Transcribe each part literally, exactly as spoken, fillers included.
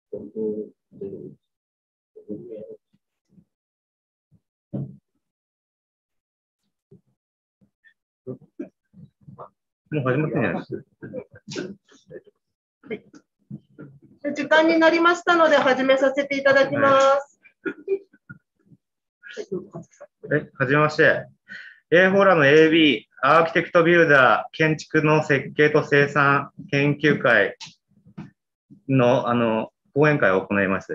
もう始まってんじゃないですか。時間になりましたので始めさせていただきます。 はい、はじめまして。A フォーラム エービー アーキテクトビルダー建築の設計と生産研究会の、あの講演会を行います。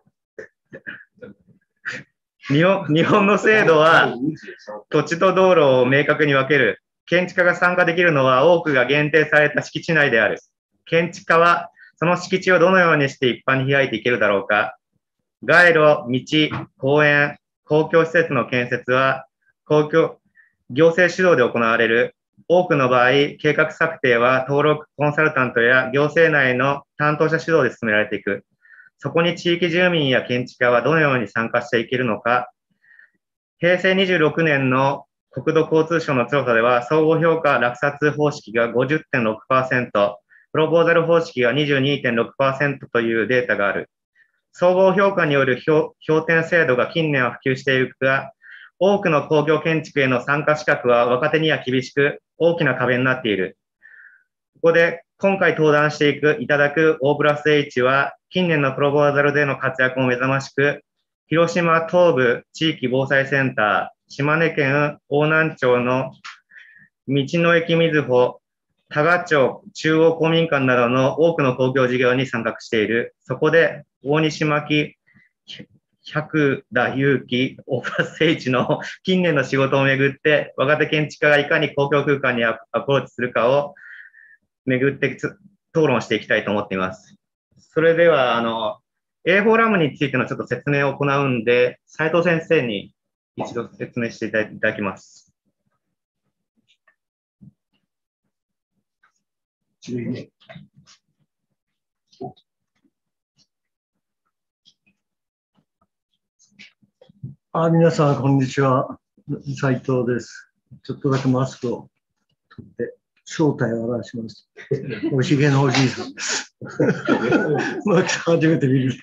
日本、日本の制度は土地と道路を明確に分ける。建築家が参加できるのは多くが限定された敷地内である。建築家はその敷地をどのようにして一般に開いていけるだろうか。街路、道、公園、公共施設の建設は公共、行政主導で行われる。多くの場合、計画策定は登録コンサルタントや行政内の担当者主導で進められていく。そこに地域住民や建築家はどのように参加していけるのか。へいせいにじゅうろくねんの国土交通省の調査では、総合評価落札方式が ごじゅってんろくパーセント、プロポーザル方式が にじゅうにてんろくパーセント というデータがある。総合評価による評点制度が近年は普及しているが、多くの工業建築への参加資格は若手には厳しく、大きな壁になっている。ここで今回登壇していくいただく O プラス H は、近年のプロポーザルでの活躍も目覚ましく、広島東部地域防災センター、島根県邑南町の道の駅みずほ、多賀町中央公民館などの多くの公共事業に参画している。そこで大西巻百田祐希 O プラス H の近年の仕事をめぐって、若手建築家がいかに公共空間にアプローチするかをめぐって討論していきたいと思っています。それでは、あの、A フォーラムについてのちょっと説明を行うんで、斉藤先生に一度説明していただきます。 あ、皆さん、こんにちは。斉藤です。ちょっとだけマスクを取って、正体を表します。おひげのおじいさんです。初めて見る。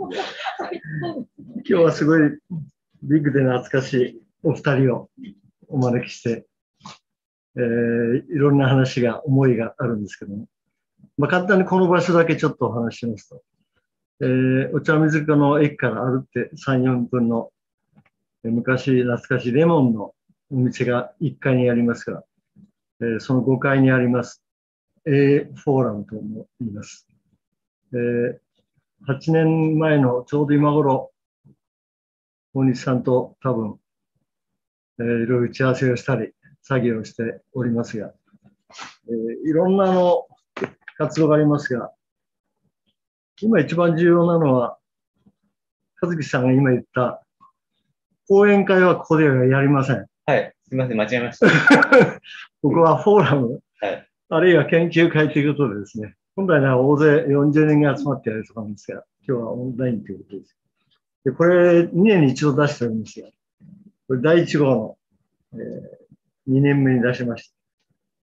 今日はすごいビッグで懐かしいお二人をお招きして、えー、いろんな話が、思いがあるんですけども、まあ、簡単にこの場所だけちょっとお話ししますと、えー、お茶水家の駅から歩ってさん、よんぷんの昔懐かしいレモンのお店がいっかいにありますが、えー、そのごかいにあります A フォーラムとも言います。えー、はちねんまえのちょうど今頃、大西さんと多分、えー、いろいろ打ち合わせをしたり、作業をしておりますが、えー、いろんなの活動がありますが、今一番重要なのは、和樹さんが今言った講演会はここではやりません。 はい、すみません、間違えました。 ここはフォーラム、 はい、 あるいは研究会ということでですね、本来なら大勢よんじゅうにんが集まってやるところなんですが、今日はオンラインということです。でこれにねんに一度出しておりますが、これだいいち号の、えー、にねんめに出しました。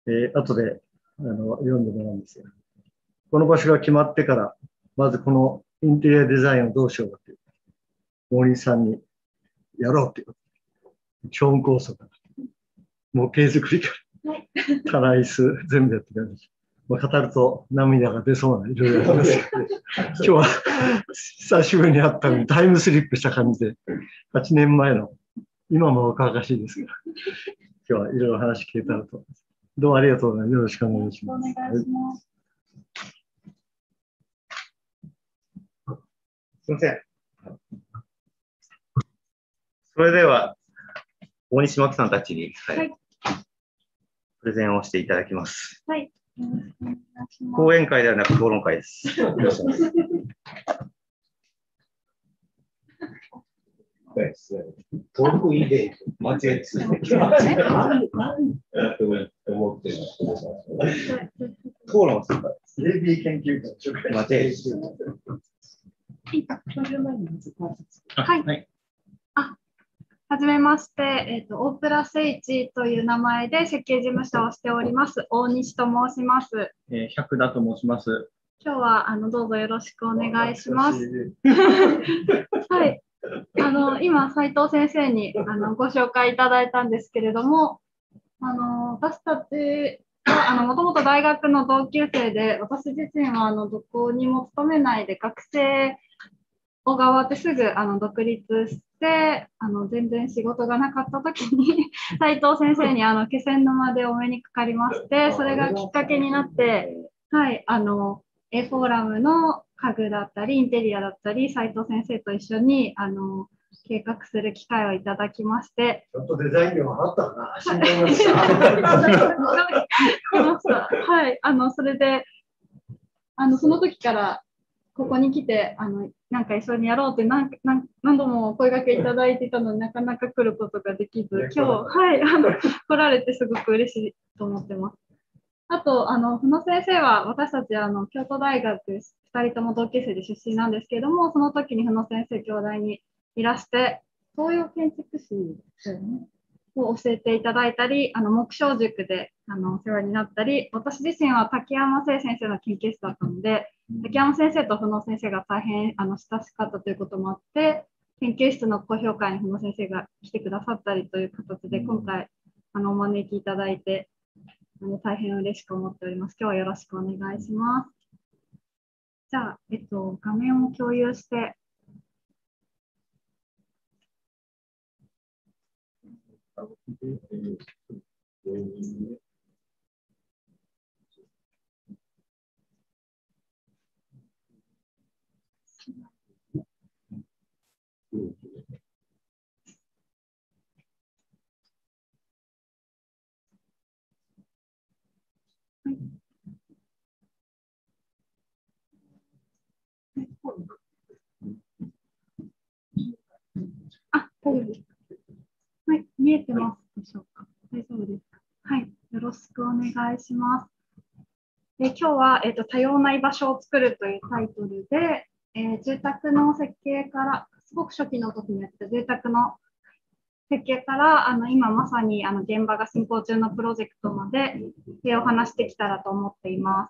えー、後であの読んでもらうんですが、この場所が決まってから、まずこのインテリアデザインをどうしようかという、大西さんにやろうということで、超音構想から、模型作りから、棚椅子、全部やってくれました。まあ、語ると涙が出そうな、いろいろありますけど、今日は久しぶりに会ったのにタイムスリップした感じで、はちねんまえの、今も若々しいですが、今日はいろいろ話聞けたらと思います。どうもありがとうございます。よろしくお願いします。お願いします。 すみません。それでは、大西真紀さんたちに、はいはい、プレゼンをしていただきます。 はい。 講演会ではなく討論会です。 トークイベント、間違えてた。思ってる。 討論するから。 レビー研究会。 間違えてた。はい。あ、はじめまして、えっと、O プラス H という名前で設計事務所をしております、大西と申します。 えー、百田と申します。 今日はあのどうぞよろしくお願いします。はい、あの今斉藤先生にあのご紹介いただいたんですけれども、あの私たちはあのもともと大学の同級生で、私自身はあのどこにも勤めないで学生をが終わってすぐあの独立して、あの全然仕事がなかった時に斉藤先生にあの気仙沼でお目にかかりまして、それがきっかけになって、はい、あの A フォーラムの家具だったりインテリアだったり斉藤先生と一緒にあの計画する機会をいただきまして、 ちょっとデザイン料払ったかな、信じました。 はい、あのそれであのその時からここに来てあのなんか一緒にやろうって何何何度もお声掛けいただいていたのになかなか来ることができず、今日、はい、あの来られてすごく嬉しいと思ってます。あと、あの、ふの先生は、私たち、あの、京都大学ふたりとも同級生で出身なんですけれども、その時にふの先生、京大にいらして、東洋建築士ですよね、を教えていただいたり、あの、木商塾で、あの、お世話になったり、私自身は竹山聖先生の研究室だったので、竹山先生とふの先生が大変、あの、親しかったということもあって、研究室の高評価にふの先生が来てくださったりという形で、今回、あの、お招きいただいて、あの大変嬉しく思っております。今日はよろしくお願いします。じゃあ、えっと、画面を共有して。はい、あ、大丈夫ですか。はい、見えてますでしょうか。大丈夫ですか。はい、よろしくお願いします。で、今日は、えっと、多様な居場所を作るというタイトルで、えー、住宅の設計から、すごく初期の時にやった住宅の設計から、あの今まさにあの現場が進行中のプロジェクトまで手を離してきたらと思っています。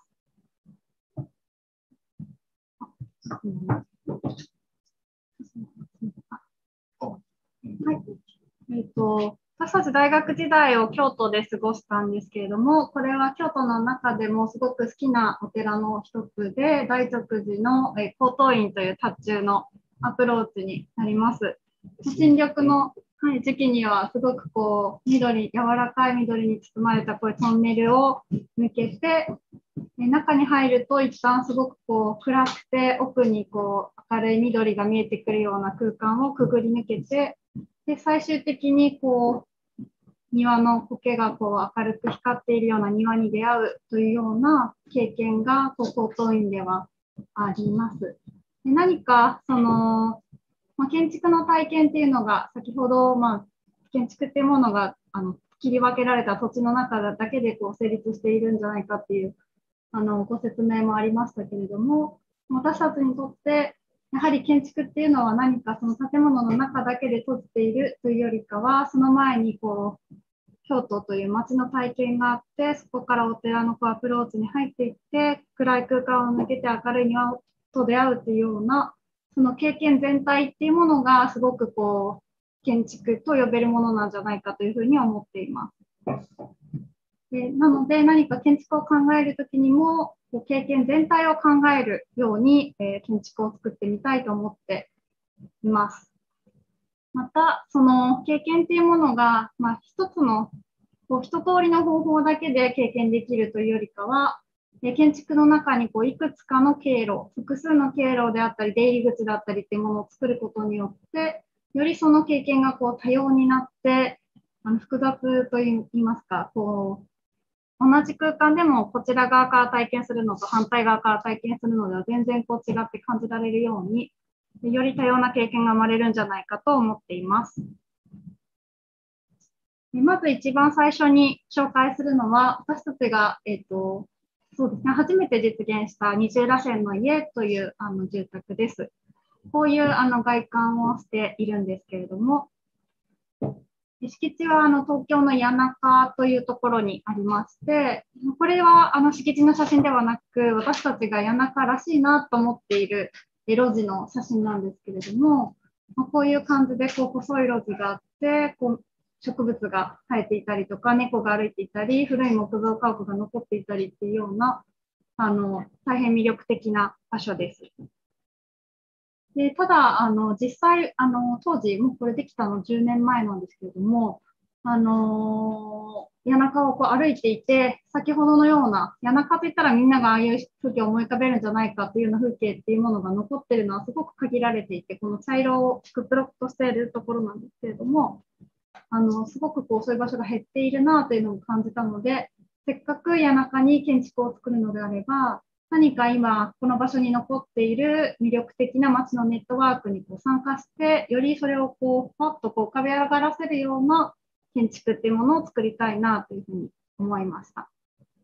はい、えっと、私たち大学時代を京都で過ごしたんですけれども、これは京都の中でもすごく好きなお寺の一つで、大徳寺の高等院という塔頭のアプローチになります。新緑の、はい、時期にはすごくこう緑、柔らかい緑に包まれたこういうトンネルを抜けて、中に入ると一旦すごくこう暗くて奥にこう明るい緑が見えてくるような空間をくぐり抜けて、で最終的にこう庭の苔がこう明るく光っているような庭に出会うというような経験が高等院ではあります。で何かその、まあ、建築の体験っていうのが先ほど、まあ、建築っていうものがあの切り分けられた土地の中だけでこう成立しているんじゃないかっていうあのご説明もありましたけれども、私たちにとってやはり建築っていうのは何かその建物の中だけで閉じているというよりかは、その前にこう京都という街の体験があって、そこからお寺のこうアプローチに入っていって、暗い空間を抜けて明るい庭と出会うというような、その経験全体っていうものがすごくこう建築と呼べるものなんじゃないかというふうに思っています。でなので何か建築を考えるときにも経験全体を考えるように、えー、建築を作ってみたいと思っています。またその経験っていうものが、まあ、一つのこう一通りの方法だけで経験できるというよりかは、えー、建築の中にこういくつかの経路、複数の経路であったり出入り口だったりっていうものを作ることによってよりその経験がこう多様になってあの複雑といいますかこう同じ空間でもこちら側から体験するのと反対側から体験するのでは全然こう違って感じられるように、より多様な経験が生まれるんじゃないかと思っています。まず一番最初に紹介するのは、私たちが、えーと、そうですね、初めて実現した二重らせんの家というあの住宅です。こういうあの外観をしているんですけれども、 で敷地はあの東京の谷中というところにありまして、これはあの敷地の写真ではなく、私たちが谷中らしいなと思っている路地の写真なんですけれども、こういう感じでこう細い路地があって、こう植物が生えていたりとか、猫が歩いていたり、古い木造家屋が残っていたりっていうような、あの大変魅力的な場所です。でただ、あの実際あの、当時、もうこれできたのじゅうねんまえなんですけれども、あのー、谷中をこう歩いていて、先ほどのような、谷中といったらみんながああいう風景を思い浮かべるんじゃないかというような風景っていうものが残っているのはすごく限られていて、この茶色をくっろっとしているところなんですけれども、あのすごくこうそういう場所が減っているなというのを感じたので、せっかく谷中に建築を作るのであれば、何か今、この場所に残っている魅力的な街のネットワークにこう参加して、よりそれをこう、パッとこう浮かび上がらせるような建築っていうものを作りたいなというふうに思いました。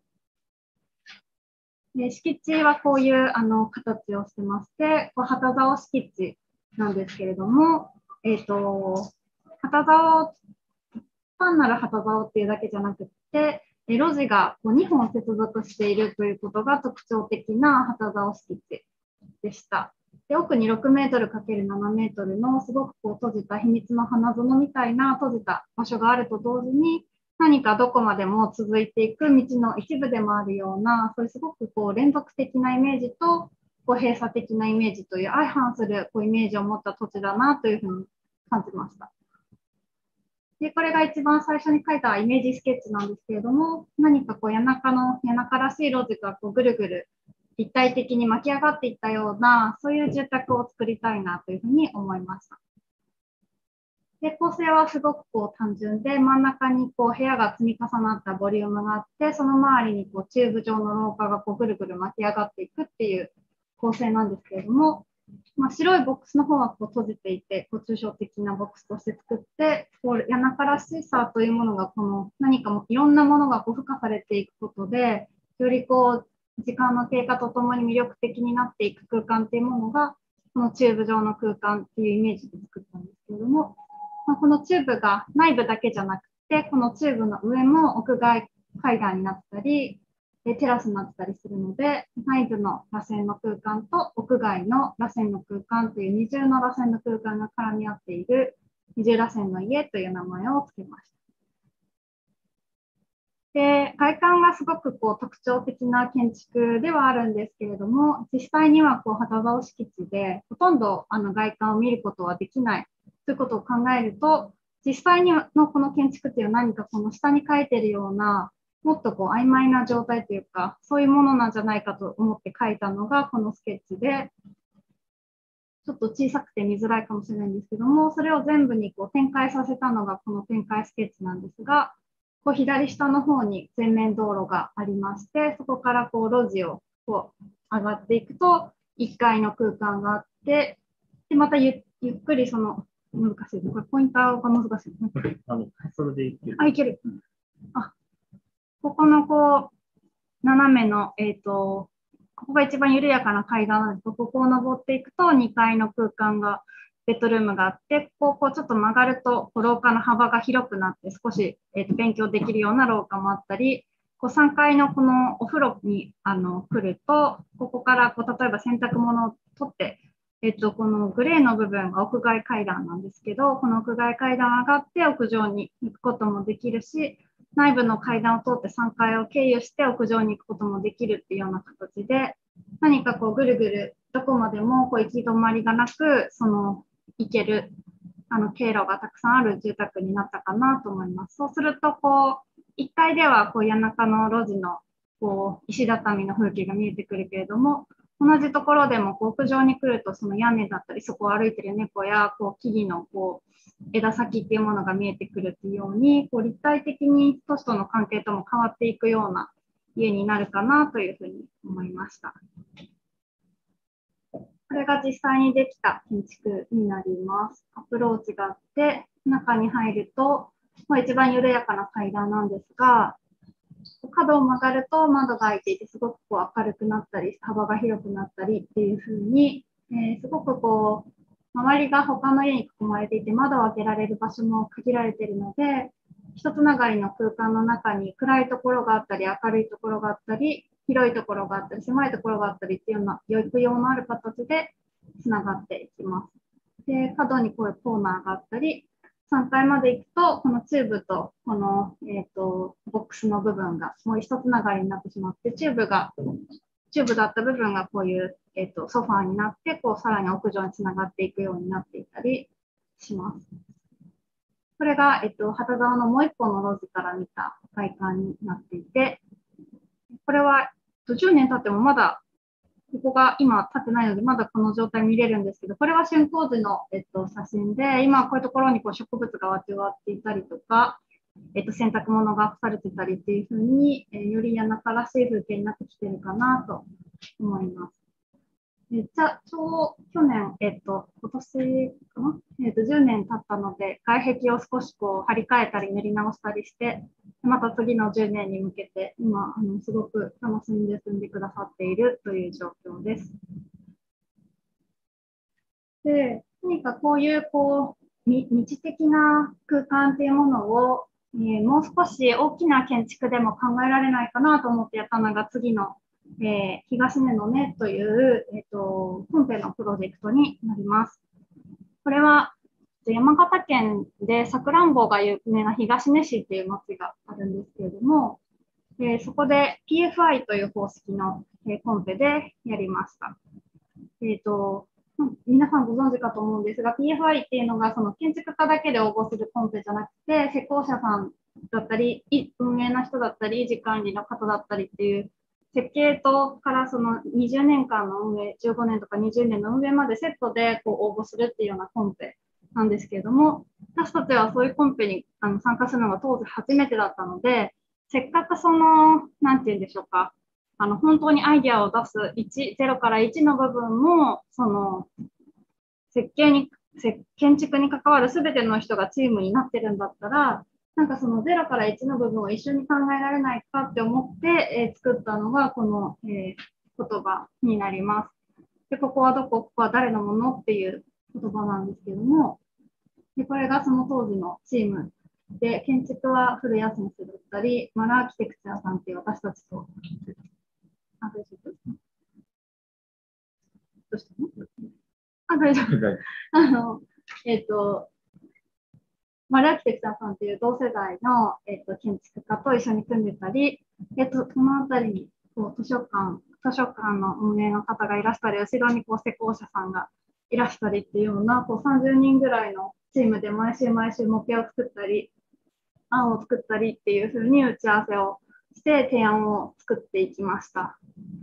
で敷地はこういうあの形をしてまして、こう旗竿敷地なんですけれども、えっと、旗竿、単なる旗竿っていうだけじゃなくて、路地がこうにほん接続しているということが特徴的な旗竿敷地でした。で奥にろくメートルかけるななメートルのすごくこう閉じた秘密の花園みたいな閉じた場所があると同時に、何かどこまでも続いていく道の一部でもあるような、そういうすごくこう連続的なイメージとこう閉鎖的なイメージという相反するこうイメージを持った土地だなというふうに感じました。でこれが一番最初に描いたイメージスケッチなんですけれども、何かこう谷中の谷中らしい路地がこうぐるぐる立体的に巻き上がっていったような、そういう住宅を作りたいなというふうに思いました。で構成はすごくこう単純で、真ん中にこう部屋が積み重なったボリュームがあって、その周りにこうチューブ状の廊下がこうぐるぐる巻き上がっていくっていう構成なんですけれども、まあ、白いボックスの方はこう閉じていて、こう抽象的なボックスとして作って、こう谷中らしさというものがこの何かもいろんなものがこう付加されていくことで、よりこう時間の経過とともに魅力的になっていく空間っていうものが、このチューブ状の空間っていうイメージで作ったんですけれども、まあ、このチューブが内部だけじゃなくて、このチューブの上も屋外階段になったり、テラスになったりするので、内部の螺旋の空間と屋外の螺旋の空間という二重の螺旋の空間が絡み合っている二重螺旋の家という名前を付けました。で外観がすごくこう特徴的な建築ではあるんですけれども、実際にはこう旗竿敷地でほとんどあの外観を見ることはできないということを考えると、実際にのこの建築っていうのは何かこの下に書いてるようなもっとこう曖昧な状態というか、そういうものなんじゃないかと思って書いたのがこのスケッチで、ちょっと小さくて見づらいかもしれないんですけども、それを全部にこう展開させたのがこの展開スケッチなんですが、こう左下の方に全面道路がありまして、そこからこう路地をこう上がっていくといっかいの空間があって、でまた ゆ, ゆっくりその難しいこれポインターが難しい、ね、 あのそれでいける。 あ、いける。あ、ここのこう斜めの、えっと、ここが一番緩やかな階段なんですけど、ここを登っていくとにかいの空間が、ベッドルームがあって、ここをこうちょっと曲がると、廊下の幅が広くなって、少し、えー、と勉強できるような廊下もあったり、こうさんがいのこのお風呂にあの来ると、ここからこう例えば洗濯物を取って、えっと、このグレーの部分が屋外階段なんですけど、この屋外階段上がって屋上に行くこともできるし、内部の階段を通ってさんがいを経由して屋上に行くこともできるっていうような形で、何かこうぐるぐるどこまでもこう行き止まりがなく、その行けるあの経路がたくさんある住宅になったかなと思います。そうするとこういっかいではこう谷中の路地のこう石畳の風景が見えてくるけれども、同じところでもこう屋上に来るとその屋根だったり、そこを歩いてる猫やこう木々のこう枝先っていうものが見えてくるっていうように、こう立体的に都市との関係とも変わっていくような家になるかなというふうに思いました。これが実際にできた建築になります。アプローチがあって、中に入ると、まあ、一番緩やかな階段なんですが、角を曲がると窓が開いていて、すごくこう明るくなったり、幅が広くなったりっていうふうに、えー、すごくこう周りが他の家に囲まれていて、窓を開けられる場所も限られているので、一つながりの空間の中に暗いところがあったり、明るいところがあったり、広いところがあったり、狭いところがあったりっていうような、抑揚のある形でつながっていきます。で、角にこういうコーナーがあったり、さんかいまで行くと、このチューブとこの、えーと、ボックスの部分がもう一つながりになってしまって、チューブが、チューブだった部分がこういう、えーと、ソファーになって、こうさらに屋上につながっていくようになっていたりします。これが、えっと、旗沢のもう一本の路地から見た外観になっていて、これはじゅうねん経ってもまだ、ここが今立ってないので、まだこの状態見れるんですけど、これは竣工時の、えっと、写真で、今こういうところにこう植物がわちわっていたりとか、えっと、洗濯物が干されてたりっていうふうに、えー、より谷中らしい風景になってきてるかなと思います。じゃあ、ちょう去年、えっと、今年かな、えっと、じゅうねん経ったので、外壁を少しこう張り替えたり塗り直したりして、また次のじゅうねんに向けて、今、あのすごく楽しんで住んでくださっているという状況です。で、何かこういう、こう、未知的な空間っていうものを、えー、もう少し大きな建築でも考えられないかなと思ってやったのが次のえー、東根の根という、えーと、コンペのプロジェクトになります。これは山形県でさくらんぼが有名な東根市っていう町があるんですけれども、えー、そこで ピーエフアイ という方式の、えー、コンペでやりました。えーと、皆さんご存知かと思うんですが、ピーエフアイ っていうのがその建築家だけで応募するコンペじゃなくて、施工者さんだったり、運営の人だったり、維持管理の方だったりっていう、設計とからそのにじゅうねんかんの運営、じゅうごねんとかにじゅうねんの運営までセットでこう応募するっていうようなコンペなんですけれども、私たちはそういうコンペにあの参加するのが当時初めてだったので、せっかくその、なんて言うんでしょうか、あの本当にアイデアを出すいち、ゼロからいちの部分も、その設計に、建築に関わるすべての人がチームになってるんだったら、なんかそのゼロからいちの部分を一緒に考えられないかって思って、えー、作ったのがこの、えー、言葉になります。で、ここはどこ、ここは誰のものっていう言葉なんですけども、でこれがその当時のチームで、建築は古谷先生だったり、マラーキテクチャーさんっていう私たちと、あ、大丈夫？どうしたの？あ、大丈夫。あの、えっと、マルアーキテクチャーさんっていう同世代の、えっと、建築家と一緒に組んでたり、えっと、そのあたりにこう図書館、図書館の運営の方がいらしたり、後ろにこう施工者さんがいらしたりっていうようなこうさんじゅうにんぐらいのチームで毎週毎週模型を作ったり、案を作ったりっていうふうに打ち合わせをして提案を作っていきました。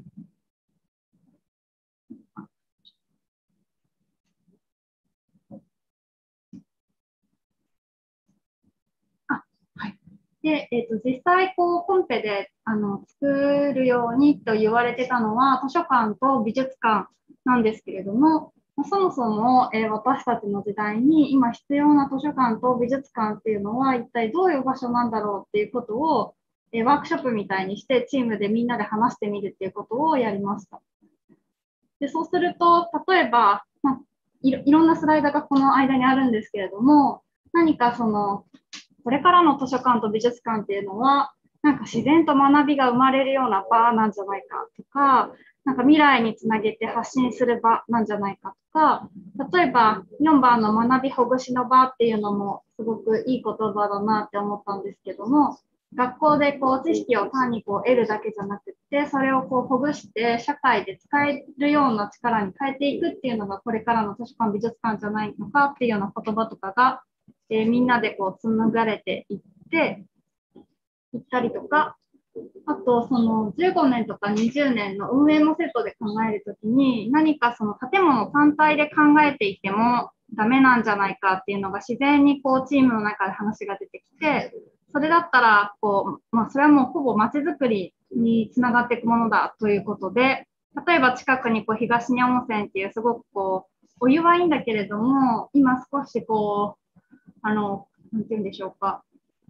で、えー、と実際こうコンペであの作るようにと言われてたのは図書館と美術館なんですけれども、そもそも、えー、私たちの時代に今必要な図書館と美術館っていうのは一体どういう場所なんだろうっていうことを、えー、ワークショップみたいにしてチームでみんなで話してみるっていうことをやりました。でそうすると例えば、まあ、いろ、いろんなスライドがこの間にあるんですけれども、何かそのこれからの図書館と美術館っていうのは、なんか自然と学びが生まれるような場なんじゃないかとか、なんか未来につなげて発信する場なんじゃないかとか、例えばよんばんの学びほぐしの場っていうのもすごくいい言葉だなって思ったんですけども、学校でこう知識を単にこう得るだけじゃなくて、それをこうほぐして社会で使えるような力に変えていくっていうのがこれからの図書館美術館じゃないのかっていうような言葉とかがえー、みんなでこう紡がれていっていったりとか、あとそのじゅうごねんとかにじゅうねんの運営もセットで考えるときに、何かその建物単体で考えていてもダメなんじゃないかっていうのが自然にこうチームの中で話が出てきて、それだったらこう、まあ、それはもうほぼ街づくりにつながっていくものだということで、例えば近くにこう東根温泉っていうすごくこうお湯はいいんだけれども、今少しこうあの、なんて言うんでしょうか。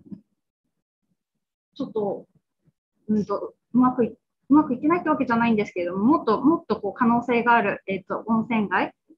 ちょっと、うんと、うまくい、うまくいってないってわけじゃないんですけれども、もっと、もっとこう可能性がある、えっと、温泉街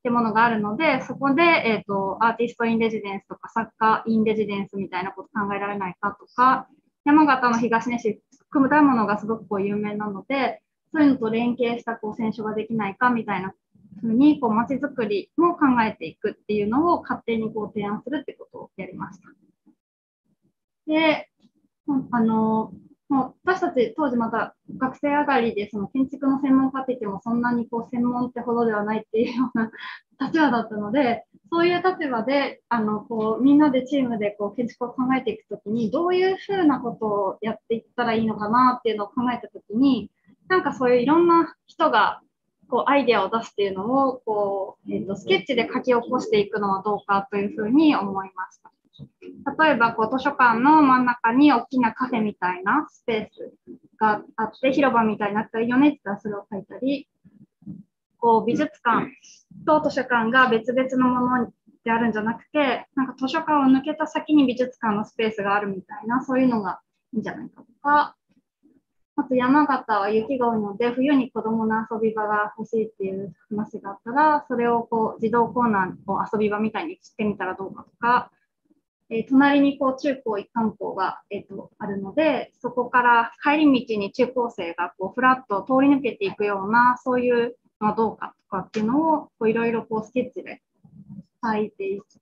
ってものがあるので、そこで、えっと、アーティストインレジデンスとか、作家インレジデンスみたいなこと考えられないかとか、山形の東根市、組むたものがすごくこう有名なので、そういうのと連携したこう選手ができないかみたいなふうに、こう、街づくりも考えていくっていうのを勝手にこう提案するってことをやりました。で、あの、もう私たち当時また学生上がりでその建築の専門家って言ってもそんなにこう専門ってほどではないっていうような立場だったので、そういう立場であのこうみんなでチームでこう建築を考えていくときにどういうふうなことをやっていったらいいのかなっていうのを考えたときに、なんかそういういろんな人がこうアイデアを出すっていうのをこう、えーと、スケッチで書き起こしていくのはどうかというふうに思いました。例えばこう図書館の真ん中に大きなカフェみたいなスペースがあって広場みたいになったらいいよねって言ったらそれを書いたり、こう美術館と図書館が別々のものであるんじゃなくて、なんか図書館を抜けた先に美術館のスペースがあるみたいな、そういうのがいいんじゃないかとか、あと山形は雪が多いので冬に子どもの遊び場が欲しいっていう話があったら、それをこう児童コーナーを遊び場みたいにしてみたらどうかとか、えー、隣にこう中高一貫校が、えー、とあるので、そこから帰り道に中高生がこうフラッと通り抜けていくような、そういうのはどうかとかっていうのをいろいろスケッチで書いていって、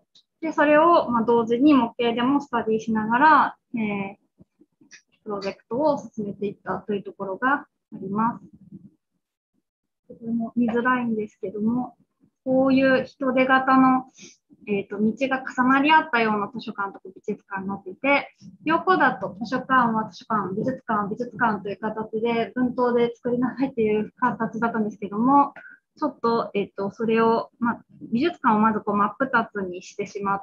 でそれをまあ同時に模型でもスタディしながら、えー、プロジェクトを進めていったというところがあります。これも見づらいんですけども、こういう人手型のえーと、道が重なり合ったような図書館とか美術館になっていて、横だと図書館は図書館、美術館は美術館という形で分棟で作りなさいという形だったんですけども、ちょっと、えーと、それを、まあ、美術館をまずこう真っ二つにしてしまって、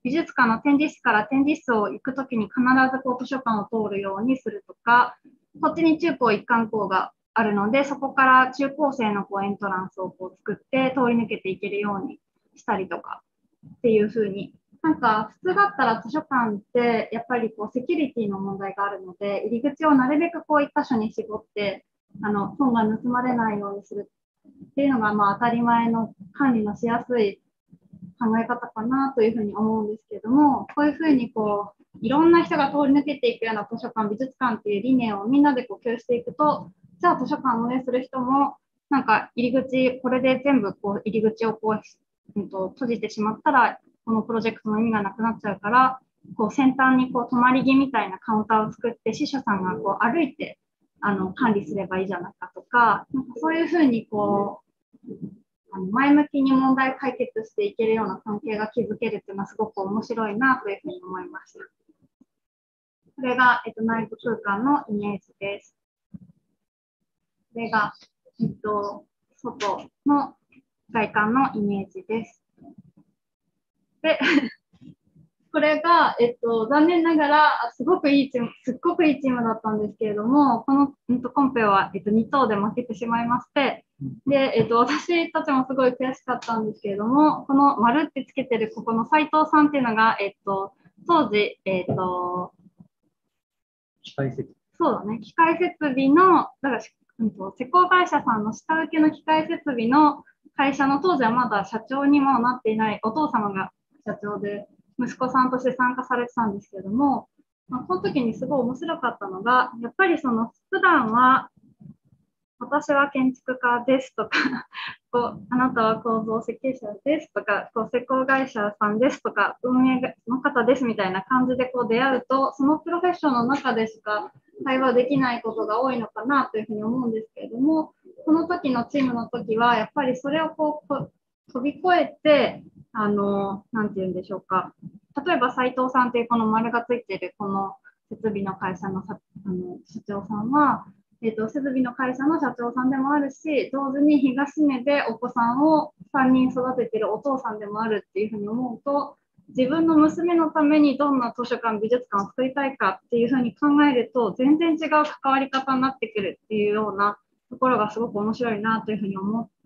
美術館の展示室から展示室を行くときに必ずこう図書館を通るようにするとか、こっちに中高一貫校があるので、そこから中高生のこうエントランスをこう作って通り抜けていけるようにしたりとか。っていう風に、なんか普通だったら図書館ってやっぱりこうセキュリティの問題があるので、入り口をなるべくこう一箇所に絞って、あの本が盗まれないようにするっていうのがまあ当たり前の管理のしやすい考え方かなというふうに思うんですけれども、こういうふうにこういろんな人が通り抜けていくような図書館、美術館っていう理念をみんなでこう共有していくと、じゃあ図書館を運営する人もなんか入り口、これで全部こう入り口をこううん、と閉じてしまったらこのプロジェクトの意味がなくなっちゃうから、こう先端にこう泊まり木みたいなカウンターを作って司書さんがこう歩いてあの管理すればいいじゃないかとか、なんかそういうふうにこうあの前向きに問題を解決していけるような関係が築けるっていうのはすごく面白いなというふうに思いました。これが、えっと、内部空間のイメージです。これが、えっと、外の外観のイメージです。で、これが、えっと、残念ながら、すごくいいチーム、すっごくいいチームだったんですけれども、この、えっと、コンペは、えっと、に等で負けてしまいまして、で、えっと、私たちもすごい悔しかったんですけれども、この丸ってつけてるここの斉藤さんっていうのが、えっと、当時、えっと、 機械設備。 そうだね、機械設備の、だから、うん、施工会社さんの下請けの機械設備の会社の当時はまだ社長にもなっていないお父様が社長で息子さんとして参加されてたんですけれども、まあ、この時にすごい面白かったのが、やっぱりその普段は私は建築家ですとかこうあなたは構造設計者ですとかこう施工会社さんですとか運営の方ですみたいな感じでこう出会うと、そのプロフェッションの中でしか会話できないことが多いのかなというふうに思うんですけれども、この時のチームの時はやっぱりそれをこう飛び越えて、あのなんて言うんでしょうか、例えば斉藤さんというこの丸がついているこの設備の会社のさあの社長さんは、えーと、設備の会社の社長さんでもあるし、同時に東根でお子さんをさんにん育てているお父さんでもあるっていうふうに思うと、自分の娘のためにどんな図書館、美術館を作りたいかっていうふうに考えると、全然違う関わり方になってくるっていうようなところがすごく面白いなというふうに思って、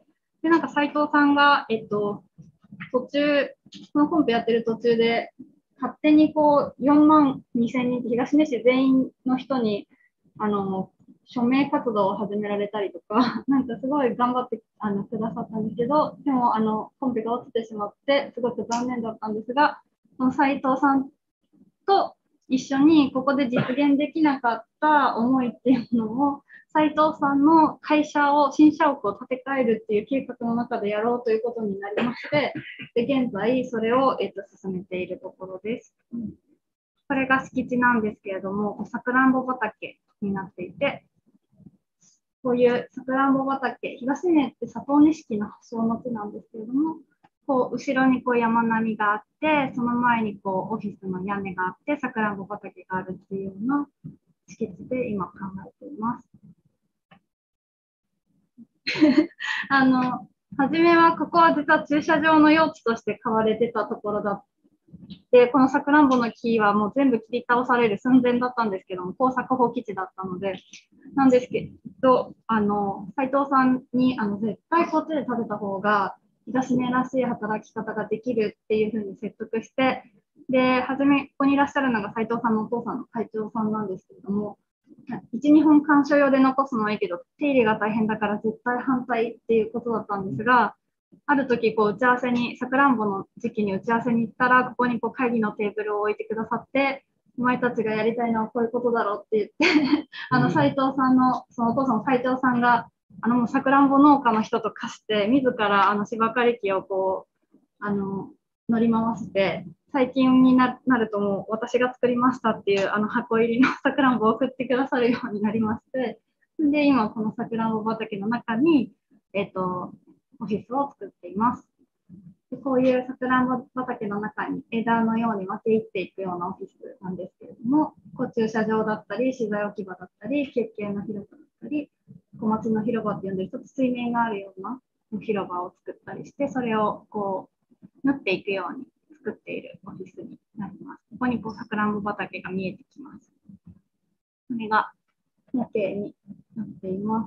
で、なんか斉藤さんが、えっと、途中、このコンペやってる途中で、勝手にこうよんまんにせんにん、東根市全員の人に、あの、 署名活動を始められたりとか、なんかすごい頑張ってあのくださったんですけど、でもあのコンペが落ちてしまって、すごく残念だったんですが、その斉藤さんと一緒にここで実現できなかった思いっていうのを、斉藤さんの会社を、新社屋を建て替えるっていう計画の中でやろうということになりまして、で現在それを、えっと、進めているところです。これが敷地なんですけれども、さくらんぼ畑になっていて、こういうさくらんぼ畑、東根って佐藤錦の発祥の地なんですけれども、こう後ろにこう山並みがあって、その前にこうオフィスの屋根があって、さくらんぼ畑があるっていうような敷地で今考えています。あの、初めはここは実は駐車場の用地として買われてたところだって、このさくらんぼの木はもう全部切り倒される寸前だったんですけども、耕作放棄地だったので、なんですけど、あの、斉藤さんに、あの、絶対こっちで食べた方が、東根らしい働き方ができるっていうふうに説得して、で、はじめ、ここにいらっしゃるのが斉藤さんのお父さんの会長さんなんですけれども、いち、にほん鑑賞用で残すのはいいけど、手入れが大変だから絶対反対っていうことだったんですが、ある時こう打ち合わせに、さくらんぼの時期に打ち合わせに行ったら、ここにこう会議のテーブルを置いてくださって、お前たちがやりたいのはこういうことだろうって言って、あの斉藤さんの、そのお父さんの斉藤さんが、あのもうさくらんぼ農家の人と貸して、自らあの芝刈り機をこう、あの、乗り回して、最近になるともう私が作りましたっていうあの箱入りのさくらんぼを送ってくださるようになりまして、で、今このさくらんぼ畑の中に、えっと、オフィスを作っています。でこういうさくらんぼ畑の中に枝のように分け入っていくようなオフィスなんですけれども、こう駐車場だったり、資材置き場だったり、休憩の広場だったり、小松の広場って呼んで一つ水面があるような広場を作ったりして、それをこう縫っていくように作っているオフィスになります。ここにこうさくらんぼ畑が見えてきます。これが模型になっています。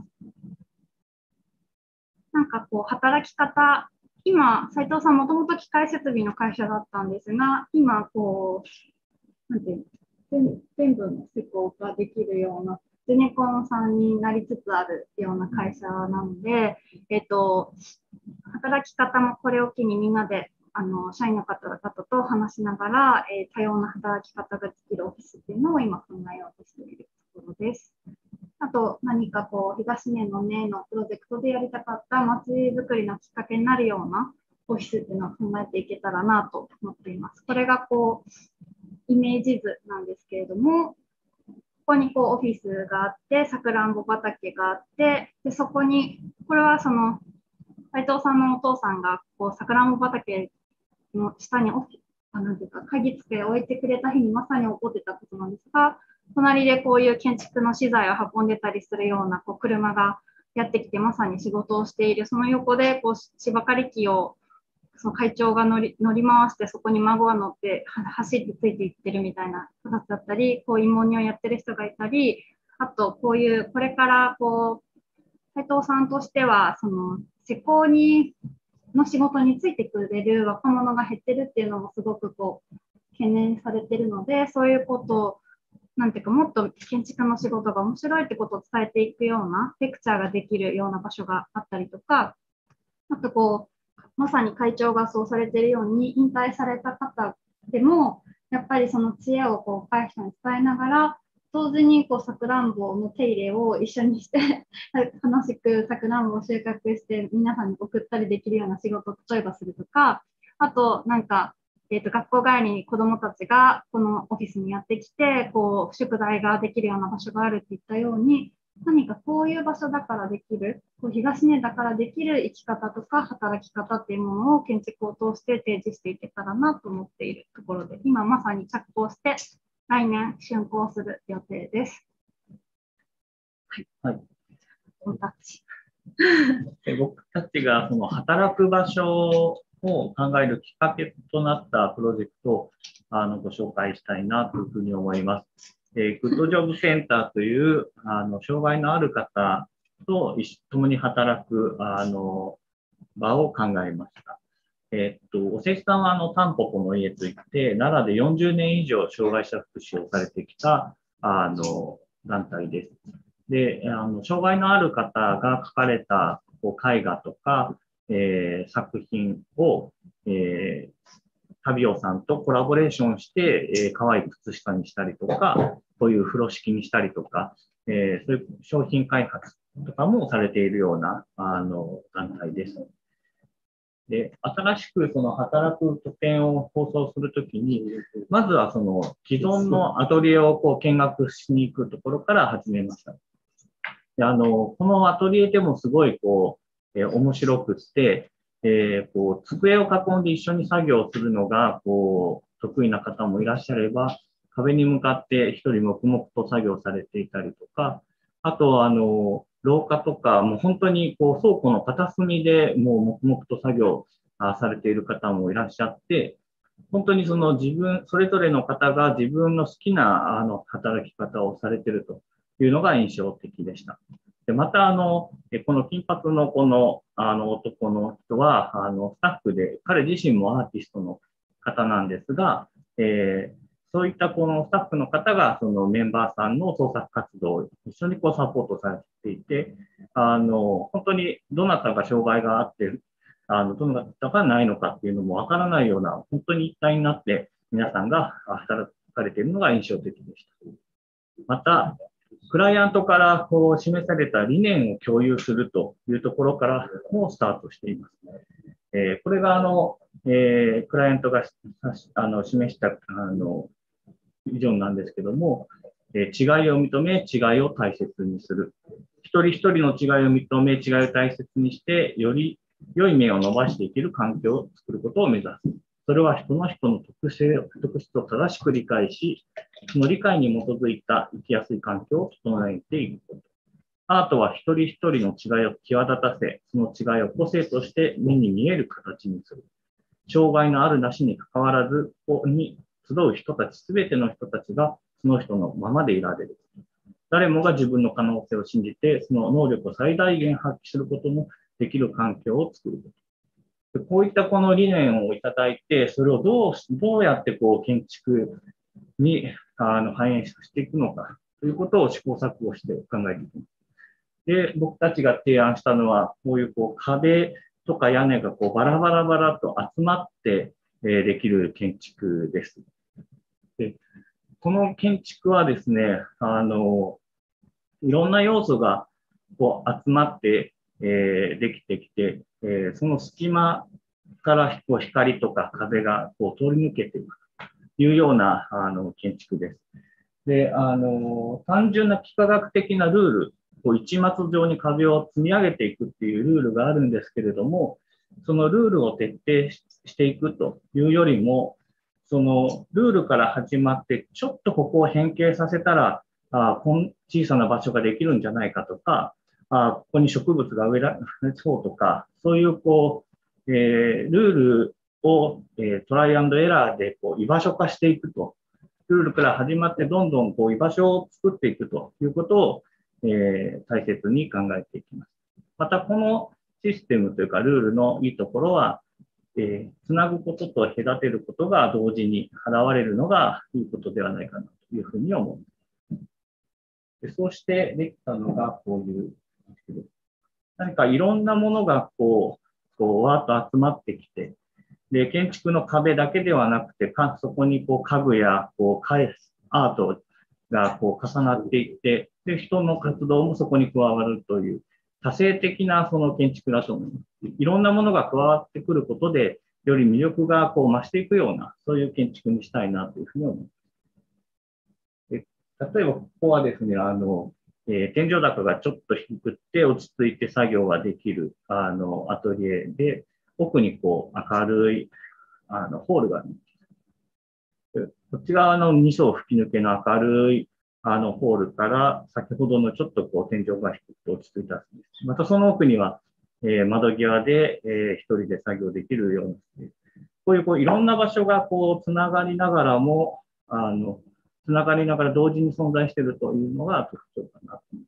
なんかこう働き方、今、斉藤さんもともと機械設備の会社だったんですが、今こう、なんていうの、全部の施工ができるような、ゼネコンさんになりつつあるような会社なので、えっと、働き方もこれを機にみんなであの社員の方々と話しながら、えー、多様な働き方ができるオフィスっていうのを今考えようとしているところです。あと何かこう東根のねのプロジェクトでやりたかったまちづくりのきっかけになるようなオフィスっていうのを考えていけたらなと思っています。これがこうイメージ図なんですけれども、ここにこうオフィスがあって、さくらんぼ畑があって、でそこに、これはその斉藤さんのお父さんがこうさくらんぼ畑の下にオフィス、あなんていうか鍵付けを置いてくれた日にまさに起こってたことなんですが、隣でこういう建築の資材を運んでたりするようなこう車がやってきてまさに仕事をしている、その横でこう芝刈り機をその会長が乗り乗り回して、そこに孫が乗って走ってついていってるみたいな形だったり、こう芋煮をやってる人がいたり、あとこういうこれからこう斉藤さんとしてはその施工にの仕事についてくれる若者が減ってるっていうのもすごくこう懸念されてるので、そういうことをなんていうかもっと建築の仕事が面白いってことを伝えていくようなレクチャーができるような場所があったりとか、あとこうまさに会長がそうされているように引退された方でもやっぱりその知恵をこう若い人に伝えながら、同時にこうさくらんぼの手入れを一緒にして楽しくさくらんぼを収穫して皆さんに送ったりできるような仕事を例えばするとか、あとなんか、えー、と学校帰りに子どもたちがこのオフィスにやってきてこう宿題ができるような場所があるっていったように、何かこういう場所だからできる、こう東根だからできる生き方とか働き方っていうものを建築を通して提示していけたらなと思っているところで、今まさに着工して来年竣工する予定です。はい。はい、僕たち僕たちがその働く場所を考えるきっかけとなったプロジェクトをあのご紹介したいなというふうに思います。えー、グッドジョブセンターというあの障害のある方と共に働くあの場を考えました。えー、っとおせっさんはあのタンポポの家といって奈良でよんじゅうねん以上障害者福祉をされてきたあの団体です。 で、あの障害のある方が書かれたこう絵画とか、えー、作品を、えー、旅尾さんとコラボレーションして、えー、可愛い靴下にしたりとか、こういう風呂敷にしたりとか、えー、そういう商品開発とかもされているようなあの団体です。で、新しくその働く拠点を構想するときに、まずはその既存のアトリエをこう見学しに行くところから始めました。で、あの、このアトリエでもすごいこう、えー、面白くって、えー、こう、机を囲んで一緒に作業するのが、こう、得意な方もいらっしゃれば、壁に向かって一人黙々と作業されていたりとか、あと、あの、廊下とか、もう本当にこう倉庫の片隅でもう黙々と作業されている方もいらっしゃって、本当にその自分、それぞれの方が自分の好きなあの働き方をされているというのが印象的でした。で、また、あの、この金髪のこの、あの男の人は、あの、スタッフで、彼自身もアーティストの方なんですが、えーそういったこのスタッフの方がそのメンバーさんの創作活動を一緒にこうサポートされていて、あの、本当にどなたが障害があって、あの、どなたがないのかっていうのもわからないような、本当に一体になって皆さんが働かれているのが印象的でした。また、クライアントからこう示された理念を共有するというところからもスタートしています。えー、これがあの、えー、クライアントがあの示したあのビジョンなんですけども、えー、違いを認め、違いを大切にする。一人一人の違いを認め、違いを大切にして、より良い面を伸ばしていける環境を作ることを目指す。それは人の人の特性、特質を正しく理解し、その理解に基づいた生きやすい環境を整えていくこと。アートは一人一人の違いを際立たせ、その違いを個性として目に見える形にする。障害のあるなしに関わらず、ここに集う人たち、すべての人たちがその人のままでいられる。誰もが自分の可能性を信じて、その能力を最大限発揮することもできる環境を作ること。こういったこの理念をいただいて、それをどう、どうやってこう建築にあの反映していくのかということを試行錯誤して考えていきます。で、僕たちが提案したのは、こういうこう壁とか屋根がこうバラバラバラと集まって、えー、できる建築です。で、この建築はですね、あの、いろんな要素がこう集まって、えー、できてきて、えー、その隙間からこう光とか風がこう通り抜けていくというようなあの建築です。で、あの、単純な幾何学的なルール、こう一末状に壁を積み上げていくっていうルールがあるんですけれども、そのルールを徹底していくというよりも、そのルールから始まって、ちょっとここを変形させたら、あこん小さな場所ができるんじゃないかとか、あここに植物が植えられそうとか、そういうこう、えー、ルールを、えー、トライアンドエラーでこう居場所化していくと。ルールから始まってどんどんこう居場所を作っていくということを、えー、大切に考えていきます。またこのシステムというかルールのいいところは、えー、つなぐことと隔てることが同時に払われるのがいいことではないかなというふうに思います。でそうしてできたのがこういう、何かいろんなものがこう、こうわーっと集まってきて、で、建築の壁だけではなくて、かそこにこう家具やこうアートがこう重なっていって、で、人の活動もそこに加わるという多性的なその建築だと思います。いろんなものが加わってくることで、より魅力がこう増していくような、そういう建築にしたいなというふうに思います。で例えば、ここはですね、あの、えー、天井高がちょっと低くって落ち着いて作業ができる、あの、アトリエで、奥にこう明るいあのホールがあります。こっち側のに層吹き抜けの明るいあのホールから、先ほどのちょっとこう天井が低くて落ち着いたんです。またその奥には、えー、窓際で、えー、一人で作業できるような、こういうこういろんな場所がこうつながりながらも、あのつながりながら同時に存在しているというのが特徴かなと思います。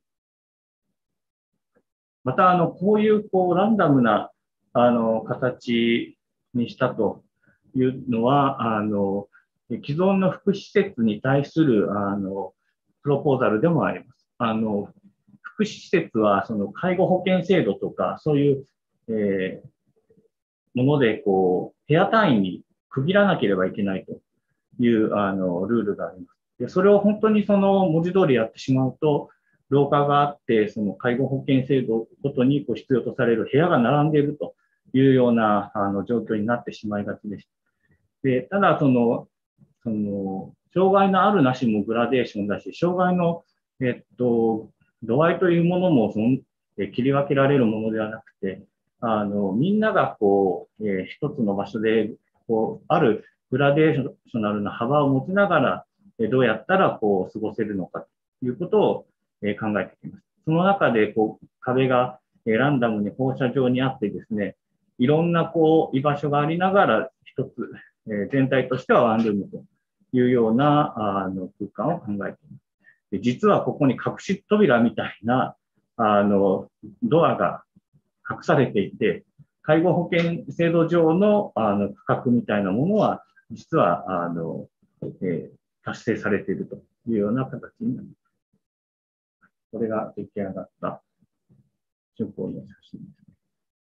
また、あのこういうこうランダムなあの形にしたというのは、あの既存の福祉施設に対するあのプロポーザルでもあります。あの福祉施設はその介護保険制度とか、そういう、えー、もので、こう、部屋単位に区切らなければいけないという、あの、ルールがあります。で、それを本当にその文字通りやってしまうと、廊下があって、その介護保険制度ごとにこう必要とされる部屋が並んでいるというような、あの、状況になってしまいがちでした。で、ただ、その、その、障害のあるなしもグラデーションだし、障害の、えっと、度合いというものもその、え切り分けられるものではなくて、あの、みんながこう、えー、一つの場所で、こう、あるグラデーショナルな幅を持ちながら、えどうやったらこう過ごせるのかということを、え考えてきます。その中で、こう、壁が、えランダムに放射状にあってですね、いろんなこう、居場所がありながら、一つ、え全体としてはワンルームというような、あの、空間を考えています。で、実はここに隠し扉みたいな、あの、ドアが隠されていて、介護保険制度上の、あの、区画みたいなものは、実は、あの、えー、達成されているというような形になります。これが出来上がった竣工の写真ですね。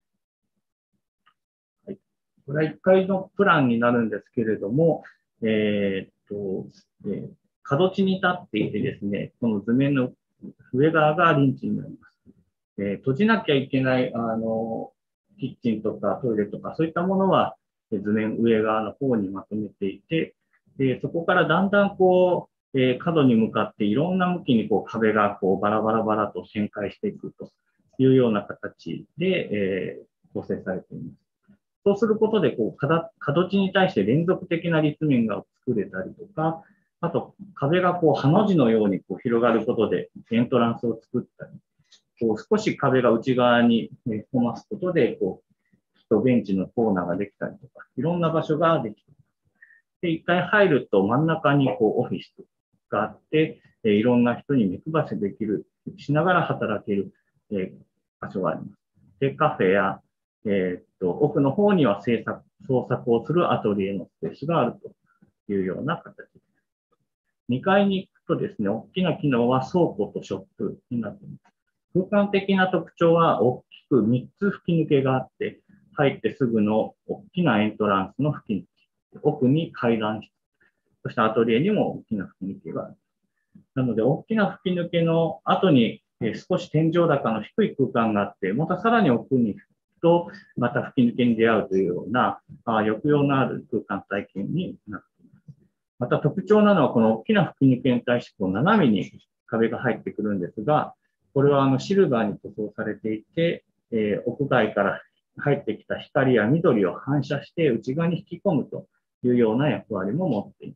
はい。これはいっかいのプランになるんですけれども、えー、っと、えー、角地に立っていてですね、この図面の上側が臨地になります。えー、閉じなきゃいけない、あの、キッチンとかトイレとかそういったものは図面上側の方にまとめていて、でそこからだんだんこう、えー、角に向かっていろんな向きにこう壁がこうバラバラバラと旋回していくというような形で、えー、構成されています。そうすることで、こう、角地に対して連続的な立面が作れたりとか、あと、壁がこう、ハの字のようにこう広がることで、エントランスを作ったり、こう、少し壁が内側にへこますことで、こう、人ベンチのコーナーができたりとか、いろんな場所ができています。で、一回入ると真ん中にこう、オフィスがあって、えいろんな人に目配せできる、しながら働ける、え場所があります。で、カフェや、えー、っと、奥の方には制作、創作をするアトリエのスペースがあるというような形です。にかいに行くとですね、大きな機能は倉庫とショップになっています。空間的な特徴は大きくみっつ吹き抜けがあって、入ってすぐの大きなエントランスの吹き抜け、奥に階段室、そしてアトリエにも大きな吹き抜けがある。なので、大きな吹き抜けの後に、えー、少し天井高の低い空間があって、またさらに奥に行くと、また吹き抜けに出会うというような、あ抑揚のある空間体験になっています。また特徴なのは、この大きな吹き抜けに対してこう斜めに壁が入ってくるんですが、これはあのシルバーに塗装されていて、えー、屋外から入ってきた光や緑を反射して内側に引き込むというような役割も持っています。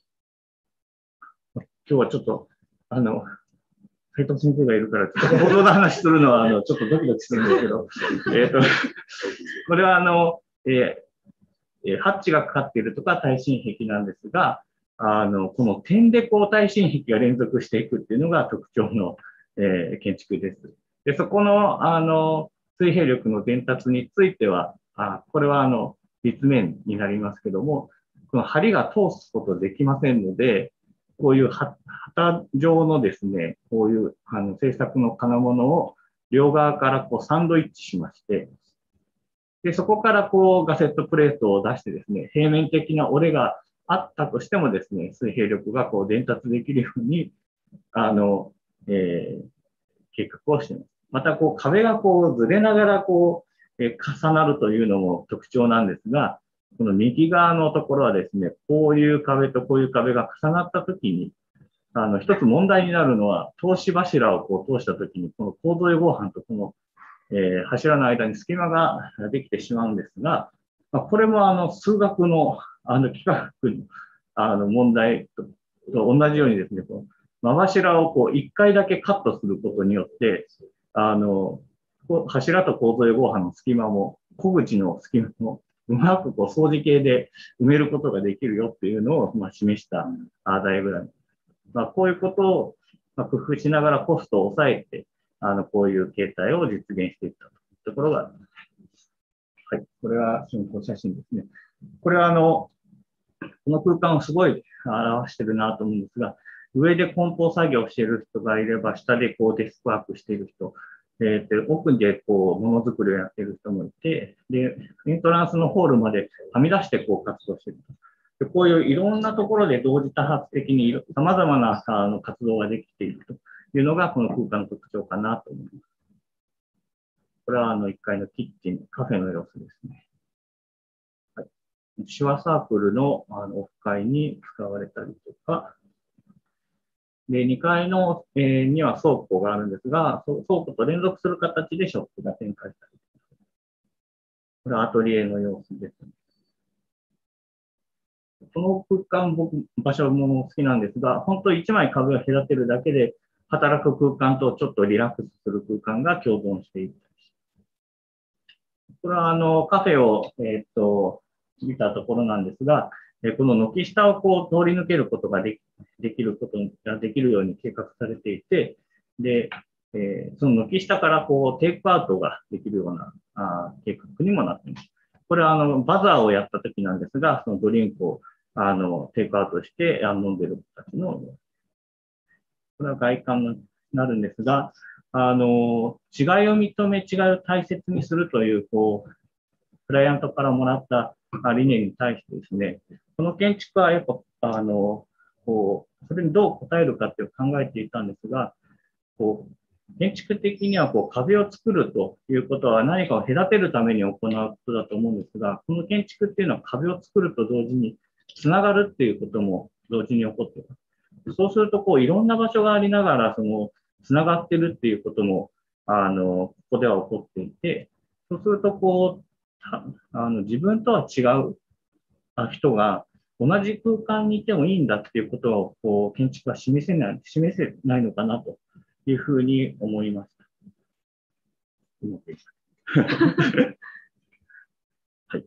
今日はちょっと、あの、斉藤先生がいるから、ちょっと報道の話するのは、あの、ちょっとドキドキするんですけど、えっと、これはあの、えー、ハッチがかかっているとか耐震壁なんですが、あの、この点でこう耐震壁が連続していくっていうのが特徴の、えー、建築です。で、そこの、あの、水平力の伝達については、あこれはあの、立面になりますけども、この梁が通すことできませんので、こういう旗状のですね、こういうあの制作の金物を両側からこうサンドイッチしまして、で、そこからこうガセットプレートを出してですね、平面的な折れがあったとしてもですね、水平力がこう伝達できるように、あの、えー、計画をしています。またこう壁がこうずれながらこう、えー、重なるというのも特徴なんですが、この右側のところはですね、こういう壁とこういう壁が重なったときに、あの、一つ問題になるのは、通し柱をこう通したときに、この構造合板とこの、えー、柱の間に隙間ができてしまうんですが、まあ、これもあの、数学の、あの、幾何学の、あの、問題と同じようにですね、この真柱をこう、一回だけカットすることによって、あの、柱と構造合板の隙間も、小口の隙間も、うまくこう掃除系で埋めることができるよっていうのをまあ示したダイアグラム。まあ、こういうことをまあ工夫しながらコストを抑えて、あの、こういう形態を実現していったというところがあります。はい。これは竣工写真ですね。これはあの、この空間をすごい表してるなと思うんですが、 上で梱包作業をしている人がいれば、下でこうデスクワークしている人、えー、奥でこうものづくりをやっている人もいて、で、エントランスのホールまではみ出してこう活動している。でこういういろんなところで同時多発的に様々なあの活動ができているというのがこの空間の特徴かなと思います。これはあのいっかいのキッチン、カフェの様子ですね。はい、手話サークルのあのオフ会に使われたりとか、で、にかいの、えー、には倉庫があるんですが、倉庫と連続する形でショップが展開したり。これはアトリエの様子ですね。この空間、僕、場所も好きなんですが、本当一枚壁を隔てるだけで、働く空間とちょっとリラックスする空間が共存していたりします。これはあのカフェを、えー、っと見たところなんですが、この軒下をこう通り抜けることができ、できることができるように計画されていて、で、えー、その軒下からこうテイクアウトができるようなあ計画にもなっています。これはあのバザーをやった時なんですが、そのドリンクをあのテイクアウトして飲んでいる人たちの、これは外観になるんですが、あの違いを認め、違いを大切にするという、こう、クライアントからもらった理念に対してですね、この建築はやっぱ、あの、こう、それにどう応えるかっていう考えていたんですが、こう、建築的にはこう壁を作るということは何かを隔てるために行うことだと思うんですが、この建築っていうのは壁を作ると同時につながるっていうことも同時に起こっています。そうすると、こう、いろんな場所がありながら、その、つながってるっていうことも、あの、ここでは起こっていて、そうすると、こう、あの自分とは違う人が同じ空間にいてもいいんだっていうことをこう建築は示せない、示せないのかなというふうに思いました。はい。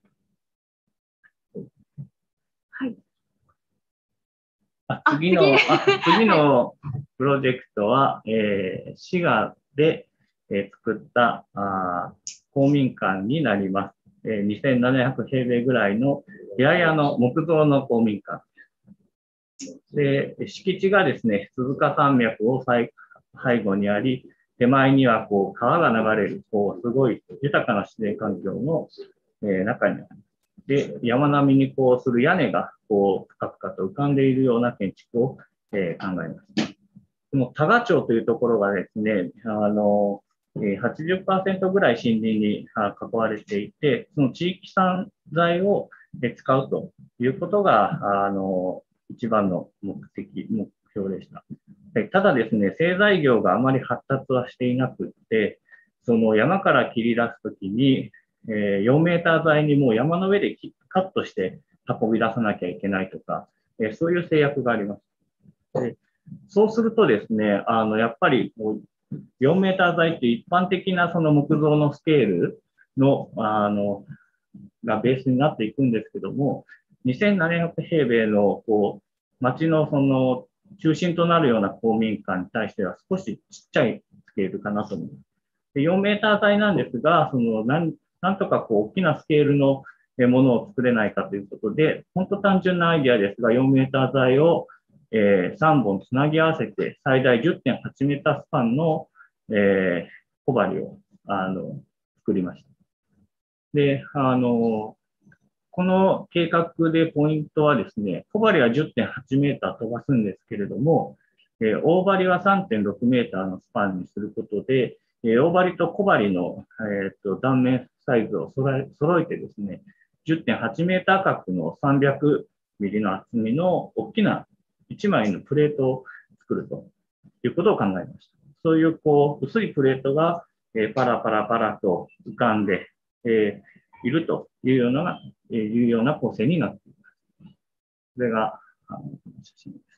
はい。 あ次の、あ次のプロジェクトは、えー、滋賀で、えー、作ったあ公民館になります。えー、にせんななひゃくへいべいぐらいの平屋の木造の公民館。で、敷地がですね、鈴鹿山脈を背後にあり、手前にはこう川が流れる、こうすごい豊かな自然環境の、えー、中にあります。で、山並みにこうする屋根がこう、ぷかぷかと浮かんでいるような建築を、えー、考えます。この多賀町というところがですね、あの、はちじゅっパーセント ぐらい森林に囲われていて、その地域産材を使うということが、あの、一番の目的、目標でした。ただですね、製材業があまり発達はしていなくて、その山から切り出すときに、よんメーター材にもう山の上でカットして運び出さなきゃいけないとか、そういう制約があります。でそうするとですね、あの、やっぱりよんメーター材って一般的なその木造のスケールの、あの、がベースになっていくんですけども、にせんななひゃくへいべいの、こう、町のその中心となるような公民館に対しては少しちっちゃいスケールかなと思います。でよんメーター材なんですが、その、なん、なんとかこう、大きなスケールのものを作れないかということで、本当単純なアイデアですが、よんメーター材をえー、さんぼんつなぎ合わせて最大 じゅってんはちメータースパンの、えー、小針をあの作りました。で、あの、この計画でポイントはですね、小針は じゅってんはちメーター飛ばすんですけれども、えー、大針は さんてんろくメーターのスパンにすることで、えー、大針と小針の、えー、と断面サイズを揃え、揃えてですね、じゅってんはちメーター角のさんびゃくミリの厚みの大きないちまいのプレートを作るということを考えました。そういうこう薄いプレートが、えー、パラパラパラと浮かんで、えー、いるというような、えー、いうような構成になっています。これがあの写真です。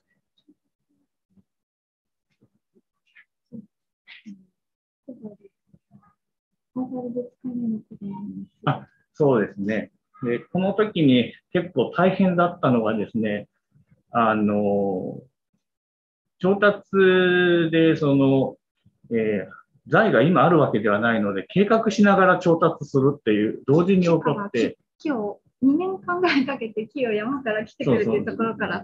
あ、そうですね。で、この時に結構大変だったのがですね、あの、調達で、その、えー、財が今あるわけではないので、計画しながら調達するっていう、同時に起こって、 木をにねんかんぐらいかけて木を山から来てくるっていうところから。はい、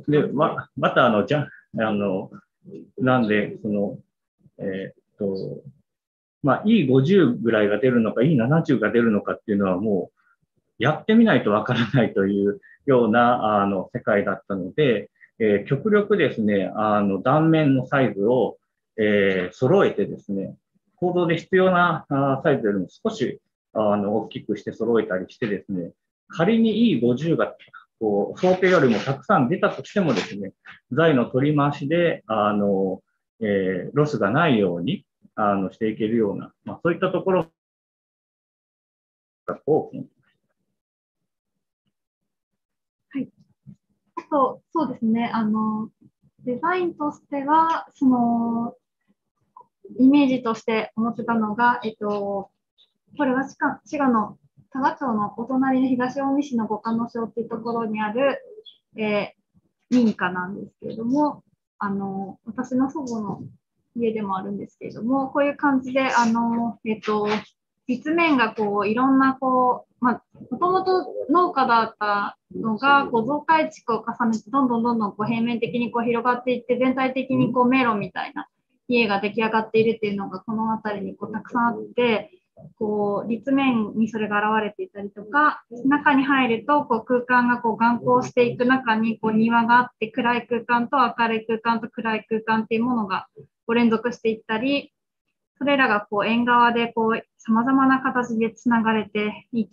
で、ま、また、あの、じゃ、あの、なんで、その、えー、っと、まあ、イーごじゅう ぐらいが出るのか、イーななじゅう が出るのかっていうのはもう、やってみないとわからないというような、あの、世界だったので、えー、極力ですね、あの、断面のサイズを、えー、揃えてですね、構造で必要なあサイズよりも少し、あの、大きくして揃えたりしてですね、仮に イーごじゅう が、こう、想定よりもたくさん出たとしてもですね、材の取り回しで、あの、えー、ロスがないように、あの、していけるような、まあ、そういったところを、 はい。あと、そうですね、あの、デザインとしては、その、イメージとして思ってたのが、えっと、これは滋賀滋賀の多賀町のお隣の東近江市の五日野町っていうところにある、えー、民家なんですけれども、あの、私の祖母の家でもあるんですけれども、こういう感じで、あの、えっと、立面がこう、いろんなこう、まあ、もともと農家だったのが、こう、増改築を重ねて、どんどんどんどんこう平面的にこう広がっていって、全体的にこう迷路みたいな家が出来上がっているっていうのが、この辺りにこうたくさんあって、こう立面にそれが現れていたりとか、中に入るとこう空間がこう眼光していく中にこう庭があって、暗い空間と明るい空間と暗い空間っていうものがこう連続していったり、それらがこう縁側でこう様々な形でつながれていって、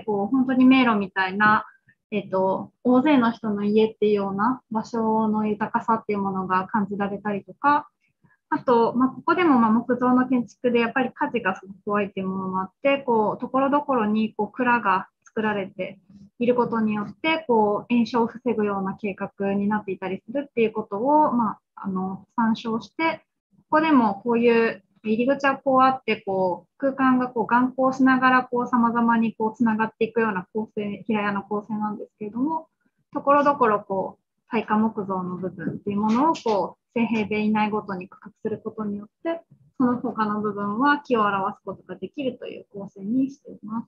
こう本当に迷路みたいな、えっと、大勢の人の家っていうような場所の豊かさっていうものが感じられたりとか、あと、まあ、ここでもまあ木造の建築でやっぱり火事がすごく怖いっていうものもあって、こう、ところどころにこう蔵が作られていることによって、こう、延焼を防ぐような計画になっていたりするっていうことを、まあ、あの、参照して、ここでもこういう入り口はこうあって、こう、空間がこう、眼光しながら、こう、様々にこう、つながっていくような構成、平屋の構成なんですけれども、ところどころこう、耐火木造の部分っていうものをこう、せん平米以内ごとに区画することによって、その他の部分は木を表すことができるという構成にしています。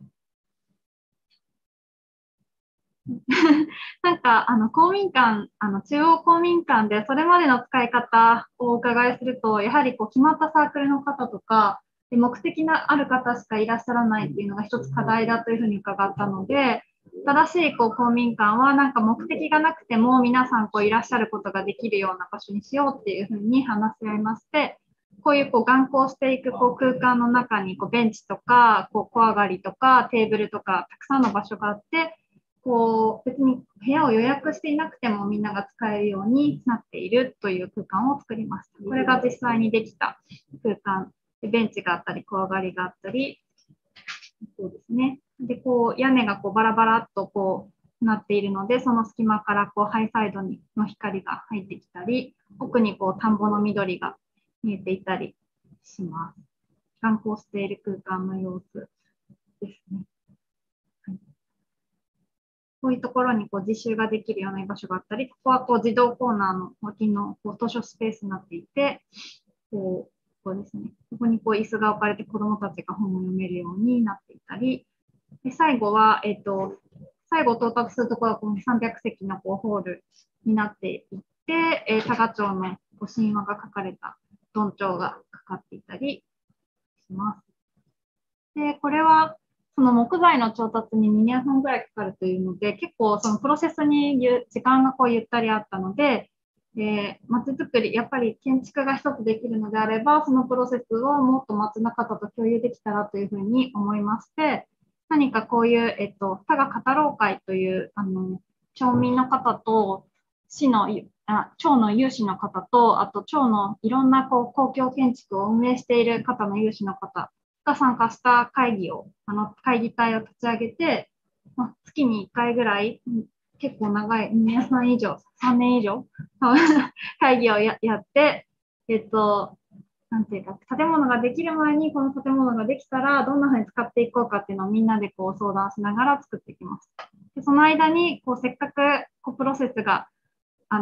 なんか、あの、公民館、あの、中央公民館でそれまでの使い方をお伺いすると、やはりこう、決まったサークルの方とか、目的のある方しかいらっしゃらないっていうのが一つ課題だというふうに伺ったので、正しいこう公民館はなんか目的がなくても皆さんこういらっしゃることができるような場所にしようっていうふうに話し合いまして、こういうこう眼光していくこう空間の中にこうベンチとかこう小上がりとかテーブルとかたくさんの場所があって、こう別に部屋を予約していなくてもみんなが使えるようになっているという空間を作りました。これが実際にできた空間で、ベンチがあったり小上がりがあったり、そうですね。で、こう屋根がこうバラバラっとこうなっているので、その隙間からこうハイサイドにの光が入ってきたり、奥にこう田んぼの緑が見えていたりします。眼光している空間の様子ですね。はい、こういうところにこう自習ができるような場所があったり、ここはこう児童コーナーの脇のこう図書スペースになっていて、こうここですね。ここにこう椅子が置かれて子どもたちが本を読めるようになっていたり、で最後は、えっと、最後到達するところはこのさんびゃく席のこうホールになっていって、えー、多賀町のこう神話が書かれたどんちょうがかかっていたりします。で、これはその木材の調達ににねんはんぐらいかかるというので、結構そのプロセスに時間がこうゆったりあったので、えー、街づくり、やっぱり建築が一つできるのであれば、そのプロセスをもっと街の方と共有できたらというふうに思いまして、何かこういう、えっと、多賀語ろう会という、あの、町民の方と、市の、あ町の有志の方と、あと町のいろんなこう公共建築を運営している方の有志の方が参加した会議を、あの、会議体を立ち上げて、まあ、月にいっかいぐらい、結構長い、にねんはん以上、さんねん以上、会議を や, やって、えっと、なんていうか、建物ができる前にこの建物ができたらどんなふうに使っていこうかっていうのをみんなでこう相談しながら作っていきます。でその間にこうせっかくこうプロセスがあの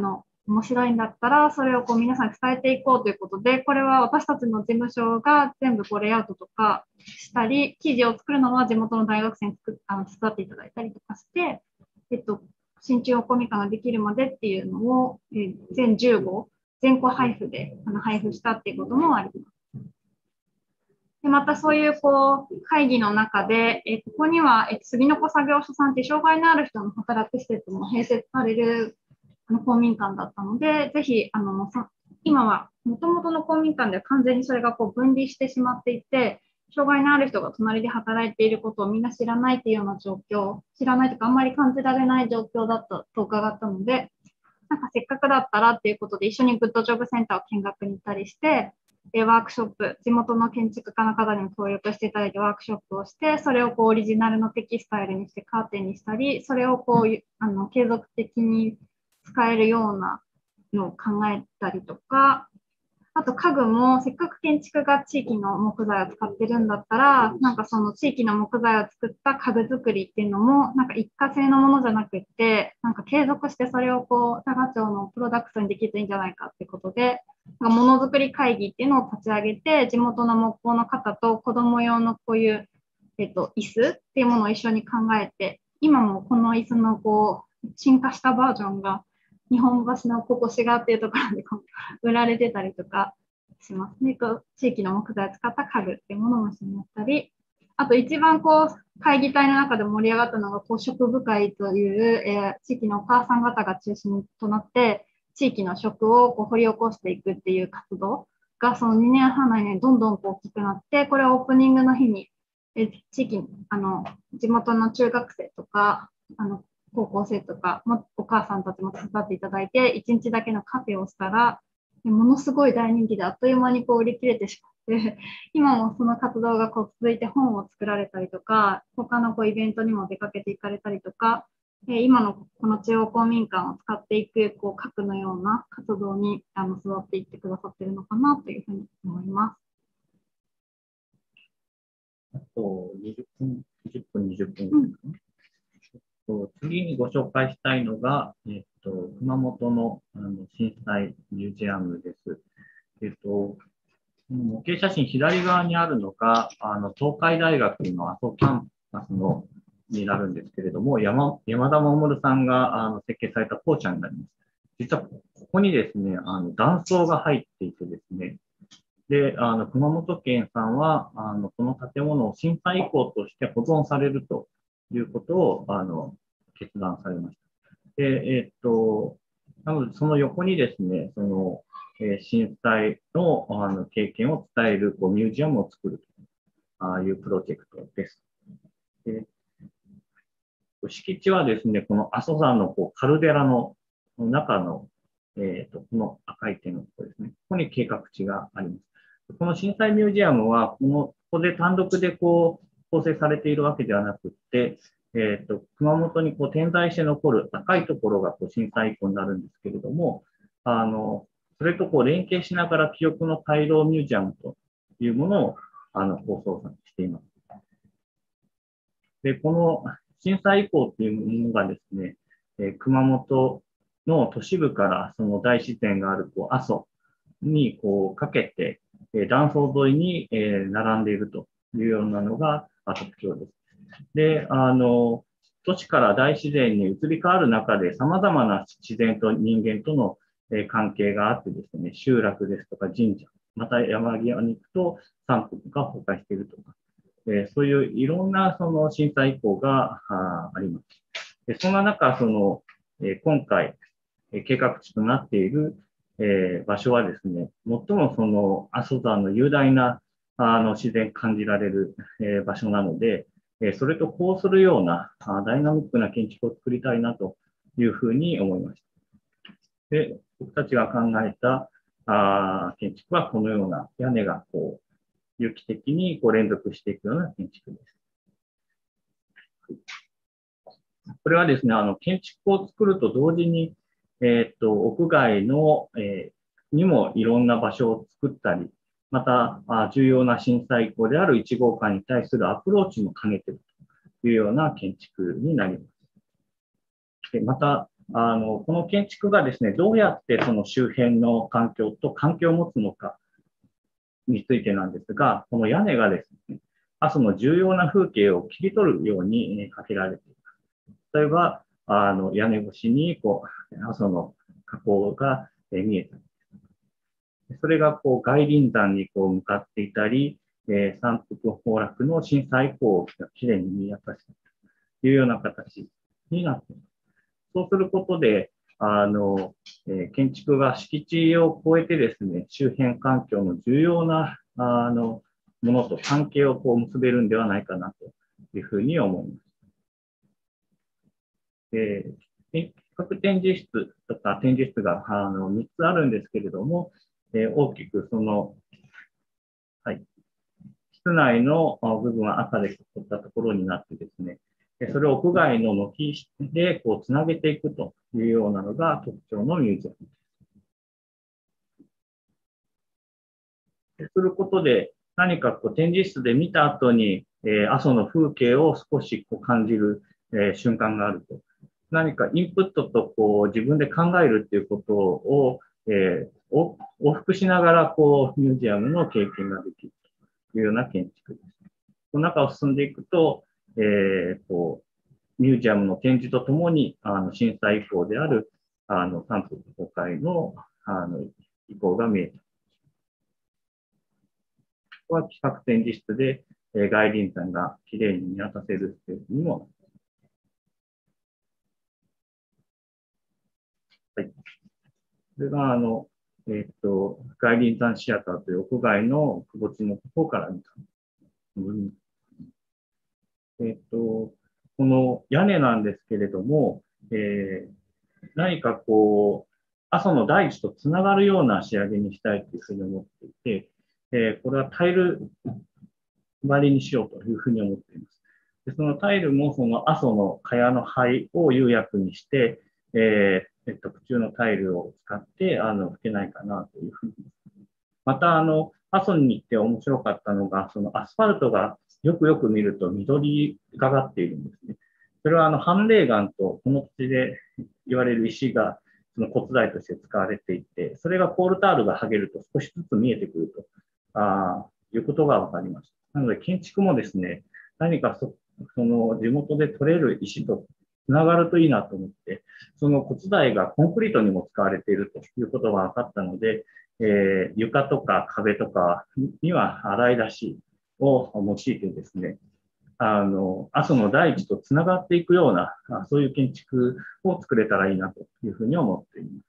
面白いんだったら、それをこう皆さんに伝えていこうということで、これは私たちの事務所が全部こうレイアウトとかしたり、記事を作るのは地元の大学生に作っあの手伝っていただいたりとかして、えっと、新中央公民館ができるまでっていうのを、えー、全じゅうご、全校配布であの配布したっていうこともあります。でまたそういうこう会議の中で、えここには、え杉の子作業所さんって障害のある人の働く施設も併設されるあの公民館だったので、ぜひあの今はもともとの公民館では完全にそれがこう分離してしまっていて、障害のある人が隣で働いていることをみんな知らないっていうような状況、知らないというかあんまり感じられない状況だったと伺ったので、なんかせっかくだったらっていうことで一緒にグッドジョブセンターを見学に行ったりして、ワークショップ、地元の建築家の方にも協力していただいてワークショップをして、それをこうオリジナルのテキスタイルにしてカーテンにしたり、それをこうあの継続的に使えるようなのを考えたりとか、あと家具もせっかく建築が地域の木材を使ってるんだったら、なんかその地域の木材を作った家具作りっていうのも、なんか一過性のものじゃなくって、なんか継続してそれをこう、多賀町のプロダクトにできるといいんじゃないかってことで、なんかものづくり会議っていうのを立ち上げて、地元の木工の方と子供用のこういう、えっと、椅子っていうものを一緒に考えて、今もこの椅子のこう、進化したバージョンが、日本橋のここしがっていうところで売られてたりとかしますね。地域の木材を使った家具っていうものも一緒にやったり、あと一番こう会議体の中で盛り上がったのがこう食部会という、えー、地域のお母さん方が中心となって地域の食をこう掘り起こしていくっていう活動がそのにねんはん内にどんどんこう大きくなって、これはオープニングの日に、えー、地域あの地元の中学生とかあの高校生とかもお母さんたちも手伝っていただいていちにちだけのカフェをしたらものすごい大人気であっという間にこう売り切れてしまって今もその活動がこう続いて本を作られたりとか他のこうイベントにも出かけていかれたりとか今のこの中央公民館を使っていくこう核のような活動にあの育っていってくださっているのかなというふうに思います。 あとにじゅっぷん、にじゅっぷん、にじゅっぷんですかね。うん、次にご紹介したいのが、えっと、熊本の、あの震災ミュージアムです。えっと、模型写真左側にあるのが、あの東海大学の阿蘇キャンパスのになるんですけれども、山山田守さんがあの設計された校舎になります。実はここにですね、あの断層が入っていてですね、で、あの熊本県さんはあのこの建物を震災遺構として保存されるということをあの決断されました。で、えっと、なのでその横にですね、その、えー、震災のあの経験を伝えるこうミュージアムを作るというプロジェクトです。で敷地はですね、この阿蘇山のこうカルデラの中の、えっと、この赤い点のところですね。ここに計画地があります。この震災ミュージアムは、この、ここで単独でこう、構成されているわけではなくて、えっと、熊本にこう点在して残る赤いところがこう震災遺構になるんですけれども、あの、それとこう連携しながら記憶の回廊ミュージアムというものを、あの、構想しています。で、この、震災遺構っていうものがですね、えー、熊本の都市部からその大自然があるこう阿蘇にこうかけて、えー、断層沿いに、えー、並んでいるというようなのが特徴です。で、あの、都市から大自然に移り変わる中で様々な自然と人間との、えー、関係があってですね、集落ですとか神社、また山際に行くと山腹が崩壊しているとか、えー、そういういろんなその震災遺構が あ, あります。でそんな中、その、えー、今回、えー、計画地となっている、えー、場所はですね、最もその阿蘇山の雄大なあの自然感じられる、えー、場所なので、えー、それとこうするようなあダイナミックな建築を作りたいなというふうに思いました。で、僕たちが考えたあ建築はこのような屋根がこう有機的にこう連続していくような建築です。これはですね、あの建築を作ると同時に、えー、っと屋外の、えー、にもいろんな場所を作ったり、またあ重要な震災遺構であるいち号館に対するアプローチも兼ねているというような建築になります。でまた、 あの、この建築がですね、どうやってその周辺の環境と関係を持つのかについてなんですが、この屋根がですね、阿蘇の重要な風景を切り取るようにかけられています。例えば、あの屋根越しにこう阿蘇の火口が見えたり、それがこう外輪山にこう向かっていたり、えー、山腹崩落の震災以降がきれいに見渡したというような形になっています。そうすることで、あの、えー、建築が敷地を超えてですね、周辺環境の重要な、あの、ものと関係をこう結べるんではないかなというふうに思います。えー、比較展示室とか展示室があのみっつあるんですけれども、えー、大きくその、はい、室内の部分は赤で囲ったところになってですね、それを屋外の軒でこうつなげていくというようなのが特徴のミュージアムです。することで、何かこう展示室で見た後に、えー、阿蘇の風景を少しこう感じる、えー、瞬間があると。何かインプットとこう自分で考えるっていうことを、えー、往復しながらこうミュージアムの経験ができるというような建築です。この中を進んでいくと、えー、こうミュージアムの展示とともにあの震災遺構であるあの山腹崩壊のあの遺構が見えた。ここは企画展示室で、えー、外輪山がきれいに見渡せるスペースにもなります。はい。それが、あの、えっと、外輪山シアターという屋外のくぼ地の方から見た。えっと、この屋根なんですけれども、えー、何かこう、阿蘇の大地とつながるような仕上げにしたいというふうに思っていて、えー、これはタイル張りにしようというふうに思っています。でそのタイルもその阿蘇の茅の灰を釉薬にして、えー、えっと、普通のタイルを使って、あの、吹けないかなというふうに。また、あの、阿蘇に行って面白かったのが、そのアスファルトがよくよく見ると緑がかっているんですね。それは、あの、斑泥岩とこの土地で言われる石が、その骨材として使われていて、それがコールタールが剥げると少しずつ見えてくると、あいうことが分かりました。なので、建築もですね、何かそその地元で取れる石とつながるといいなと思って、その骨材がコンクリートにも使われているということが分かったので、えー、床とか壁とかには洗い出しを用いてですね、あの、阿蘇の大地とつながっていくような、そういう建築を作れたらいいなというふうに思っています。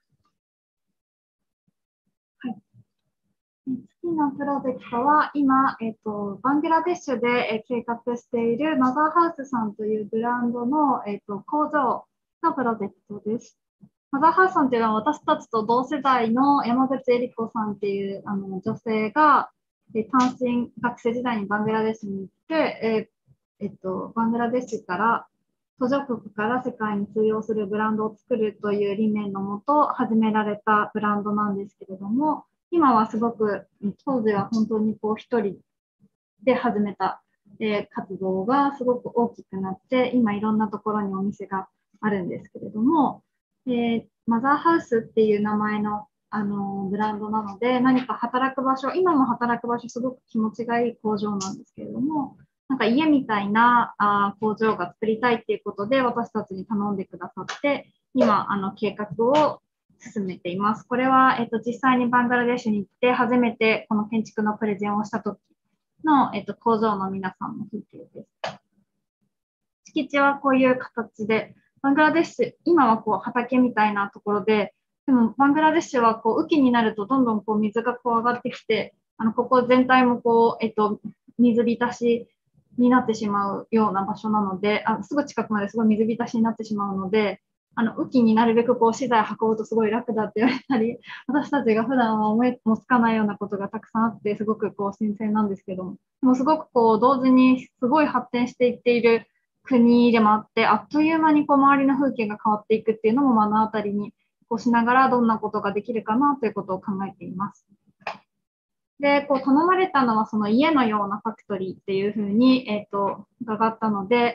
次のプロジェクトは今、えっと、バングラデシュで計画しているマザーハウスさんというブランドの、えっと、工場のプロジェクトです。マザーハウスさんというのは私たちと同世代の山口恵理子さんっていうあの女性が、え単身学生時代にバングラデシュに行って、えっと、バングラデシュから途上国から世界に通用するブランドを作るという理念のもと始められたブランドなんですけれども、今はすごく、当時は本当にこう一人で始めた、えー、活動がすごく大きくなって、今いろんなところにお店があるんですけれども、えー、マザーハウスっていう名前の、あのー、ブランドなので、何か働く場所、今も働く場所すごく気持ちがいい工場なんですけれども、なんか家みたいなあ工場が作りたいっていうことで私たちに頼んでくださって、今あの計画を進めています。これは、えっと、実際にバングラデシュに行って初めてこの建築のプレゼンをした時の、えっと、工場の皆さんの風景です。敷地はこういう形で、バングラデシュ、今はこう畑みたいなところで、でもバングラデシュはこう雨季になるとどんどんこう水がこう上がってきて、あのここ全体もこう、えっと、水浸しになってしまうような場所なので、あすぐ近くまですごい水浸しになってしまうので、あの雨季になるべくこう資材運ぶとすごい楽だって言われたり、私たちが普段は思いもつかないようなことがたくさんあって、すごくこう新鮮なんですけども、でもすごくこう同時にすごい発展していっている国でもあって、あっという間にこう周りの風景が変わっていくっていうのも目の当たりにこうしながらどんなことができるかなということを考えています。で、こう頼まれたのはその家のようなファクトリーっていうふうに、えっと、伺ったので、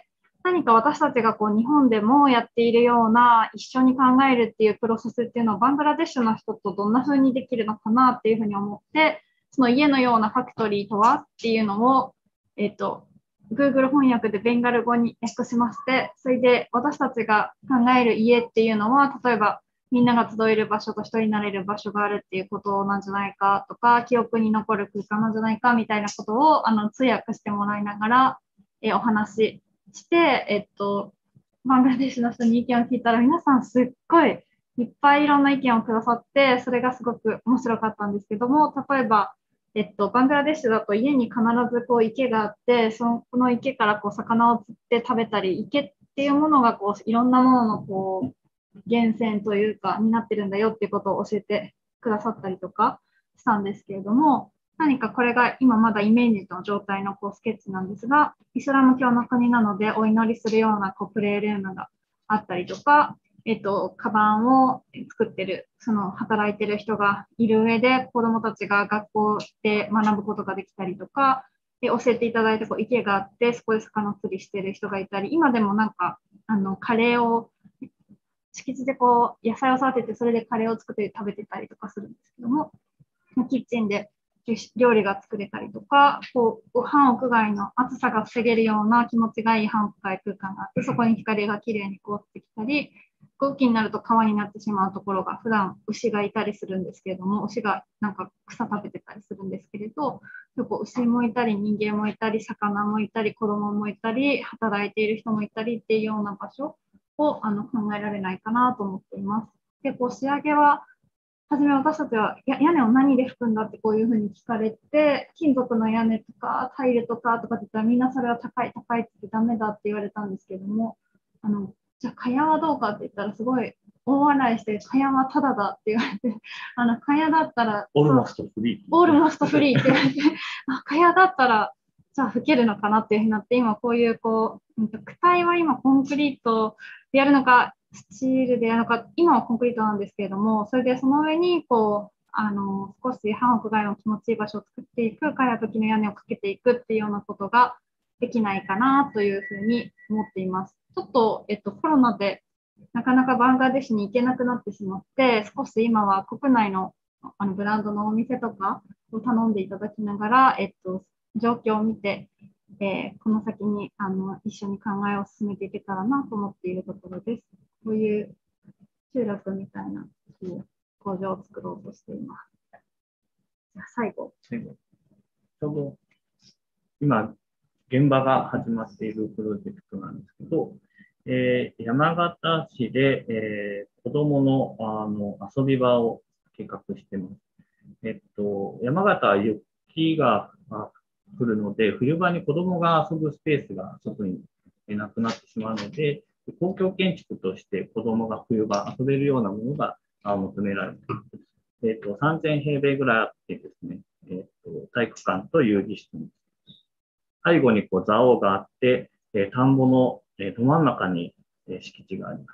何か私たちがこう日本でもやっているような一緒に考えるっていうプロセスっていうのをバングラデシュの人とどんな風にできるのかなっていうふうに思って、その家のようなファクトリーとはっていうのを、えっと、Google 翻訳でベンガル語に訳しまして、それで私たちが考える家っていうのは、例えばみんなが集える場所と一人になれる場所があるっていうことなんじゃないかとか、記憶に残る空間なんじゃないかみたいなことをあの通訳してもらいながら、えお話しして、えっと、バングラデシュの人に意見を聞いたら、皆さんすっごいいっぱいいろんな意見をくださって、それがすごく面白かったんですけども、例えば、えっと、バングラデシュだと家に必ずこう池があって、そのこの池からこう魚を釣って食べたり、池っていうものがこういろんなもののこう源泉というかになってるんだよっていうことを教えてくださったりとかしたんですけれども、何かこれが今まだイメージの状態のこうスケッチなんですが、イスラム教の国なのでお祈りするようなこうプレイルームがあったりとか、えっと、カバンを作ってる、その働いてる人がいる上で、子どもたちが学校で学ぶことができたりとか、で教えていただいたこう池があって、そこで魚釣りしてる人がいたり、今でもなんか、あの、カレーを、敷地でこう、野菜を育てて、それでカレーを作って食べてたりとかするんですけども、キッチンで料理が作れたりとか、こう、半屋外の暑さが防げるような気持ちがいい半屋外空間があって、そこに光がきれいに凍ってきたり、雨季になると川になってしまうところが普段牛がいたりするんですけれども、牛がなんか草食べてたりするんですけれど、牛もいたり人間もいたり魚もいたり子供もいたり働いている人もいたりっていうような場所をあの考えられないかなと思っています。で、こう仕上げははじめ私たちは屋根を何で拭くんだってこういうふうに聞かれて、金属の屋根とかタイルとかとかって言ったらみんなそれは高い高いって言ってダメだって言われたんですけども、あのじゃあ、蚊帳はどうかって言ったら、すごい大笑いして、蚊帳はタダだって言われて、あの、蚊帳だったら、 オールモストフリー。 オールモストフリーって言われて、あ、蚊帳だったら、じゃあ、吹けるのかなっていうふうになって、今こういう、こう、躯体は今コンクリートでやるのか、スチールでやるのか、今はコンクリートなんですけれども、それでその上に、こう、あの、少し半屋外の気持ちいい場所を作っていく、蚊帳時の屋根をかけていくっていうようなことができないかなというふうに思っています。ちょっと、えっと、コロナでなかなかバングラデシュに行けなくなってしまって、少し今は国内の、あのブランドのお店とかを頼んでいただきながら、えっと、状況を見て、えー、この先にあの一緒に考えを進めていけたらなと思っているところです。こういう集落みたいな工場を作ろうとしています。じゃあ最後。 最後。ちょうど今、現場が始まっているプロジェクトなんですけど、えー、山形市で、えー、子供の、あの遊び場を計画しています。えっと、山形は雪が降るので、冬場に子供が遊ぶスペースが外になくなってしまうので、公共建築として子供が冬場遊べるようなものが求められています。えっと、さんぜん平米ぐらいあってですね、えっと、体育館と遊戯室に背後にこう蔵王があって、えー、田んぼの、えー、ど真ん中に、えー、敷地があります。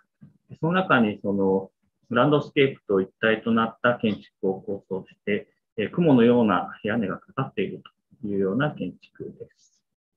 その中にそのランドスケープと一体となった建築を構想して、えー、雲のような屋根がかかっているというような建築です。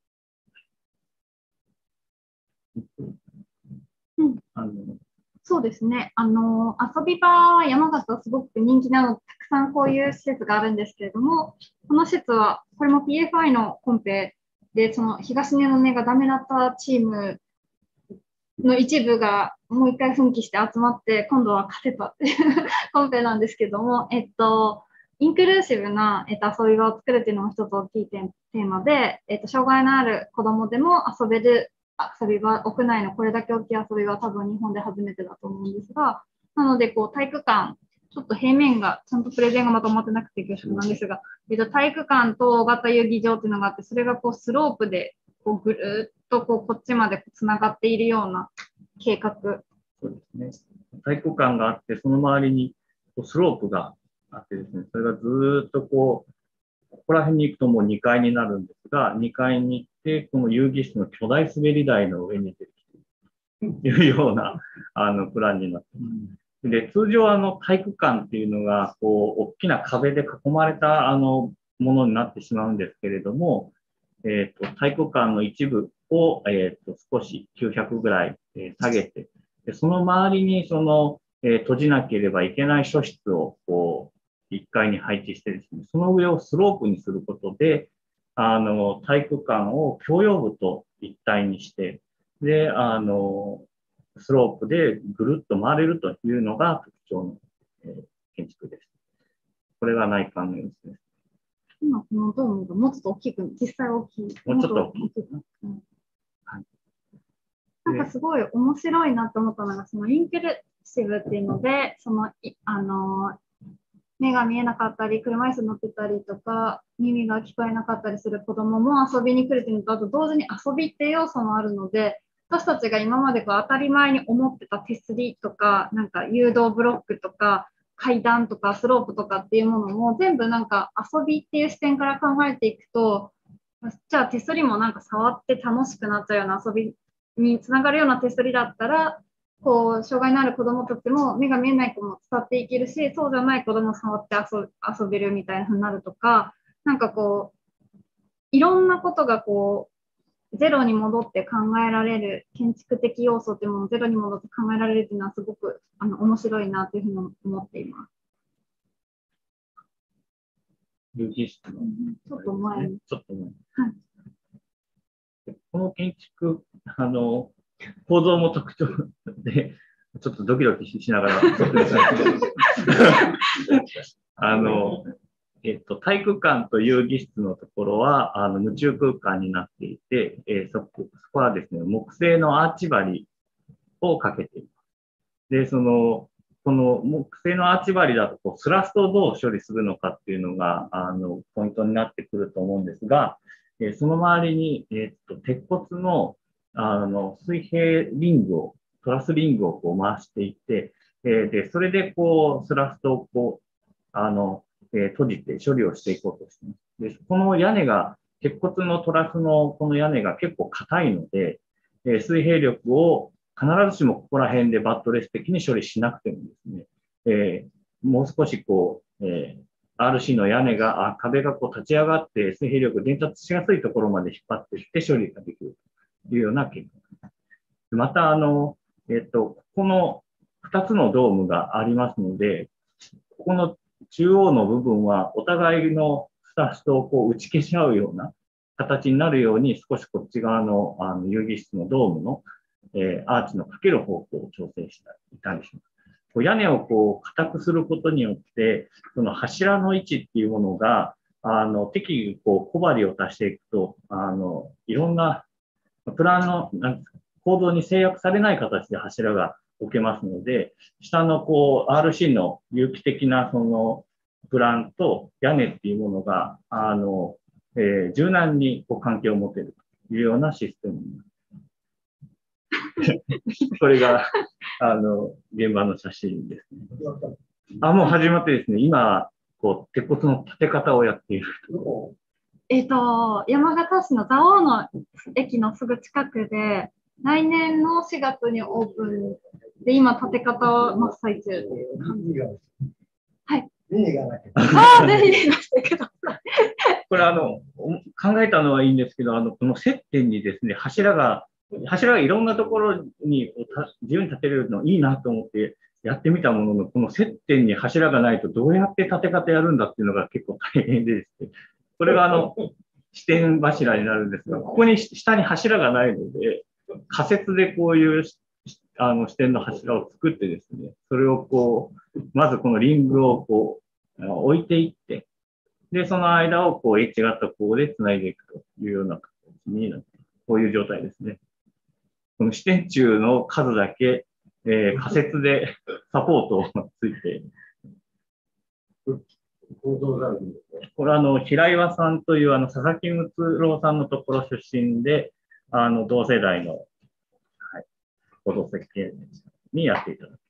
うん、あのそうですね。あの、遊び場は山形はすごく人気なので、たくさんこういう施設があるんですけれども、この施設は、これも ピーエフアイ のコンペで、その東根の根がダメだったチームの一部がもう一回奮起して集まって、今度は勝てたっていうコンペなんですけども、えっと、インクルーシブな、えっと、遊び場を作るっていうのも一つ大きいテーマで、えっと、障害のある子供でも遊べる遊び場、屋内のこれだけ大きい遊び場は多分日本で初めてだと思うんですが、なので、こう、体育館、ちょっと平面が、ちゃんとプレゼンがまとまってなくて恐縮なんですが、えっと、体育館と大型遊戯場っていうのがあって、それがこう、スロープで、こう、ぐるっとこう、こっちまでつながっているような計画。 そうですね。体育館があって、その周りにこうスロープがあってですね、それがずっとこう、ここら辺に行くともうにかいになるんですが、にかいに行って、この遊戯室の巨大滑り台の上に出てきているというようなあのプランになっています。で、通常あの体育館っていうのが、こう、大きな壁で囲まれたあのものになってしまうんですけれども、えっと、体育館の一部を、えー、と少しきゅうひゃくぐらい、えー下げて、でその周りにその、えー閉じなければいけない書室をこういっかいに配置してですね、その上をスロープにすることで、あの体育館を共用部と一体にして、で、あの、スロープでぐるっと回れるというのが特徴の、えー建築です。これが内観の様子です。 今、このドームがもうちょっと大きく、実際大きい。 もうちょっと大きい。 うんはいなんかすごい面白いなと思ったのが、そのインクルーシブっていうので、その、いあの、目が見えなかったり、車椅子乗ってたりとか、耳が聞こえなかったりする子供も遊びに来るっていうのと、あと同時に遊びっていう要素もあるので、私たちが今までこう当たり前に思ってた手すりとか、なんか誘導ブロックとか、階段とかスロープとかっていうものも全部なんか遊びっていう視点から考えていくと、じゃあ手すりもなんか触って楽しくなっちゃうような遊びにつながるような手すりだったら、こう障害のある子どもたちも目が見えない子も伝っていけるし、そうじゃない子ども触って遊遊べるみたいな風になるとか、なんかこういろんなことがこうゼロに戻って考えられる、建築的要素っていうものをゼロに戻って考えられるっていうのはすごくあの面白いなというふうに思っています。 有機質の、 ちょっと前に。 ちょっと前に。 はいこの建築、あの、構造も特徴で、ちょっとドキドキしながらあの、えっと、体育館と遊戯室のところは、あの、無中空間になっていて、えー、そこ、そこはですね、木製のアーチ張りをかけています。で、その、この木製のアーチ張りだと、こう、スラストをどう処理するのかっていうのが、あの、ポイントになってくると思うんですが、えー、その周りに、えー、っと、鉄骨の、あの、水平リングを、トラスリングをこう回していって、えー、で、それでこう、スラストをこう、あの、えー、閉じて処理をしていこうとしています。で、この屋根が、鉄骨のトラスのこの屋根が結構硬いので、えー、水平力を必ずしもここら辺でバットレス的に処理しなくてもですね、えー、もう少しこう、えー、アールシー の屋根が、あ壁がこう立ち上がって水平力伝達しやすいところまで引っ張っていって処理ができるというような結果。また、あの、えっと、ここのふたつのドームがありますので、ここの中央の部分はお互いのスタッフとこう打ち消し合うような形になるように少しこっち側のあの遊戯室のドームの、えー、アーチのかける方向を調整していたりします。こう屋根をこう硬くすることによって、その柱の位置っていうものが、あの適宜こう小針を足していくと、あのいろんなプランのなんですか構造に制約されない形で柱が置けますので、下のこう アールシー の有機的なそのプランと屋根っていうものが、あの、えー、柔軟にこう関係を持てるというようなシステムになります。これが、あの、現場の写真ですね。あ、もう始まってですね、今、こう、鉄骨の立て方をやっている。 えっと、山形市の蔵王の駅のすぐ近くで、来年のしがつにオープンで、今、建て方真っ最中という感じ。はい。ああ、ぜひいらしてください。 これ、あの、考えたのはいいんですけど、あの、この接点にですね、柱が、柱がいろんなところに自由に立てるのいいなと思ってやってみたものの、この接点に柱がないとどうやって建て方やるんだっていうのが結構大変でですね、これがあの、支点柱になるんですが、ここに下に柱がないので、仮設でこういうあの支点の柱を作ってですね、それをこう、まずこのリングをこう置いていって、で、その間をこう、エッジ型こうで繋いでいくというような形になって、こういう状態ですね。この支点柱の数だけ、えー、仮設でサポートをついて、これはあの、平岩さんというあの、佐々木睦郎さんのところ出身で、あの、同世代の、はい、構造設計にやっていただく。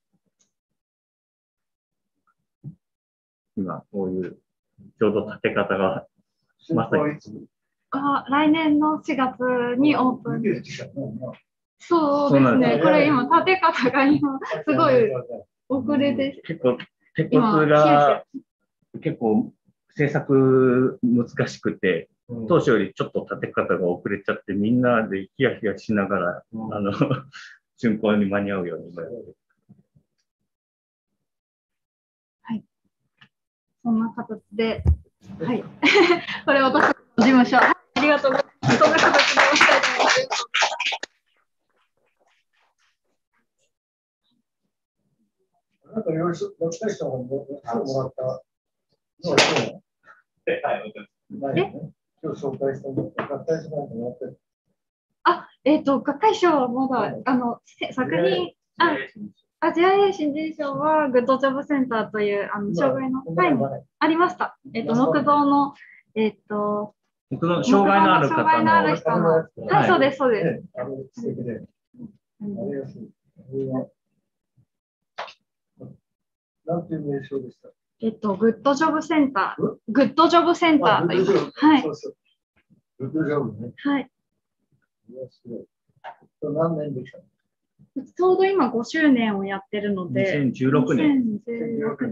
今、こういう、ちょうど立て方が、まさに。 あ、来年のしがつにオープン。そうですね。これ今、立て方が今、すごい遅れです。 結構、鉄骨が、結構制作難しくて、 当初よりちょっと立て方が遅れちゃって、みんなでヒヤヒヤしながら、うん、あの、竣工に間に合うように。 はい。そんな形で、はい。これ私の事務所。ありがとうございます。そんな形でおしたいと思います。 なんかいろいろ学会者ももらったのは今日ないよね。今日紹介したの学会者なんかもらってる。あ、 えっと、学会賞はまだ、あの、作品、あ、アジア エー 新人賞はグッドジョブセンターという、あの、障害の、はい、ありました。えっと、木造の、えっと、 木造、障害のある方の。 障害のある人の。はい、そうです、そうです。 あれ、素敵で。あれがすごい。なんていう名称でした。 えっと、グッドジョブセンター。グッドジョブセンターと言います。はい。 そうそう。グッドジョブね。 はい。 すごい。何年できたの？ ちょうど今ごしゅうねんをやってるので。 にせんじゅうろくねん。 にせんじゅうろくねん。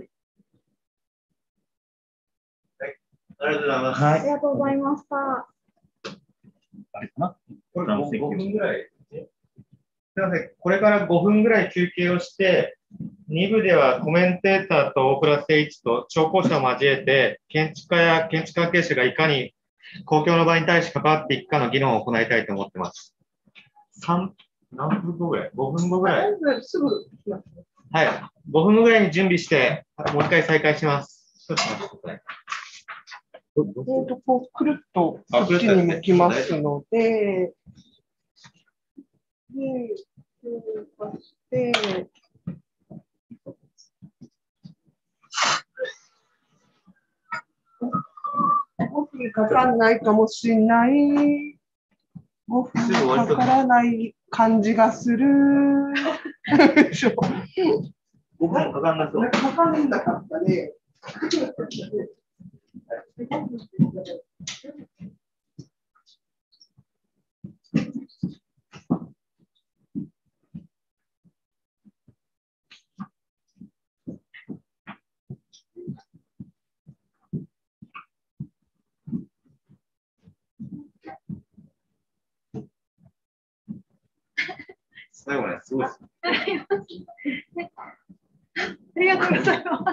はい。ありがとうございます。 ありがとうございました。 あれかな？ これごふんぐらい。すみません。これからごふんぐらい休憩をして、に部ではコメンテーターと大倉誠一と聴講者を交えて、建築家や建築関係者がいかに公共の場に対して関わっていくかの議論を行いたいと思っています。三何分後ぐらい ?ご 分後ぐらい。 すぐはい。ごふんぐらいに準備して、もう一回再開します。少し待ってください。 えっと、こう、くるっとこっちに向きますので、で、こうして、ごふんかかんないかもしれない。ごふんかからない感じがする。 ごふんかかんなそう。 かかんなかったね。 最後ね、すごいです。 ありがとうございます。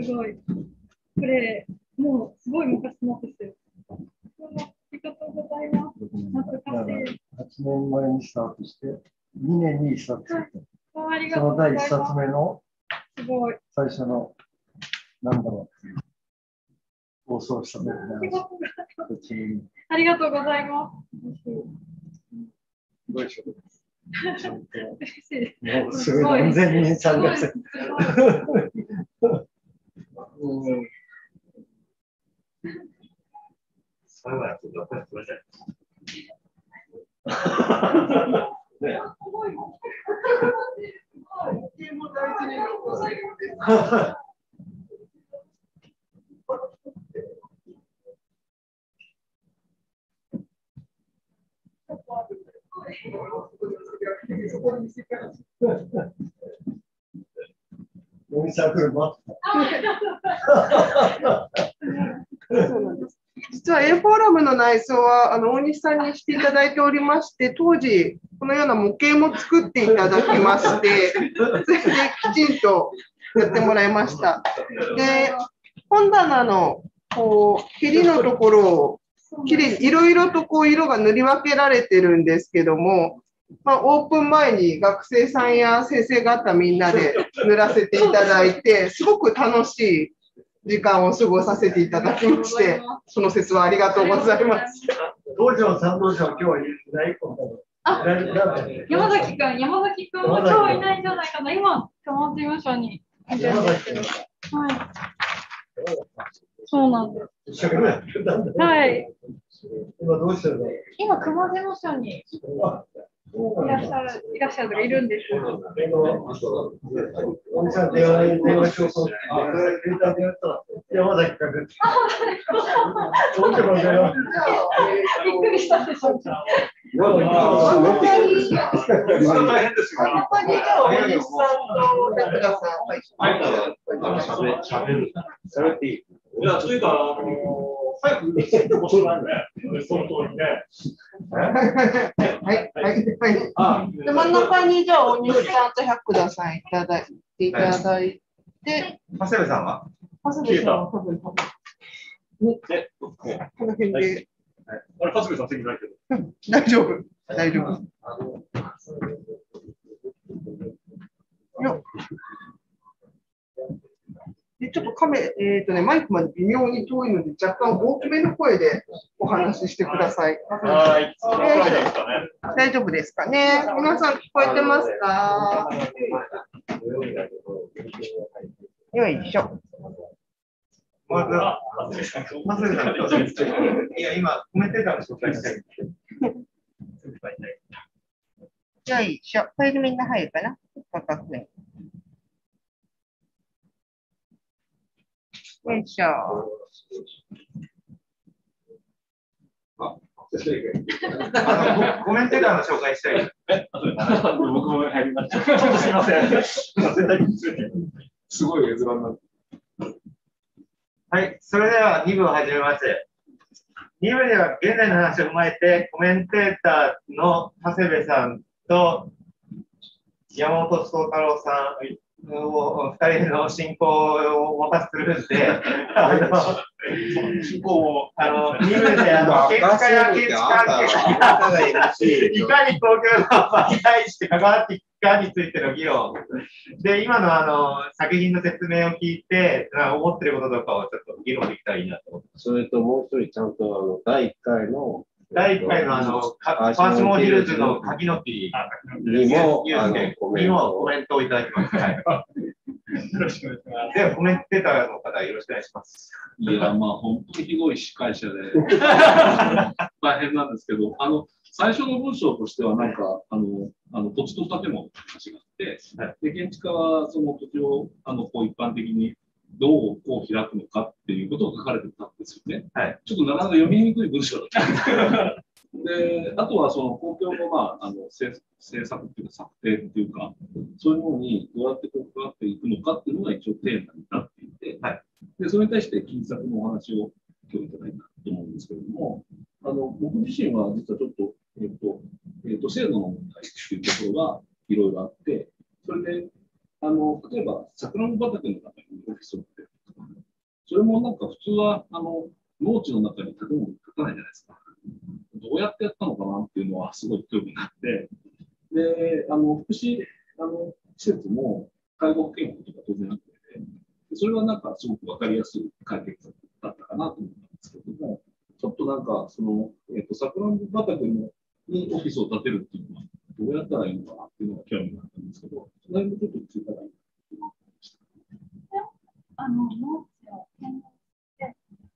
すごい。これ、もうすごい昔のですよ。ありがとうございます。懐かしい。 はちねんまえにスタートして、にねんにいっさつ。 はい、ありがそのとうございます。 だいいっさつめのすごい。 最初の、なんだろう、放送した時のありがとうございます。 すごい仕事です。 嬉しい。 もうすごい何千人参加して。 最後やつどこやってください。 飲みサークル待ってた。 実は A フォーラムの内装はあの大西さんにしていただいておりまして、当時このような模型も作っていただきまして、それできちんとやってもらいました。で、本棚のこうへりのところをきれいにいろいろとこう色が塗り分けられてるんですけども、まあ、オープン前に学生さんや先生方みんなで塗らせていただいて、すごく楽しい時間を過ごさせていただきまして、その説はありがとうございます。 道場三道場、今日はいないかも。 あ、山崎くん、山崎くんは今日いないんじゃないかな。今、熊本事務所にいるんですけど。はい。そうなんです。はい。 今どうしてるの？ 今、熊事務所にいらっしゃる、いらっしゃるがいるんです。 おじさん電話に電話しようと。山崎から。そうでもないよ。 びっくりしたでしょ。 大変ですよ。本当にじゃあ大西さんと田倉さん。 喋る。喋っていい。いや、というか、 早く面白いね。その通りね。 はいはいはい。あ、で真ん中にじゃあ大西さんと百田さんいただいていただいて、 長谷部さんは？ 長谷部さんは多分多分。ね、この辺で。 あれ、長谷部さん席ないけど。 大丈夫、大丈夫。よでちょっとカメ、えっとね、マイクまで微妙に遠いので、若干大きめの声でお話ししてください。 はい。 大丈夫ですかね。皆さん聞こえてますか？よいしょ。 まずは、まずは、いや、今、コメンテーターの紹介したい。 よいしょ。これでみんな入るかな？価格面。よいしょ。 あのコメンテーターの紹介したい。 え、僕も入りました。ちょっとすみません。絶対すごい絵面になって。 はい、それではに部を始めます。に部では現在の話を踏まえて、コメンテーターの長谷部さんと山本宗太郎さんをふたりの進行をお任せするんで、あの、進行を、あの、に部で、あの、建築家や建築関係いかに東京の場に対して関わっていくかについての議論。で、今のあの、作品の説明を聞いて、思ってることとかをちょっと議論できたらいいなと思って。 それともう一人、ちゃんとあのだいいっかいの、 だいいっかいのあの、パーシモンヒルズの柿の木にもコメントをいただきます。はい、よろしくお願いします。では、コメンテーターの方、よろしくお願いします。 いや、まあ、本当にひどい司会者で、大変なんですけど、あの、最初の文章としては、なんか、あの、あの土地と建物の話があって、はい、で、建築家はその土地を、あの、こう一般的にどうこう開くのかっていうことを書かれてたんですよね。はい、ちょっとなかなか読みにくい文章だったんですけど、で、あとはその公共の、まあ、あの政策っていうか策定っていうか、そういうものにどうやってこう関わっていくのかっていうのが一応テーマになっていて、はい、でそれに対して金策のお話を今日いただいたと思うんですけれども、あの僕自身は実はちょっと、えっと、えっと、制度の問題っていうところがいろいろあって、それで、あの、例えば、桜の畑の中にオフィスを持ってるとか、それもなんか普通は、あの、農地の中に建物を建たないじゃないですか。どうやってやったのかなっていうのはすごい興味があって、で、あの、福祉、あの、施設も介護保険法とか当然あって、それはなんかすごくわかりやすい解決だったかなと思ったんですけども、ちょっとなんか、その、えっと、桜の畑にオフィスを建てるっていうのは、どうやったらいいのかなっていうのが興味があったんですけど、その辺もちょっと聞いたらいいなと思いました。 あの、農地を見学して、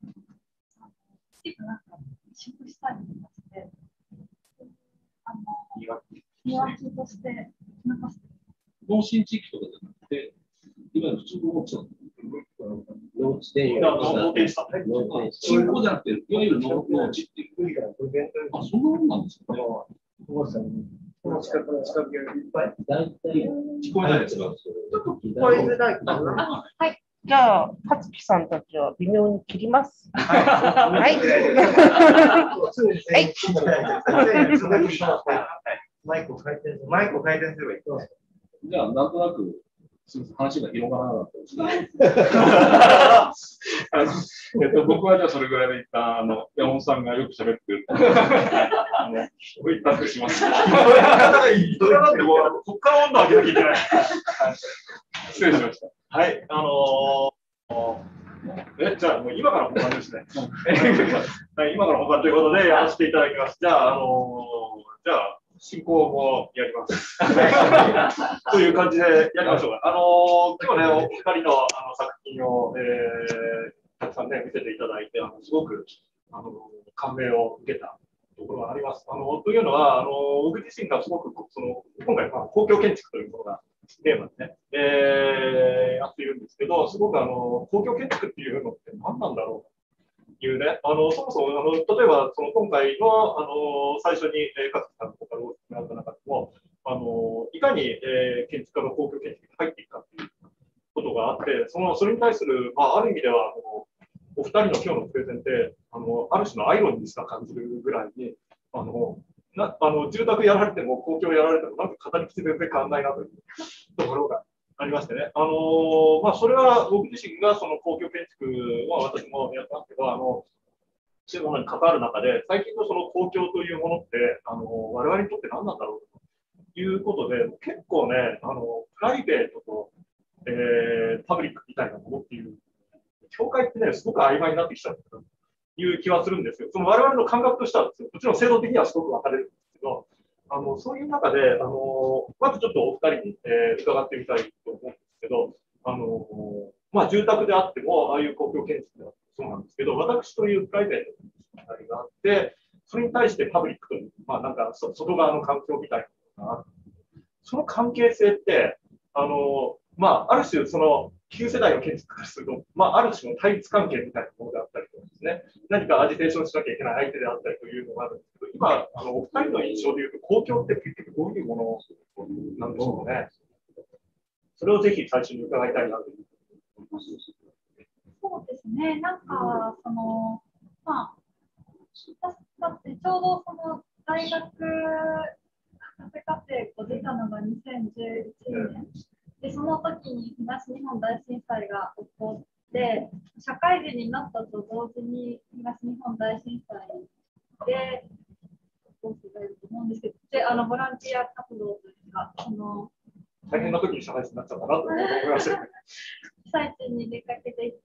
なんか移植したりとかして、あの、庭木として残して。 農心地域とかじゃなくて、いわゆる普通の農地の農地で、 農地さん。信仰じゃなくて、いわゆる農地っていう。あ、そんなもんなんですかね。 この近くの近くにいっぱい。 大体聞こえないですか。 ちょっと聞こえづらいかな。はい。じゃあ、勝木さんたちは微妙に切ります。はい。はい。 マイクを回転マイクを回転すればいい。 じゃあ、なんとなく、話が広がらなかったですね。 えっと、僕はじゃあそれぐらいで一旦、あの、山本さんがよく喋ってる。あの、一旦とします。それはだってもう、こっから温度上げなきゃいけない。失礼しました。はい、あのー、え、じゃあもう今から本番ですね。はい、今から本番ということでやらせていただきます。じゃあ、あのー、じゃあ、進行をやります。という感じでやりましょうか。あのー、今日ね、お二人のあの作品を、えー、たくさんね、見せていただいて、あのすごくあの感銘を受けたところがあります。あのというのは、あの僕自身がすごくその今回、まあ、公共建築というものがテーマでね、えー、やっているんですけど、すごくあの公共建築っていうのって何なんだろういうね、あのそもそもあの例えばその今回のあの最初に、えー、勝木さんとかをやった中でもあのいかに、えー、建築家の公共建築に入っていくかということがあって、そのそれに対する、まあ、ある意味ではあのお二人の今日のプレゼンであののある種のアイロニーにしか感じるぐらいに、あのなあの住宅やられても公共やられてもなんか語り口全然変わらないなというところがありましてね、あのまあ、それは僕自身がその公共建築は私もやってますけど、あのそういうものに関わる中で、最近のその公共というものって、あの我々にとって何なんだろうということで、結構ね、あのプライベートと、えー、パブリックみたいなものっていう、境界ってね、すごく曖昧になってきちゃうという気はするんですよ。その我々の感覚としてはですよ、もちろん制度的にはすごく分かれるんですけど、あのそういう中で、あのまずちょっとお二人に、えー、伺ってみたいと思うんですけど、あのまあ、住宅であっても、ああいう公共建築であってもそうなんですけど、私というプライベートのがあって、それに対してパブリックという、まあ、なんか外側の環境みたいなのがある。その関係性って、あのまあ、ある種、その旧世代の建築からすると、まあ、ある種の対立関係みたいなものであったりとかですね、何かアジテーションしなきゃいけない相手であったりというのがあるんですけど、今、あのお二人の印象でいうと、公共って結局どういうものなんでしょうね。それをぜひ最初に伺いたいなと思います。 そうですね、なんか、その、まあ、だってちょうどその大学博士課程を出たのがにせんじゅういちねんで、その時に東日本大震災が起こって、社会人になったと同時に東日本大震災で、どうすればいいと思うんですけど、であのボランティア活動というか、その大変な時に社会人になっちゃったなと思いました。 被災地に出かけていって、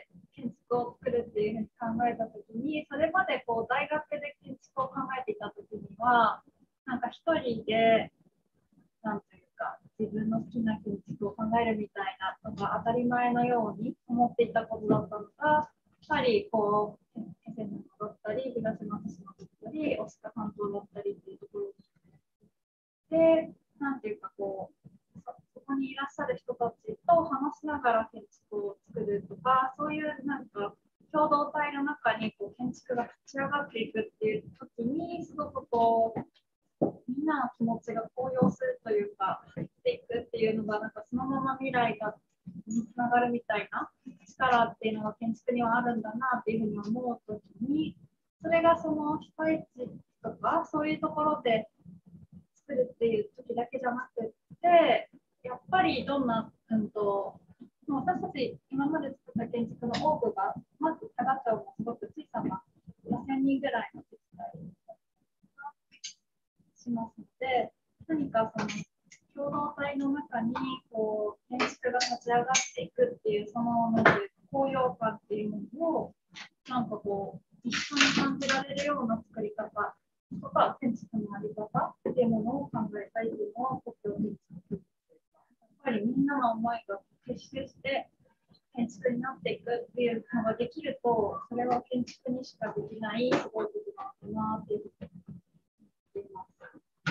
建築を作るっていうふうに考えたときに、それまでこう大学で建築を考えていたときには、なんか一人で、なんというか、自分の好きな建築を考えるみたいなのが当たり前のように思っていたことだったのが、やっぱりこう、気仙沼だったり、東松島だったり、大鹿半島だったりっていうところで、なんていうかこう、そこにいらっしゃる人たちと話しながら建築を作るとか、そういうなんか共同体の中にこう建築が立ち上がっていくっていう時に、すごくこうみんなの気持ちが高揚するというか、入っていくっていうのが、なんかそのまま未来がにつながるみたいな力っていうのが建築にはあるんだなっていうふうに思う時に、それがその被災地とかそういうところで作るっていう時だけじゃなくて、やっぱりどんな、うんと、私たち今まで作った建築の多くが、まず佐賀町もすごく小さなせんにんぐらいの自治体しますので、何かその共同体の中にこう建築が立ち上がっていくっていう、そのなんていう高揚感っていうものを、なんかこう、一緒に感じられるような作り方とか、建築のあり方っていうものを考えたいっていうのは、国境建築。やっぱりみんなの思いが結集して建築になっていくっていうのができると、それは建築にしかできないすごいことなんだなっていうふうに思っています。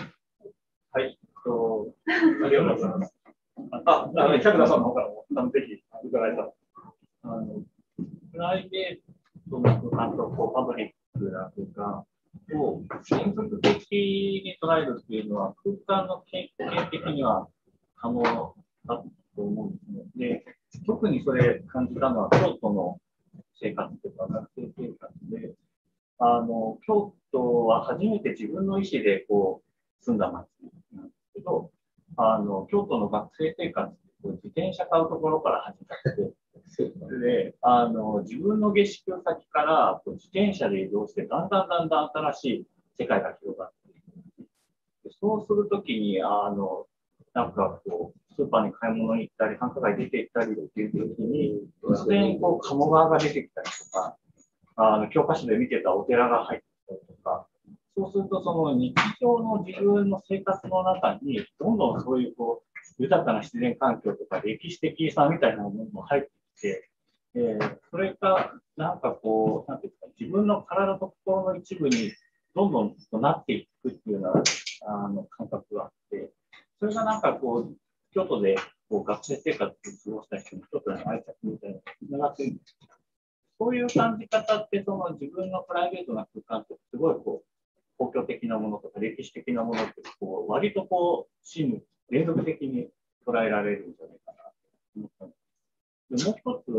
はい、とありがとうございます。あ、あの、百田さんの方からも、あのぜひ伺いたい。 あのプライベートの空間とこうパブリックな空間を連続的に捉えるっていうのは、空間の経験的には可能だと思うんですね。で、特にそれ感じたのは京都の生活とか学生生活で、あの京都は初めて自分の意思でこう住んだ町なんですけど、あの京都の学生生活ってこう自転車買うところから始まって、であの自分の下宿先からこう自転車で移動して、だんだんだんだん新しい世界が広がっていく。でそうするときにあのなんかこうスーパーに買い物に行ったり、繁華街出て行ったりっていうときに、突然こう鴨川が出てきたりとか、あの教科書で見てたお寺が入ってきたりとか、そうするとその日常の自分の生活の中にどんどんそういうこう豊かな自然環境とか歴史的さみたいなものも入ってきて、えー、それがなんかこうなんていうか、自分の体と心の一部にどんどんなっていくっていうようなあの感覚があって、それがなんかこう京都でこう学生生活を過ごした人に京都の愛着みたいなのがつながっているんですけど、そういう感じ方ってその自分のプライベートな空間とすごいこう公共的なものとか歴史的なものってこう割とこう真連続的に捉えられるんじゃないかなと思ったんです。でもう一つ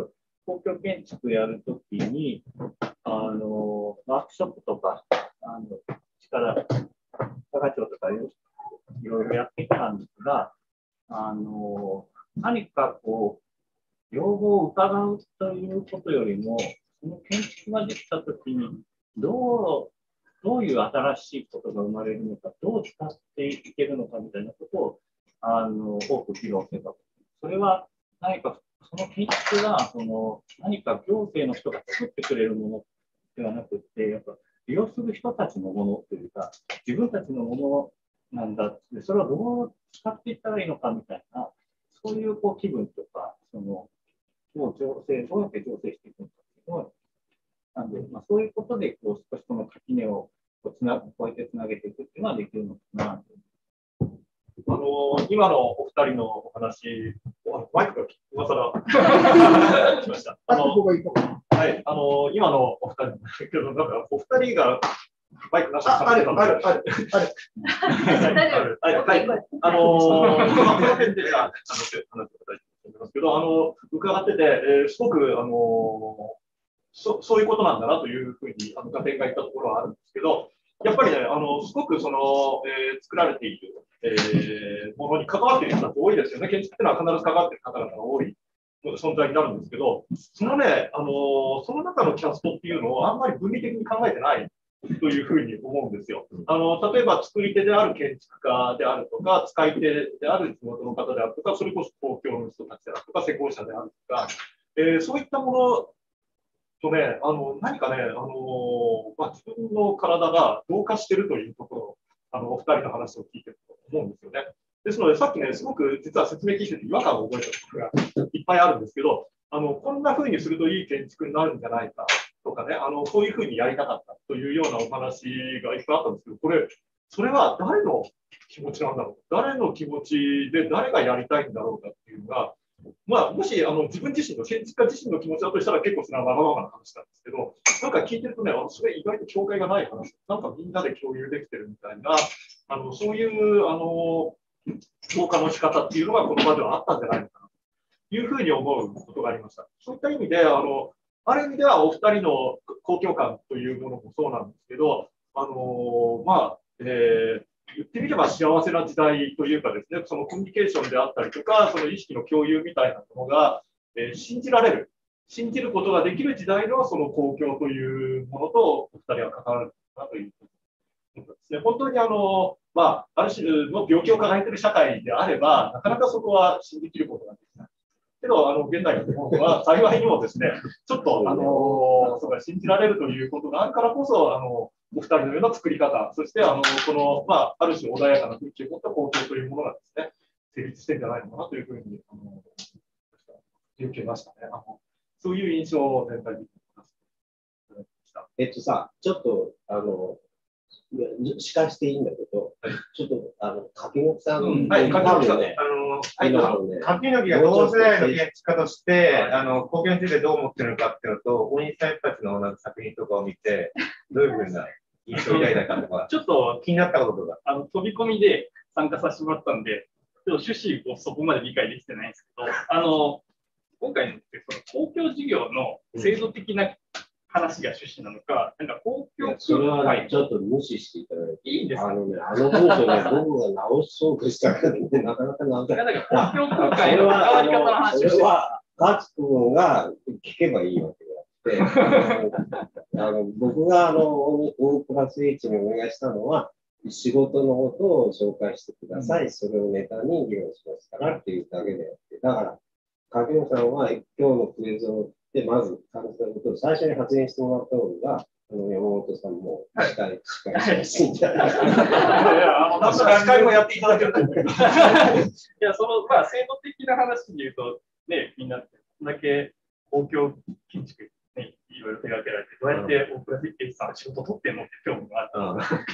公共建築やるときに、あの、ワークショップとか、あの、力、佐賀町とかいろいろやってきたんですが、あの、何かこう、要望を伺うということよりも、その建築ができたときに、どう、どういう新しいことが生まれるのか、どう使っていけるのかみたいなことを、あの、多く議論してた。それは何か、その建築が、その、何か行政の人が作ってくれるものではなくて、やっぱ、利用する人たちのものというか、自分たちのものなんだって、それをどう使っていったらいいのかみたいな、そういうこう気分とか、その、どう調整、どうやって調整していくのかっていうのは、なんで、まあ、そういうことで、こう、少しこの垣根をこうつな、こうやってつなげていくっていうのはできるのかなと。 あの今のお二人のお話、マイクが今更来ました。あのはい、あの今のお二人けど、なんかお二人がマイクなしで喋ってたので、あるあるあるあるはいはいあのこの辺であの話をいただいてと思いますけど、あの伺ってて、えー、すごくあのそそういうことなんだなというふうにあの合点がいったところはあるんですけど。やっぱりね、あのすごくその、えー、作られている、えー、ものに関わっている人って多いですよね。建築っていうのは必ず関わっている方々が多い存在になるんですけど、そのね、あのその中のキャストっていうのをあんまり分離的に考えてないというふうに思うんですよ。あの例えば作り手である建築家であるとか、使い手である地元の方であるとか、それこそ東京の人たちであるとか、施工者であるとか、えー、そういったものとね、あの何かね、あのまあ、自分の体が同化しているというところを、あのお二人の話を聞いてると思うんですよね。ですので、さっきね、すごく実は説明聞いてて違和感を覚えたことがいっぱいあるんですけど、あのこんな風にするといい建築になるんじゃないかとかね、あのこういう風にやりたかったというようなお話がいっぱいあったんですけど、これ、それは誰の気持ちなんだろう、誰の気持ちで誰がやりたいんだろうかっていうのが、まあ、もしあの自分自身の建築家自身の気持ちだとしたら結構それはわがままな話なんですけど、なんか聞いてるとね、それ意外と境界がない話、なんかみんなで共有できてるみたいな、あのそういうあの評価の仕方っていうのがこの場ではあったんじゃないのかなというふうに思うことがありました。そういった意味で、あのある意味ではお二人の公共感というものもそうなんですけど、あのまあ、えー言ってみれば幸せな時代というかですね、そのコミュニケーションであったりとか、その意識の共有みたいなものが、えー、信じられる、信じることができる時代のその公共というものと、お二人は関わるなということですね。本当にあの、まあ、ある種の病気を抱えている社会であれば、なかなかそこは信じきることができない。けど、あの現代の日本は幸いにもですね、ちょっとあのそうか信じられるということがあるからこそ、あのお二人のような作り方、そしてあのこの、まあ、ある種穏やかな空気を持った公共というものがですね、成立してるんじゃないのかなというふうにあの受けましたね。あのそういう印象を全体的にえっとさ、ちょっとあのしかしていいんだけど、ちょっとあの柿の木さん、うん、 はい、柿の木さん、 ね、 あの柿の木が同世代の建築家として、あの公共についてどう思ってるのかっていうのと、大西さんたちのなんか作品とかを見て、どういうふうな印象を抱いたかとか、 ちょっと気になったこととか。 あの飛び込みで参加させてもらったんで、ちょっと趣旨をそこまで理解できてないんですけど、あの今回のその公共事業の制度的な話が趣旨なのか、なんか公共それは、ね、ちょっと無視していただいて、 いいんですか？ あのね、あの文章ね、僕が直しそうとしたからね、なかなか直せない。 公共空間への関わり方の話をして、 それは、ガチ君が聞けばいいわけであって、あの僕があの O プラス H にお願いしたのは、仕事のことを紹介してください、うん、それをネタに議論しますからっていうだけであって、だから、柿野さんは今日のプレゼンでまず感じたことを最初に発言してもらった方が、あの山本さんも司会、司会しやすいんじゃないかな。いや、あの、司会もやっていただけると思います。いや、その、まあ、制度的な話で言うと、ね、みんな、こんだけ公共建築、ね、いろいろ手掛けられて、どうやって大倉設計士さんが仕事を取ってんのって興味があった。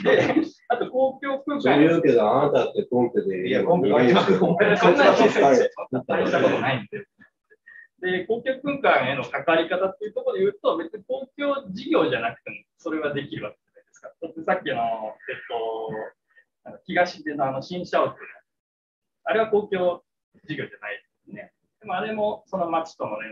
で、あと公共空間。 そう言うけど、あなたってコンペで。 いや、コンペは今、コンペでそんなに大したことないんで。で、公共空間への関わり方っていうところで言うと、別に公共事業じゃなくてもそれはできるわけじゃないですか。さっきの、えっと、東出のあの新社屋、あれは公共事業じゃないですね。でもあれもその町との連絡と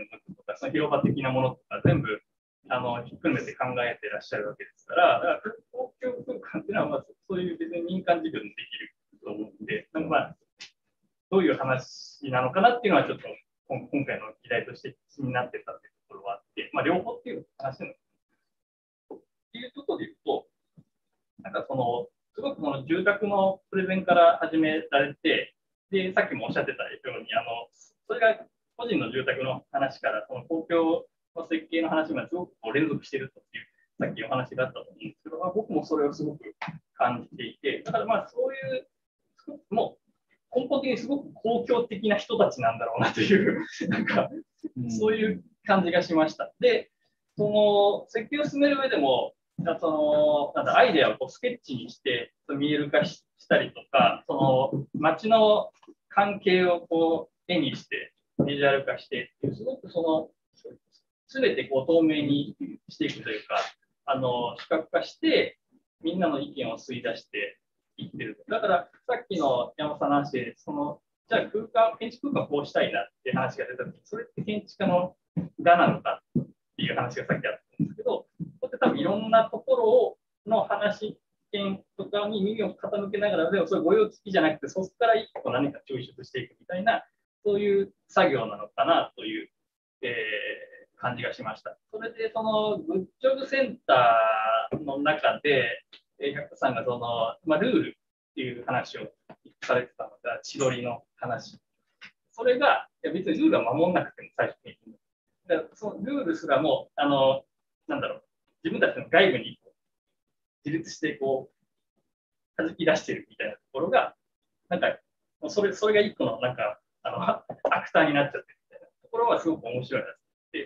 か、その広場的なものとか、全部あのひっくるめて考えてらっしゃるわけですから、だから公共空間っていうのは、まあ、そういう別に民間事業でできると思うんで、なんかまあ、どういう話なのかなっていうのは、ちょっと今回の議題として気になってたっていうところはあって、まあ、両方っていう話なのっていうところで言うと、なんかその、すごくこの住宅のプレゼンから始められて、で、さっきもおっしゃってたように、あの、それが個人の住宅の話から、その公共の設計の話まですごくこう連続しているという、さっきお話があったと思うんですけど、まあ、僕もそれをすごく感じていて、だからまあそういう、もう根本的にすごく公共的な人たちなんだろうなという、なんか、そういう感じがしました。で、その設計を進める上でも、そのなんだアイデアをこうスケッチにして見える化したりとか、その街の関係をこう絵にしてビジュアル化してっていう、すごくその全てこう透明にしていくというか、あの視覚化してみんなの意見を吸い出していってる。だからさっきの山本さんの話で、そのじゃあ空間、建築空間こうしたいなっていう話が出たとき、それって建築家の画なのかっていう話がさっきあったんですけど、こうやって多分いろんなところをの話、意見とかに耳を傾けながら、でもそれ御用聞きじゃなくて、そこから一個何か抽出していくみたいな、そういう作業なのかなという、えー、感じがしました。それで、そのグッジョブセンターの中で、百田さんがその、まあ、ルールっていう話をされてたのが、千鳥の話。それが、いや別にルールは守らなくても最初に。だからそのルールすらも、あの、なんだろう、自分たちの外部に自立してこう、弾き出してるみたいなところが、なんか、それそれが一個の、なんか、あの、アクターになっちゃってるみたいなところはすごく面白いなって、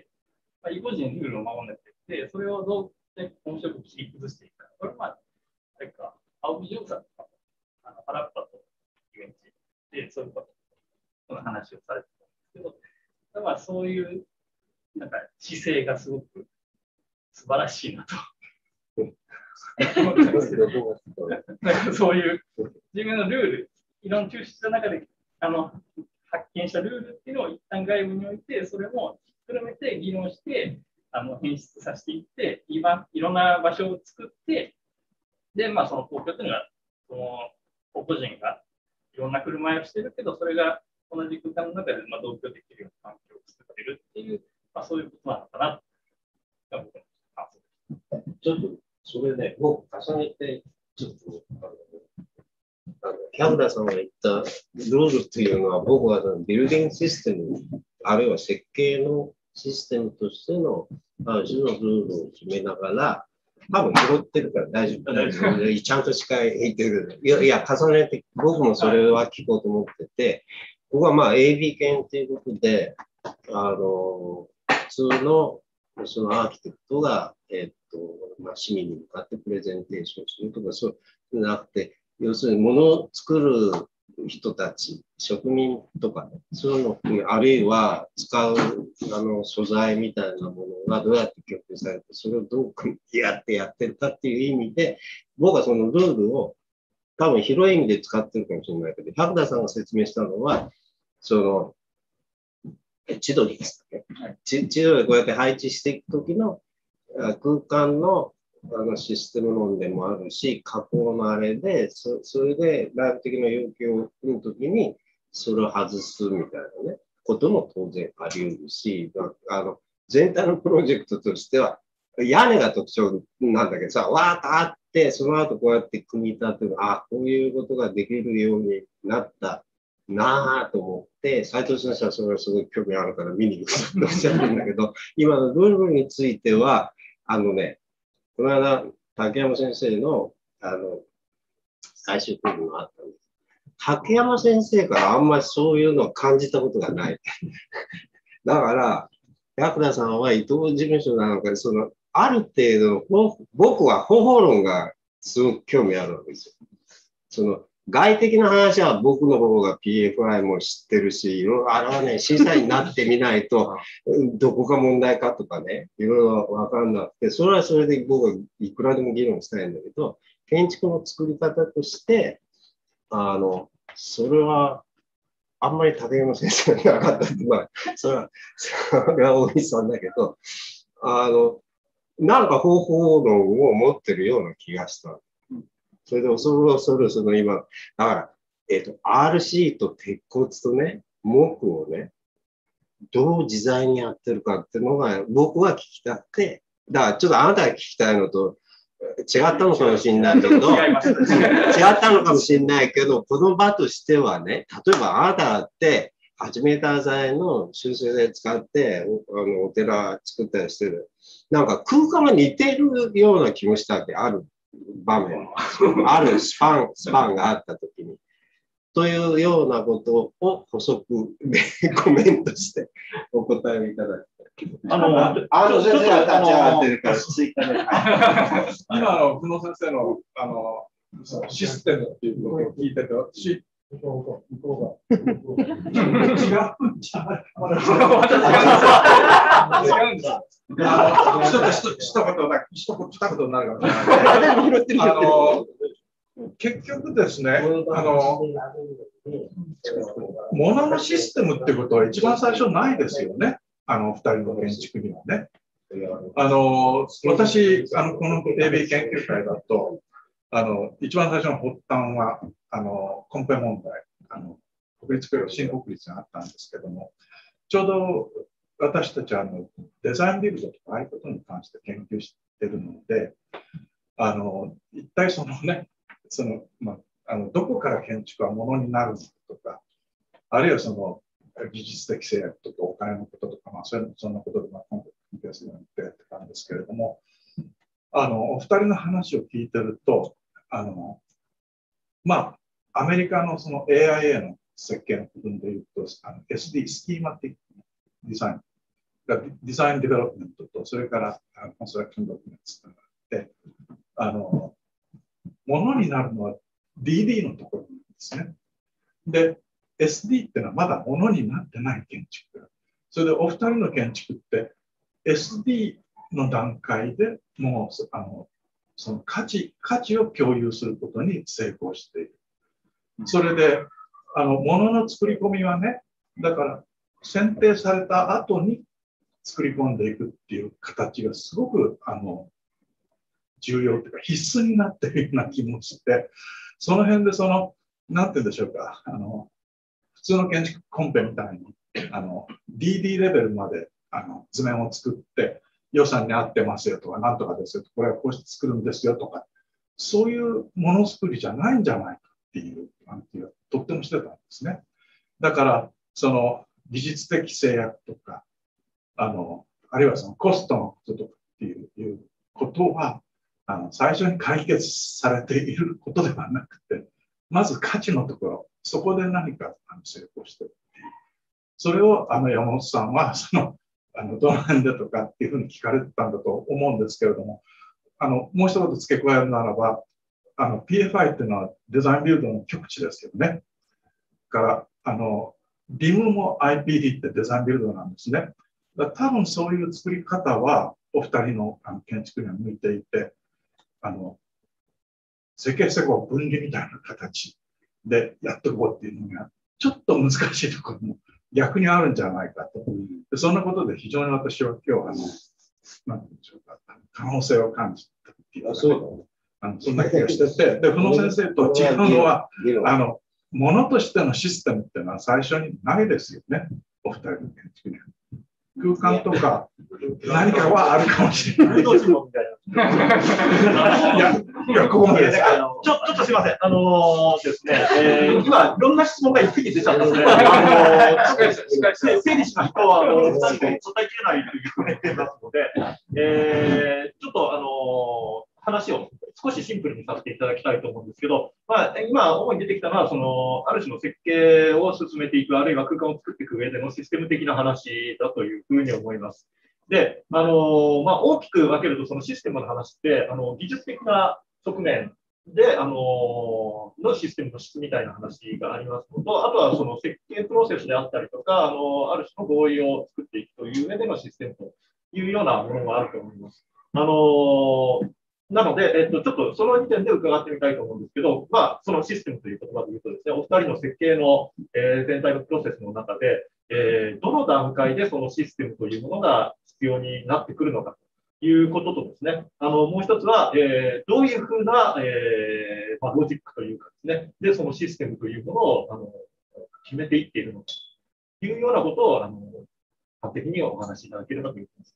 まあ、異個人ルールを守らなくて、それをどうやって面白く切り崩していくか。これはまあ、なんか、青木城さんとか、あの原っぱとイベントで、そういうことの話をされてたんですけど、まあ、そういう、なんか、姿勢がすごく素晴らしいなと。なんかそういう自分のルール、いろんな抽出した中であの発見したルールっていうのを一旦外部に置いて、それもひっくるめて議論して、あの変質させていって、今いろんな場所を作って、で、まあ、その公共っていうのが、その個人がいろんな振る舞いをしてるけど、それが同じ空間の中でまあ同居できるような環境を作っているっていう、まあ、そういうことなのかなと僕の感想です。 ちょっとそれね、もう重ねて、ちょっと、あの、あの百田さんが言ったルールというのは、僕はビルディングシステム、あるいは設計のシステムとしての、ある種のルールを決めながら、多分拾ってるから大丈夫。大丈夫ちゃんと司会言ってる。いや、いや、重ねて、僕もそれは聞こうと思ってて、僕はまあ エービー 研ということで、あの、普通のそのアーキテクトが、えっと、まあ、市民に向かってプレゼンテーションするとか、そうじゃなくて、要するに物を作る人たち、職人とかね、そういうの、あるいは使うあの素材みたいなものがどうやって供給されて、それをどうやってやってるかっていう意味で、僕はそのルールを多分広い意味で使ってるかもしれないけど、百田さんが説明したのは、その、千鳥ですね。千鳥をこうやって配置していくときの空間のあのシステム論でもあるし、加工のあれで、そ, それで内部的な要求を組むときに、それを外すみたいなね、ことも当然あり得るし、あの全体のプロジェクトとしては、屋根が特徴なんだけどさ、わーっとあって、その後こうやって組み立てる、あ、こういうことができるようになったなぁと思って、斉藤先生はそれはすごい興味あるから見に行くとおっしゃるんだけど、今のルールについては、あのね、この間、竹山先生の、あの、最終講義があったんです。竹山先生からあんまりそういうのを感じたことがない。だから、百田さんは伊藤事務所なのか、その、ある程度、僕は方法論がすごく興味あるわけですよ。その、外的な話は僕の方が ピーエフアイ も知ってるし、いろいろあれはね、審査員になってみないと、どこが問題かとかね、いろいろわかんなくて、それはそれで僕はいくらでも議論したいんだけど、建築の作り方として、あの、それはあんまり竹山先生がなかったって、まあ、それは、それは大西さんだけど、あの、なんか方法論を持ってるような気がした。それで恐る恐る、その今、だから、えっと、アールシー と鉄骨とね、木をね、どう自在にやってるかっていうのが僕は聞きたくて、だからちょっとあなたが聞きたいのと違ったのかもしれないけど、違ったのかもしれないけど、この場としてはね、例えばあなたってはちメーター材の修正で使っておあのお寺作ったりしてる。なんか空間が似てるような気もしたってある場面、あるスパン、スパンがあったときに。というようなことを補足でコメントしてお答えいただきたい。 あの、 あの先生が立ち上がってるから追加で。 今の久野先生のあのそのシステムっていうのを聞いてて、私、向こうが。違うんじゃない。違うんだ。一言一言だ一言二言になるかもしれない。あの結局ですね、あの物のシステムってことは一番最初ないですよね。あの二人の建築にはね。あの私あのこの エービー 研究会だとあの一番最初の発端はあのコンペ問題、あの国立教育新国立があったんですけども、ちょうど私たちはあのデザインビルドとかああいうことに関して研究しているので、あの一体そのね、そのまあ、あのどこから建築はものになるのかとか、あるいはその技術的制約とかお金のこととか、まあ、そういうそんなことで、まあ、今回研究するようにやってたんですけれども、あのお二人の話を聞いてると、あのまあ、アメリカのその エーアイエー の設計の部分でいうと、あの エスディー、スキーマティックデザインがデザインデベロップメントと、それからコンストラクションドキュメントがあって、あのものになるのは ディーディー のところなんですね。で、エスディー っていうのはまだものになってない建築。それでお二人の建築って エスディー の段階でもうあのその価値、価値を共有することに成功している。それで、あの、ものの作り込みはね、だから選定された後に作り込んでいくっていう形がすごくあの重要というか必須になっているような気もして、その辺でその、なんて言うんでしょうか、あの、普通の建築コンペみたいに、あの、ディーディー レベルまであの図面を作って、予算に合ってますよとか、なんとかですよとか、これはこうして作るんですよとか、そういうものづくりじゃないんじゃないかっていう感じがとってもしてたんですね。だから、その技術的制約とか、あの、あるいはそのコストのこととかっていういうことは、あの、最初に解決されていることではなくて、まず価値のところ、そこで何かあの成功してるっていう。それをあの山本さんは、その、あのどの辺でとかっていうふうに聞かれてたんだと思うんですけれども、あのもう一言付け加えるならば、あの ピーエフアイ っていうのはデザインビルドの極致ですけどね。からあのリムも アイピーディー ってデザインビルドなんですね。だ多分そういう作り方はお二人のあの建築には向いていて、あの設計施工分離みたいな形でやっていこうっていうのがちょっと難しいところも逆にあるんじゃないかと。でそんなことで非常に私は今日あの、なんて言うんでしょうか、可能性を感じたっていうか、ね、そうあのそんな気がしてて、で、久野先生と違うのは、あの、ものとしてのシステムっていうのは最初にないですよね、お二人の建築には。空間とか何かはあるかもしれない。いや、いや、ここまでです。 ちょ、ちょっとすみません。あのー、ですね、えー、今、いろんな質問が一気に出ちゃったので、あのー、整理しないと、あの、ふたりで答えきれないというふうに言っていますので、えー、ちょっと、あのー、話を少しシンプルにさせていただきたいと思うんですけど、まあ、今、主に出てきたのは、その、ある種の設計を進めていく、あるいは空間を作っていく上でのシステム的な話だというふうに思います。で、あの、まあ、大きく分けると、そのシステムの話って、あの、技術的な側面で、あの、のシステムの質みたいな話がありますのと、あとはその設計プロセスであったりとか、あの、ある種の合意を作っていくという上でのシステムというようなものがあると思います。あの、 なので、えっと、ちょっとその時点で伺ってみたいと思うんですけど、まあ、そのシステムという言葉で言うとですね、お二人の設計の、えー全体のプロセスの中で、えーどの段階でそのシステムというものが必要になってくるのかということとですね、あの、もう一つは、えーどういうふうな、えーまあ、ロジックというかですね、で、そのシステムというものを、あの、決めていっているのかというようなことを、あの、端的にお話しいただければと思います。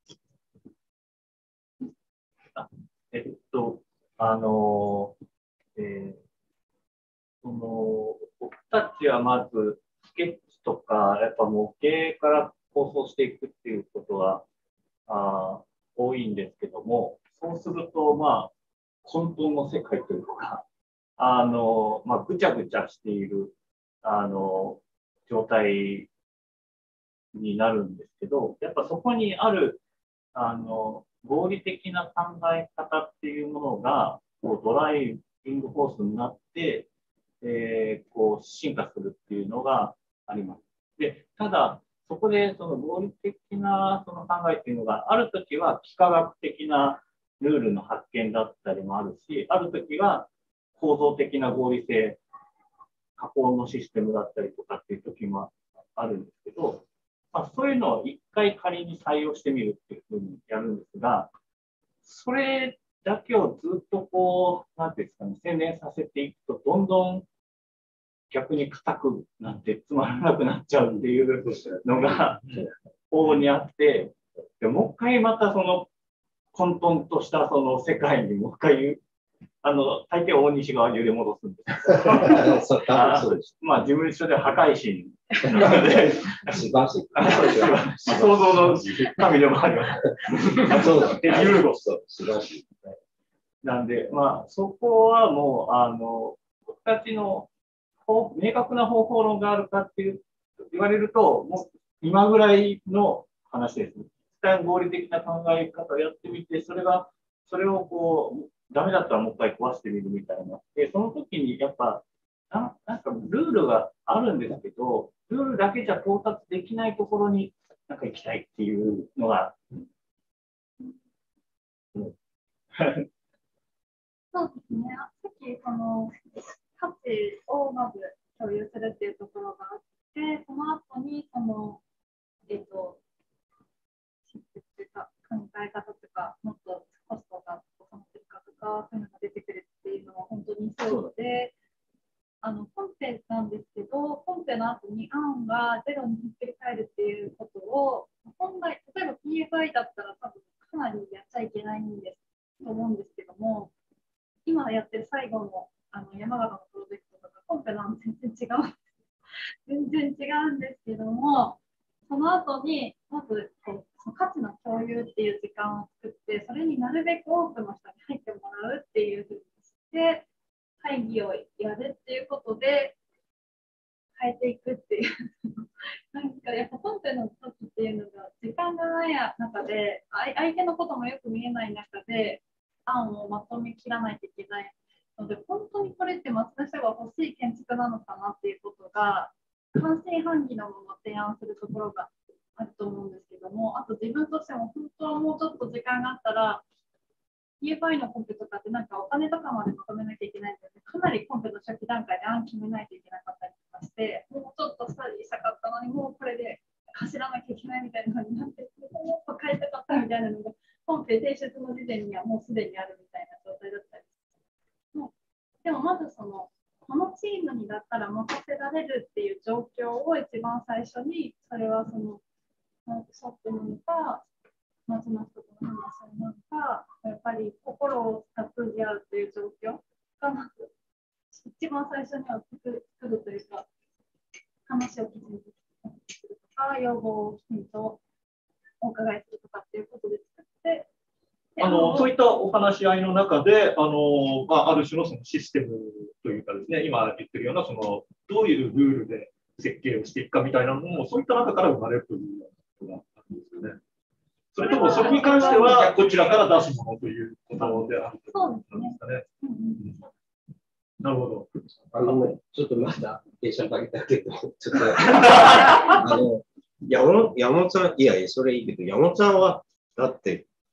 えっと、あの、えー、その、僕たちはまず、スケッチとか、やっぱ模型から構想していくっていうことは、あ多いんですけども、そうすると、まあ、混沌の世界というか、あの、まあ、ぐちゃぐちゃしている、あの、状態になるんですけど、やっぱそこにある、あの、合理的な考え方っていうものが、こうドライビングフォースになって、えー、こう進化するっていうのがあります。で、ただ、そこでその合理的なその考えっていうのが、あるときは幾何学的なルールの発見だったりもあるし、あるときは構造的な合理性、加工のシステムだったりとかっていうときもあるんですけど、まあ、そういうのを一回仮に採用してみるっていうふうにやるんですが、それだけをずっとこう、なんていうんですかね、洗練させていくと、どんどん逆に硬くなってつまらなくなっちゃうっていうのが往々にあって、でもう一回またその混沌としたその世界にもう一回、あの、大抵大西側に揺れ戻すんです。あそうです。まあ、事務所で破壊神なので、想像の神でもあります。そうだ、ユーゴスと。なんで、まあ、そこはもう、あの、僕たちの明確な方法論があるかっていう言われると、もう今ぐらいの話です。一旦合理的な考え方をやってみて、それが、それをこう、ダメだったらもう一回壊してみるみたいな。で、その時にやっぱ、ななんかルールがあるんですけど、ルールだけじゃ到達できないところになんか行きたいっていうのが。 うん、そうですね。さっきその価値をまず共有するっていうところがあって、その後にその、えっと、っていうか考え方とか、もっとコストが収まってるかとか、そういうのが出てくるっていうのは本当にそうで、あのコンペなんですけど、コンペの後に案がゼロにひっくり返るっていうことを、本来、例えば ピーエフアイ だったら多分かなりやっちゃいけないんですと思うんですけども、今やってる最後の、あの山形のプロジェクトとか、コンペの案全然違うんです。全然違うんですけども、その後にまずこうその価値の共有っていう時間を作って、それになるべく多くの人に入ってもらうっていうふうにして、会議をやるっていうことで変えていくっていうなんかやっぱコンペの時っていうのが時間がない中で、相手のこともよく見えない中で案をまとめきらないといけないので、本当にこれって松田社が欲しい建築なのかなっていうことが半信半疑のまま提案するところがあると思うんですけども、あと自分としても本当はもうちょっと時間があったら ピーエフアイ のコンペとかってなんかお金とかまでまとめなきゃいけないので、かなりコンペの初期段階で案決めないといけなかったりとかして、もうちょっとスタディしたかったのに、もうこれで走らなきゃいけないみたいなのになって、もっと変えたかったみたいなのが、コンペ提出の時点にはもうすでにあるみたいな状態だったりする。でもまずその、このチームにだったら任せられるっていう状況を一番最初に、それはその、ワークショップなのか、町の人との話なのか、やっぱり心を通じ合うという状況がまず一番最初には作るというか、話をきちんとするとか、要望をきちんとお伺いするとかっていうことで作って、 あのそういったお話し合いの中で、あのまあ、ある種のそのシステムというかですね、今言ってるようなそのどういうルールで設計をしていくかみたいなのも、そういった中から生まれるということがあるんですよね。それともそれに関してはこちらから出すものということであるということですかね。なるほど。 あのちょっとまだテンション上げたけど、ちょっとあの山本山本さん、いやいや、それいいけど、山本さんはだって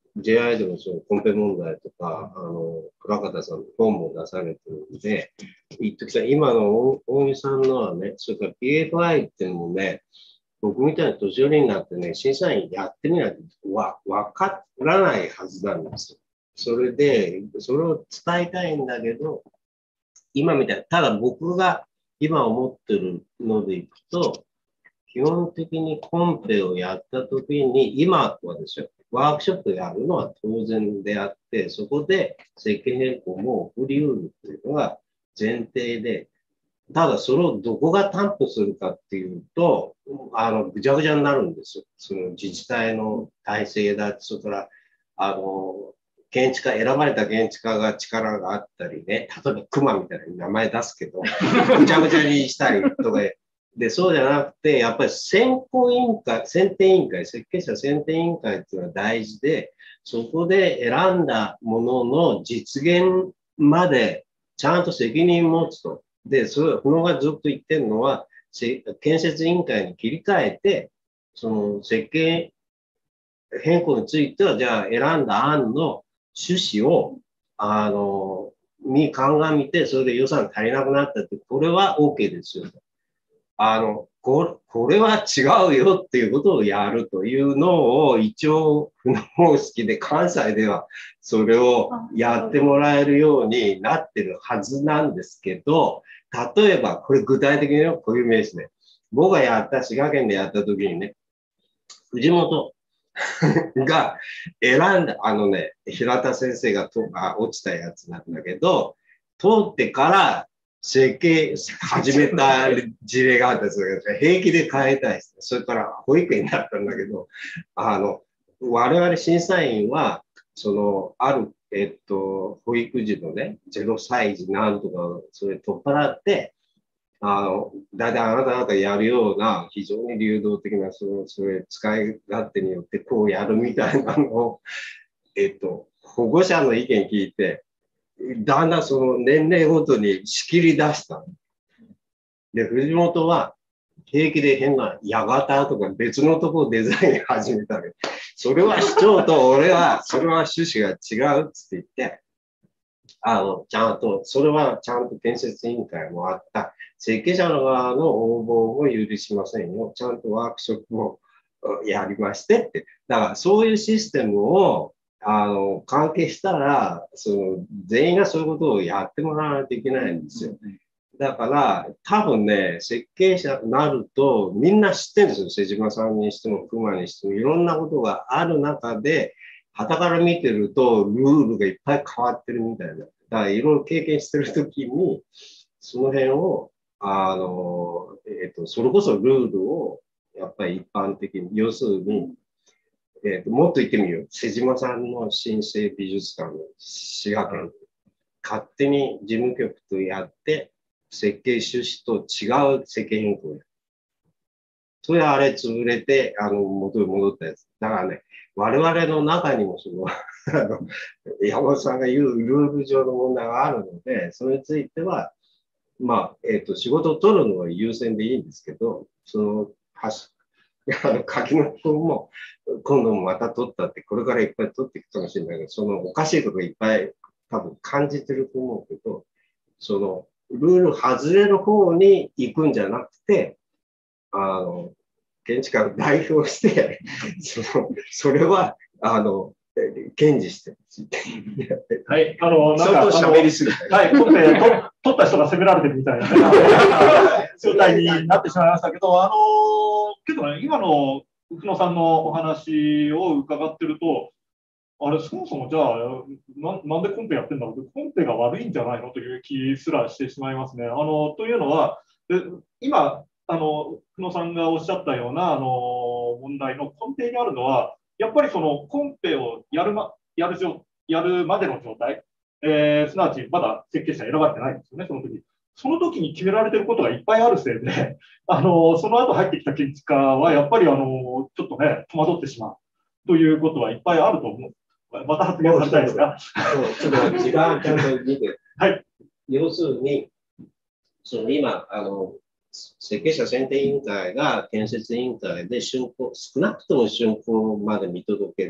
ジェイアイ でもそのコンペ問題とか、あの、倉方さんの本も出されてるんで、言っときたい、今の大木さんのはね、それから ピーエフアイ っていうのもね、僕みたいな年寄りになってね、審査員やってみないとわ分からないはずなんですよ。それで、それを伝えたいんだけど、今みたいな、ただ僕が今思ってるのでいくと、基本的にコンペをやったときに、今はですよ、ワークショップやるのは当然であって、そこで設計変更も起こり得るというのが前提で、ただそれをどこが担保するかっていうと、あの、ぐちゃぐちゃになるんですよ。その自治体の体制だって、それから、あの、建築家、選ばれた建築家が力があったりね、例えば熊みたいな名前出すけど、ぐちゃぐちゃにしたりとか、で、そうじゃなくて、やっぱり選考委員会、選定委員会、設計者選定委員会っていうのは大事で、そこで選んだものの実現までちゃんと責任を持つと。で、それ、このがずっと言ってるのは、建設委員会に切り替えて、その設計変更については、じゃあ選んだ案の趣旨を、あの、に鑑みて、それで予算足りなくなったって、これは OK ですよ。あの、こ、これは違うよっていうことをやるというのを一応、不能方式で関西ではそれをやってもらえるようになってるはずなんですけど、例えば、これ具体的にこういう名詞で、僕がやった、滋賀県でやった時にね、藤本が選んだ、あのね、平田先生がとあ落ちたやつなんだけど、通ってから設計始めた事例があったんですけど、平気で変えたいです。それから保育園だったんだけど、あの、我々審査員は、その、ある、えっと、保育時のね、ゼロさい児なんとか、それ取っ払って、あの、だいたいあなた方やるような、非常に流動的な、その、それ、使い勝手によってこうやるみたいなのを、えっと、保護者の意見聞いて、だんだんその年齢ごとに仕切り出した。で、藤本は平気で変な矢型とか別のところデザイン始めたけど、それは市長と俺は、それは趣旨が違うっつって言って、あの、ちゃんと、それはちゃんと建設委員会もあった。設計者の側の応募も許しませんよ。ちゃんとワークショップもやりましてって。だからそういうシステムを、あの、関係したら、その、全員がそういうことをやってもらわないといけないんですよ。だから、多分ね、設計者になると、みんな知ってるんですよ。瀬島さんにしても、熊にしても、いろんなことがある中で、傍から見てると、ルールがいっぱい変わってるみたいな。だから、いろいろ経験してるときに、その辺を、あの、えっと、それこそルールを、やっぱり一般的に、要するに、えー、ともっと言ってみよう。瀬島さんの新生美術館の滋賀県、勝手に事務局とやって、設計趣旨と違う設計変更やる。それはあれ潰れて、あの、元に戻ったやつ。だからね、我々の中にもその、あの、山本さんが言うルール上の問題があるので、それについては、まあ、えっ、ー、と、仕事を取るのは優先でいいんですけど、その、あの、柿野君も、今度もまた取ったって、これからいっぱい取っていくかもしれないけど、そのおかしいことがいっぱい多分感じてると思うけど、その、ルール外れる方に行くんじゃなくて、あの、建築家を代表して、その、それは、あの、堅持して。 はい、あの、 なんか、喋りすぎはい、取って、取った人が責められてるみたいな状態になってしまいましたけど、あの、けどね、今の福野さんのお話を伺ってると、あれ、そもそもじゃあな、なんでコンペやってんだろうって、コンペが悪いんじゃないのという気すらしてしまいますね。あのというのは、で今あの、福野さんがおっしゃったようなあの問題の根底にあるのは、やっぱりそのコンペをやる、ま、やる, やるまでの状態、えー、すなわちまだ設計者選ばれてないんですよね、その時。その時に決められていることがいっぱいあるせいで、あのその後入ってきた建築家は、やっぱりあのちょっとね、戸惑ってしまうということはいっぱいあると思う。また発言されたいですか？ ちょっと時間ちゃんと見て。 はい。 要するに、その今、あの、設計者選定委員会が建設委員会で竣工、少なくとも竣工まで見届ける。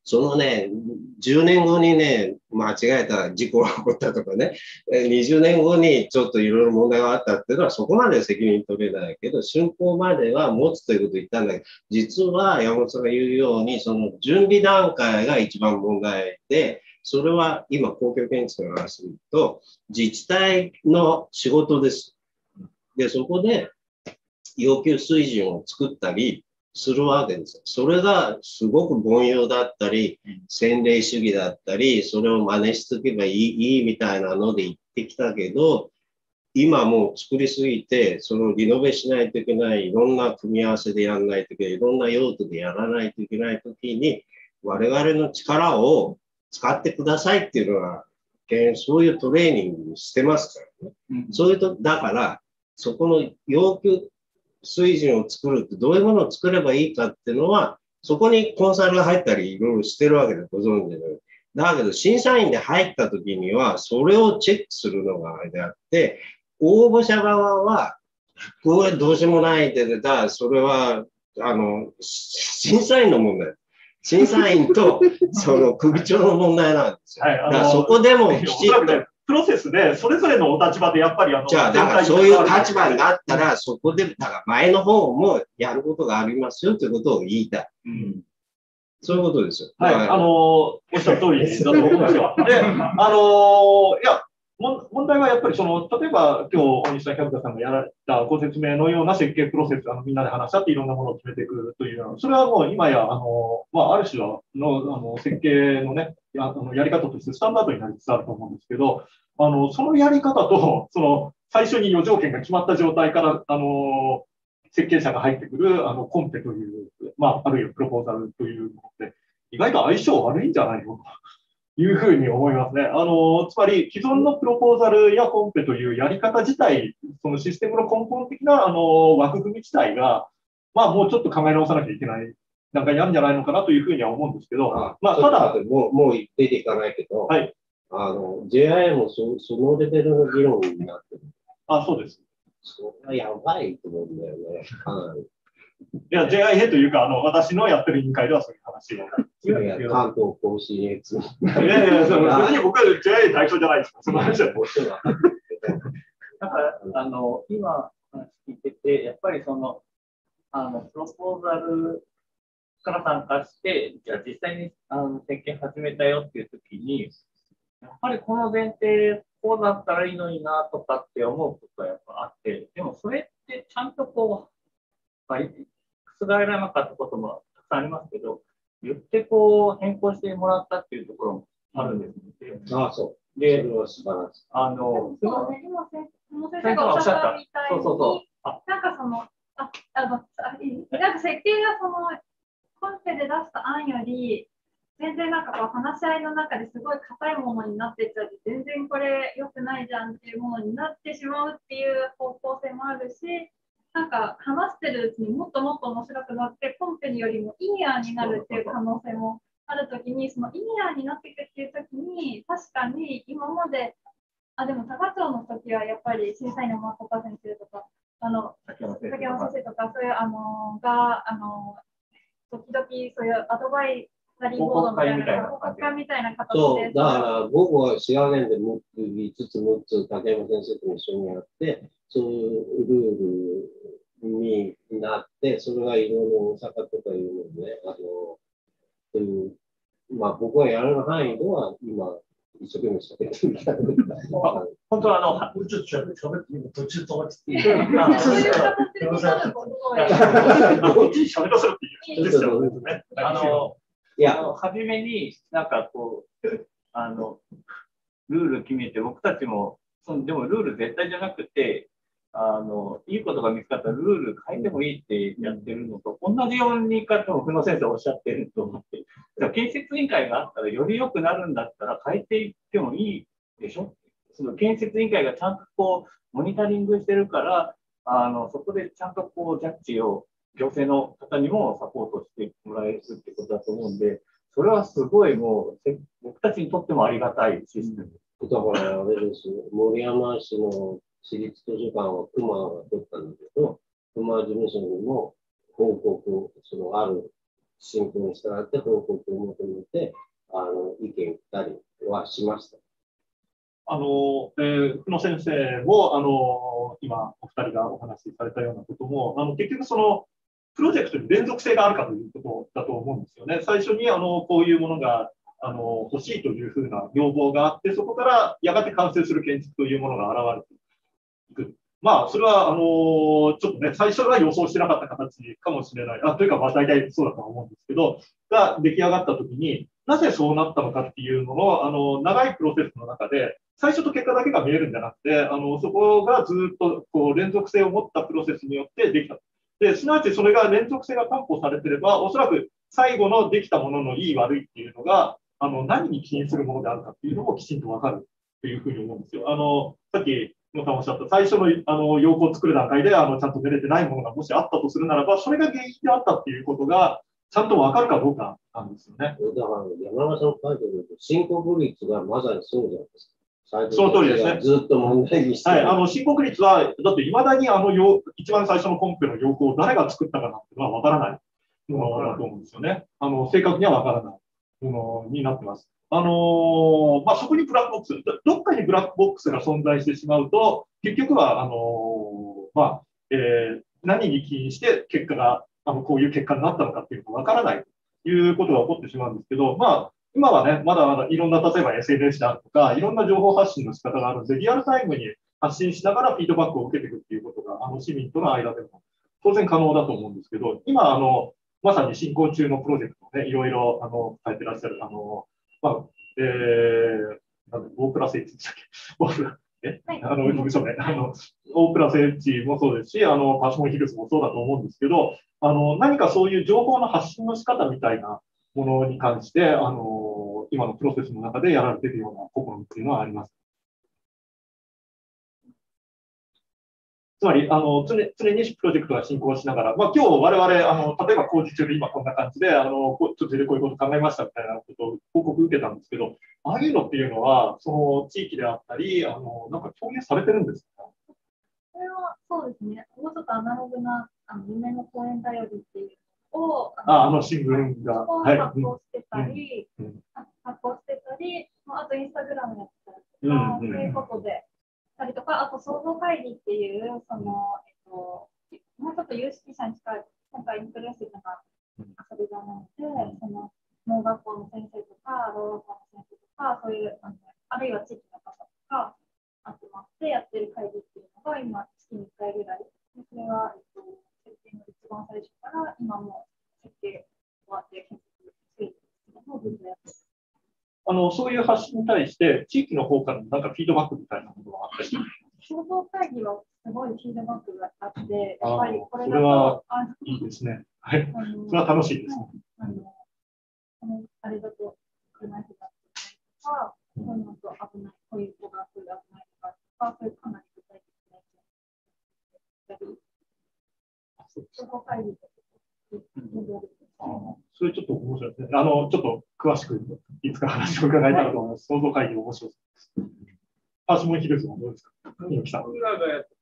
そのね、じゅうねんごにね、間違えた事故が起こったとかね、にじゅうねんごにちょっといろいろ問題があったっていうのは、そこまで責任取れないけど、竣工までは持つということを言ったんだけど、実は山本さんが言うように、その準備段階が一番問題で、それは今、公共建築の話すると、自治体の仕事です。で、そこで要求水準を作ったり、するわけです。それがすごく凡庸だったり、先例主義だったり、それを真似しとけばいい、いいみたいなので言ってきたけど、今もう作りすぎて、そのリノベしないといけない、いろんな組み合わせでやらないといけない、いろんな用途でやらないといけないときに、我々の力を使ってくださいっていうのは、そういうトレーニングしてますからね。うん、そういうと、だから、そこの要求、水準を作るってどういうものを作ればいいかっていうのは、そこにコンサルが入ったりいろいろしてるわけでご存知のように。だけど審査員で入った時には、それをチェックするのがあれであって、応募者側は、これどうしようもないって言ったら、それは、あの、審査員の問題。審査員と、その首長の問題なんですよ。はい、だからそこでもきちっと。 プロセスで、それぞれのお立場でやっぱりあの、 じゃあ、だからそういう立場になったら、そこで、だから前の方もやることがありますよということを言いたい。うん、そういうことですよ。 はい、あのー、おっしゃる通りだと思うんですよ。で、あのー、いや、問題はやっぱりその、例えば今日大西さん、百田さんがやられたご説明のような設計プロセス、あのみんなで話し合っていろんなものを決めていくというような、それはもう今や、あの、まあ、ある種のあの設計のね、やあのやり方としてスタンダードになりつつあると思うんですけど、あの、そのやり方と、その、最初に余条件が決まった状態から、あの、設計者が入ってくる、あの、コンペという、まあ、あるいはプロポーザルというものって、意外と相性悪いんじゃないのというふうに思いますね。あの、つまり、既存のプロポーザルやコンペというやり方自体、そのシステムの根本的な、あの、枠組み自体が、まあ、もうちょっと考え直さなきゃいけない段階にあるんじゃないのかなというふうには思うんですけど、 あまあ、ただ、もう、もう出ていかないけど、はい。あの、ジェイアイエー もそそのレベルの議論になってる。 あ、そうです。 それはやばいと思うんだよね。かなり。 いや、ジェイアイエー というか、あの、私のやってる委員会ではそういう話を。 いやいや、関東甲信越。 いやいや、その別に僕は ジェイアイエー 対象じゃないですか。その話は。 だから、あの、今話聞いてて、やっぱりその、あの、プロポーザルから参加して、じゃあ実際にあの設計始めたよっていうときに、やっぱりこの前提、こうだったらいいのになとかって思うことがやっぱあって、でもそれってちゃんとこう、まあ、覆らなかったこともたくさんありますけど、言ってこう変更してもらったっていうところもあるんですね。 うん、ああ、そう。 で、 それは素晴らしい。 あの、 今先生がおっしゃったみたいに、 そうそうそう。 なんかその、あ、あの、なんか設計がその、コンペで出した案より、全然なんかこう話し合いの中ですごい硬いものになってっちゃって、全然これ良くないじゃんっていうものになってしまうっていう方向性もあるし、なんか話してるうちにもっともっと面白くなって、コンペによりもいい案になるっていう可能性もあるときに、そのいい案になっていくっていうときに、確かに今まで、あ、でも多賀町の時はやっぱり審査員の松岡先生とか、あの竹山先生とか、そういうあのが、あの時々そういうアドバイザリーボードみたいな、報告会みたいな形で。 そう、だから僕は滋賀県でいつつむっつ竹山先生と一緒にやって、そういうルールになって、それがいろいろ大阪とかいうのでね、あの、という、まあ僕がやれる範囲では今、一生懸命喋ってるみたいな。 本当はあの、ちょっと喋ってみる途中止まっていい。そういう形でこっちに喋らせるっていうですよね。 あの、いや、初めになんかこう、あの、ルール決めて、僕たちも、そのでもルール絶対じゃなくて、あの、いいことが見つかったらルール変えてもいいってやってるのと、同じようにかとも久野先生おっしゃってると思って、建設委員会があったらより良くなるんだったら変えていってもいいでしょ。その建設委員会がちゃんとこう、モニタリングしてるから、あの、そこでちゃんとこう、ジャッジを行政の方にもサポートしてもらえるってことだと思うんで、それはすごいもう、僕たちにとってもありがたいシステム。 だからあれです、森山市の市立図書館は熊が取ったんだけど、熊事務所にも報告、そのある進行に従って報告を求めて、あの意見言ったりはしました。 あの、えー、久野先生も、あの、今、お二人がお話しされたようなことも、あの、結局その、プロジェクトに連続性があるかということだと思うんですよね。最初に、あの、こういうものが、あの、欲しいというふうな要望があって、そこからやがて完成する建築というものが現れていく。まあ、それは、あの、ちょっとね、最初は予想してなかった形かもしれない。あ、というか、まあ、大体そうだと思うんですけど、が出来上がったときに、なぜそうなったのかっていうのの、あの、長いプロセスの中で、最初と結果だけが見えるんじゃなくて、あの、そこがずっと、こう、連続性を持ったプロセスによってできた。で、すなわちそれが連続性が担保されていれば、おそらく最後のできたもののいい悪いっていうのが、あの、何に起因するものであるかっていうのもきちんとわかるというふうに思うんですよ。あの、さっき野さんおっしゃった最初の、あの、要項を作る段階で、あの、ちゃんと出れてないものがもしあったとするならば、それが原因であったっていうことが、ちゃんとわかるかどうかなんですよね。 だから、山村さんの書いてると、申告率がまさにそうじゃないですか。 その通りですね。 ずっと問題にしてはい、あの、申告率は、だっていまだにあの要、一番最初のコンペの要項を誰が作ったかなんていうのはわからないものだと思うんですよね。あの、正確にはわからないものになってます。あのー、まあ、そこにブラックボックス、どっかにブラックボックスが存在してしまうと、結局は、あのー、まあ、えー、何に起因して結果が、あの、こういう結果になったのかっていうのがわからないということが起こってしまうんですけど、まあ、今はね、まだまだいろんな、例えば エスエヌエス であるとか、いろんな情報発信の仕方があるので、リアルタイムに発信しながらフィードバックを受けていくっていうことが、あの、市民との間でも当然可能だと思うんですけど、今、あの、まさに進行中のプロジェクトをね、いろいろ、あの、変えてらっしゃる、あの、まあ、えー、なんで、O プラス H でしたっけえ、はい、あの、事務所ね、あの、O プラス H もそうですし、あの、パシモンヒルズもそうだと思うんですけど、あの、何かそういう情報の発信の仕方みたいなものに関して、あの、今のプロセスの中でやられているような試みっていうのはあります。つまり、あの、常、常にプロジェクトが進行しながら、まあ、今日我々、あの、例えば工事中で今こんな感じで、あの、途中でこういうこと考えましたみたいなことを報告受けたんですけど、ああいうのっていうのは、その地域であったり、あの、なんか共有されてるんですか？ これはそうですね、もうちょっとアナログな、あの、夢の公園だよりっていうを、 あの、あの新聞が、 はい、発行してたり、うん、発行してたり、あとインスタグラムやったりとか、そういうことで、たりとか、あと創造会議っていう、その、えっと、もうちょっと有識者に近い、今回インプレッシブな遊び場なので、うん、その、農学校の先生とか、労働校の先生とか、そういう、あの、あるいは地域の方とか、集まってやってる会議っていうのが、今、月にいっかいぐらい。でそれは、えっと、設定の一番最初から、今も設計終わって建設しているんですけども、ずっとやってる。 あの、そういう発信に対して、地域の方からのなんかフィードバックみたいなものはあったりしますか？ 創造会議はすごいフィードバックがあって、やっぱりこれだと、いいですね。はい。それは楽しいですね。 あの、あのあれだと、車椅子だったりとか、こういうのと危ない、こういう子が来る危ないとか、そういうかなり具体的なやつ。創造会議とか、 それちょっと面白いですね。あの、ちょっと詳しくいつか話を伺いたいと思います。創造会議面白いです。パシモンヒルズはどうですか？ 僕らがやった、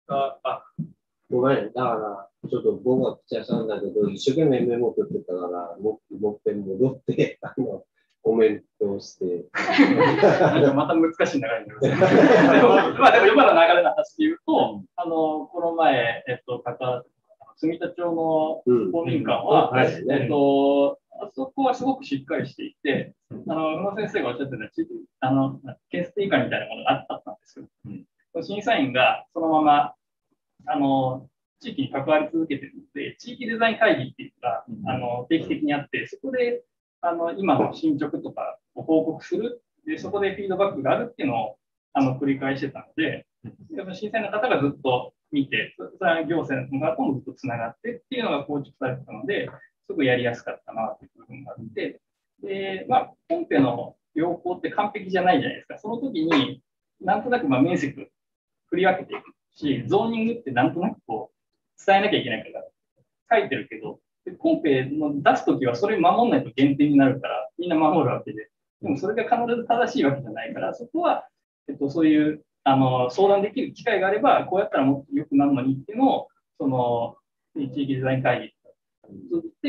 あ、 ごめん、だから、ちょっと僕は口屋さんだけど、一生懸命メモ取ってたから、ももっぺん戻って、あの、コメントをして。 また難しい流れになりますね。まあでも今の流れの話で言うと、あの、この前、えっと、高住田町の公民館は、うんうん、えっと、あそこはすごくしっかりしていて、あの、宇野先生がおっしゃってた、あの、建設委員会みたいなものがあったんですよ。うん、審査員がそのまま、あの、地域に関わり続けているので、地域デザイン会議っていうのが、あの、定期的にあって、そこで、あの、今の進捗とかを報告する、で、そこでフィードバックがあるっていうのを、あの、繰り返してたので、審査員の方がずっと見て、それは行政の側ともずっとつながってっていうのが構築されてたので、すごくやりやすかったなという部分があって、で、まあ、コンペの要項って完璧じゃないじゃないですか。その時に、なんとなくまあ面積振り分けていくし、ゾーニングってなんとなくこう、伝えなきゃいけないから書いてるけど、でコンペの出すときはそれ守んないと減点になるから、みんな守るわけで。でもそれが必ず正しいわけじゃないから、そこは、えっと、そういうあの相談できる機会があれば、こうやったらもっと良くなるのにっていうのを、その地域デザイン会議を通じて、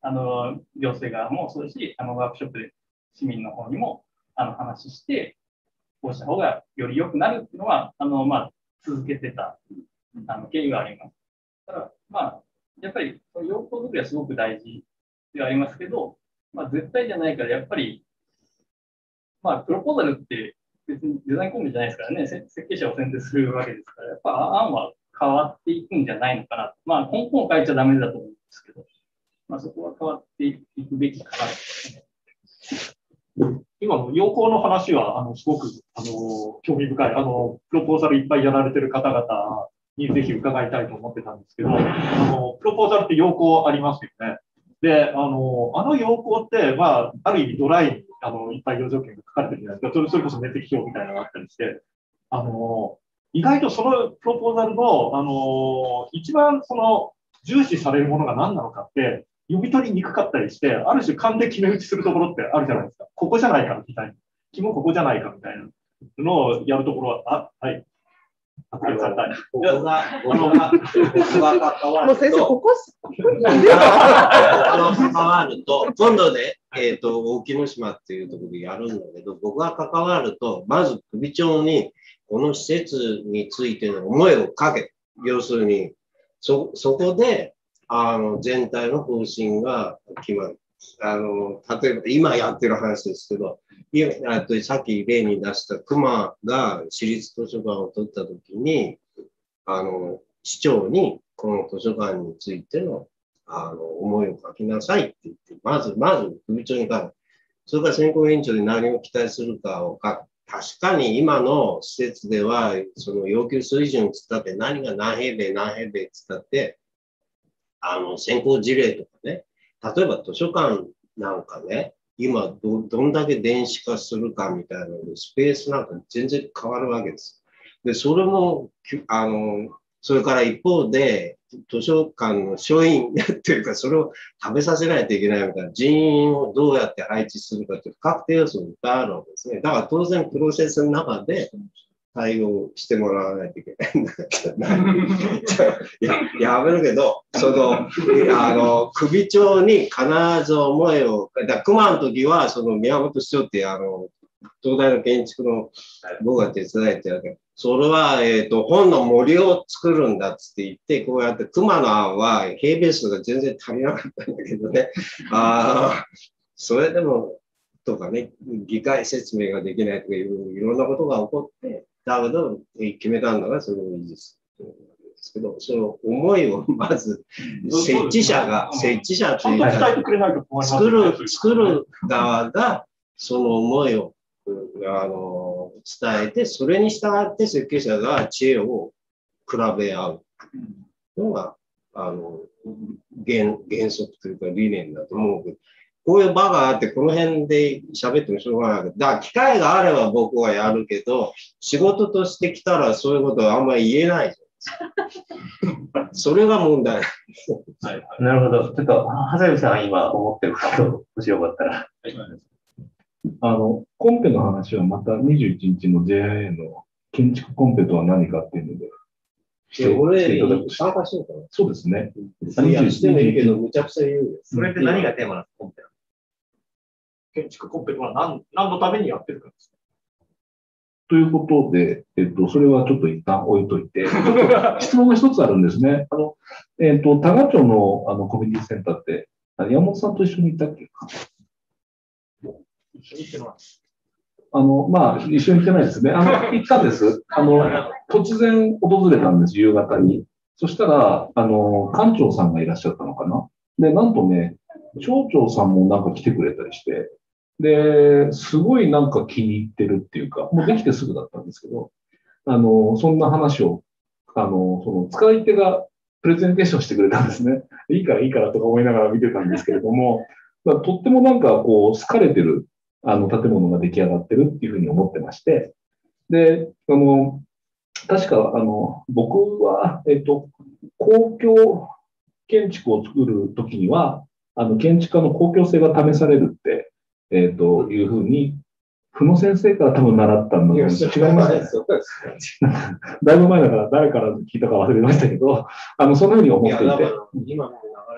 あの行政側もそうですし、あのワークショップで市民の方にもあの話して、こうした方がより良くなるっていうのは、あのまあ、続けてたあの経緯があります。だから、まあ、やっぱり要項作りはすごく大事ではありますけど、まあ、絶対じゃないから、やっぱり、まあ、プロポーザルって別にデザインコンビじゃないですからね、設計者を選定するわけですから、やっぱ案は変わっていくんじゃないのかな。まあ、根本を変えちゃダメだと思うんですけど、まあ、そこは変わっていくべきかなと思いますね。 今の要項の話は、あの、すごく、あの、興味深い、あの、プロポーザルいっぱいやられてる方々にぜひ伺いたいと思ってたんですけど、あの、プロポーザルって要項ありますよね。で、あの、あの要項って、まあ、ある意味ドライに、あの、いっぱい要条件が書かれてるじゃないですか。それ、それこそ面積表みたいなのがあったりして、あの、意外とそのプロポーザルの、あの、一番その、重視されるものが何なのかって、読み取りにくかったりして、ある種勘で決め打ちするところってあるじゃないですか。ここじゃないかみたいな。肝ここじゃないかみたいなのをやるところは、あ、はい。 僕が、僕が、僕が関わると、 もう先生、ここあの、関わると、今度ね、えっと、大木の島っていうところでやるんだけど、僕が関わると、まず首長に、この施設についての思いをかけ、要するに、そ、そこで、あの、全体の方針が決まる。あの、例えば、今やってる話ですけど、あとさっき例に出した熊が市立図書館を取ったときに、あの、市長にこの図書館についての、あの、思いを書きなさいって言って、まず、まず、首長に書く。それから選考委員長で何を期待するかを書く。確かに今の施設では、その要求水準つったって何が何平米何平米つったって、あの、先行事例とかね、例えば図書館なんかね、今ど、どんだけ電子化するかみたいなので、スペースなんか全然変わるわけです。で、それも、あの、それから一方で、図書館の書院っていうか、それを食べさせないといけないみたいな、人員をどうやって配置するかという不確定要素がいっぱいあるわけですね。だから当然、プロセスの中で対応してもらわないといけないんだけど、や, やめるけど、その、あの、首長に必ず思いを、だ熊の時は、その宮本市長って、あの、東大の建築の僕が手伝いってやるけど、それは、えっと、本の森を作るんだっつって言って、こうやって熊の案は平米数が全然足りなかったんだけどね。ああ、それでも、とかね、議会説明ができないとかいう、いろんなことが起こって、だけど、決めたんだから、それを維持する。ですけど、その思いをまず、設置者が、設置者というか、作る、作る側が、その思いを、あの、伝えて、それに従って設計者が知恵を比べ合うのが、あの、原、原則というか理念だと思うけど、こういう場があって、この辺で喋ってもしょうがないけど、だから機会があれば僕はやるけど、仕事として来たらそういうことはあんまり言えないじゃん。それが問題。 はい、なるほど。ちょっと、長谷部さん今思ってること、もしよかったら。はい、 あの、コンペの話はまたにじゅういちにちの ジェイアイエー の建築コンペとは何かっていうので。 俺、参加しようかな。 そうですね。 いや、してもいいけど、むちゃくちゃ言うよ。 それって何がテーマなんですか、コンペは。 建築コンペは何、何のためにやってるかですか。 ということで、えっと、それはちょっと一旦置いといて、質問が一つあるんですね。あの、えっと、多賀町のあのコミュニティセンターって、山本さんと一緒に行ったっけか。 一緒に行ってない。 あの、まあ、一緒に行ってないですね。あの、行ったんです。あの、突然訪れたんです、夕方に。そしたら、あの、館長さんがいらっしゃったのかな。で、なんとね、町長さんもなんか来てくれたりして、で、すごいなんか気に入ってるっていうか、もうできてすぐだったんですけど、あの、そんな話を、あの、その使い手がプレゼンテーションしてくれたんですね。いいからいいからとか思いながら見てたんですけれども、とってもなんかこう、好かれてる、あの、建物が出来上がってるっていうふうに思ってまして、で、あの、確か、あの、僕は、えっと、公共建築を作るときには、あの、建築家の公共性が試されるって、えっと、いうふうに、負の先生から多分習ったんだと思うんです。違いますね。だいぶ前だから誰から聞いたか忘れましたけど、あの、そのように思っていて。 今の流れ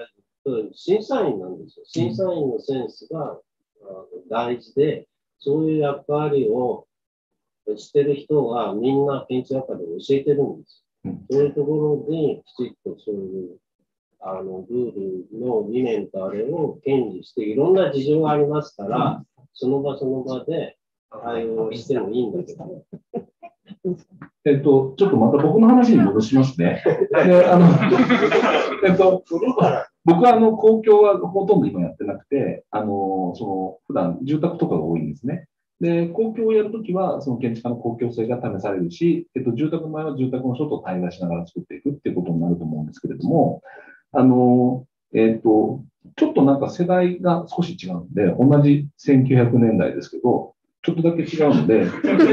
審査員なんですよ。審査員のセンスが、あの大事で、そういう役割をしてる人がみんな建築学科で教えてるんですよ。そういうところにきちっとそういうあのルールの理念とあれを堅持して、いろんな事情がありますから、その場その場で対応してもいいんだけど。 えっと、ちょっとまた僕の話に戻しますね。で、あの、えっと、僕はあの公共はほとんど今やってなくて、あの、その普段住宅とかが多いんですね。で、公共をやるときは、その建築家の公共性が試されるし、えっと、住宅の場合は住宅の人と対話しながら作っていくっていうことになると思うんですけれども、あの、えっと、ちょっとなんか世代が少し違うので、同じせんきゅうひゃくねんだいですけど、ちょっとだけ違うので、多分、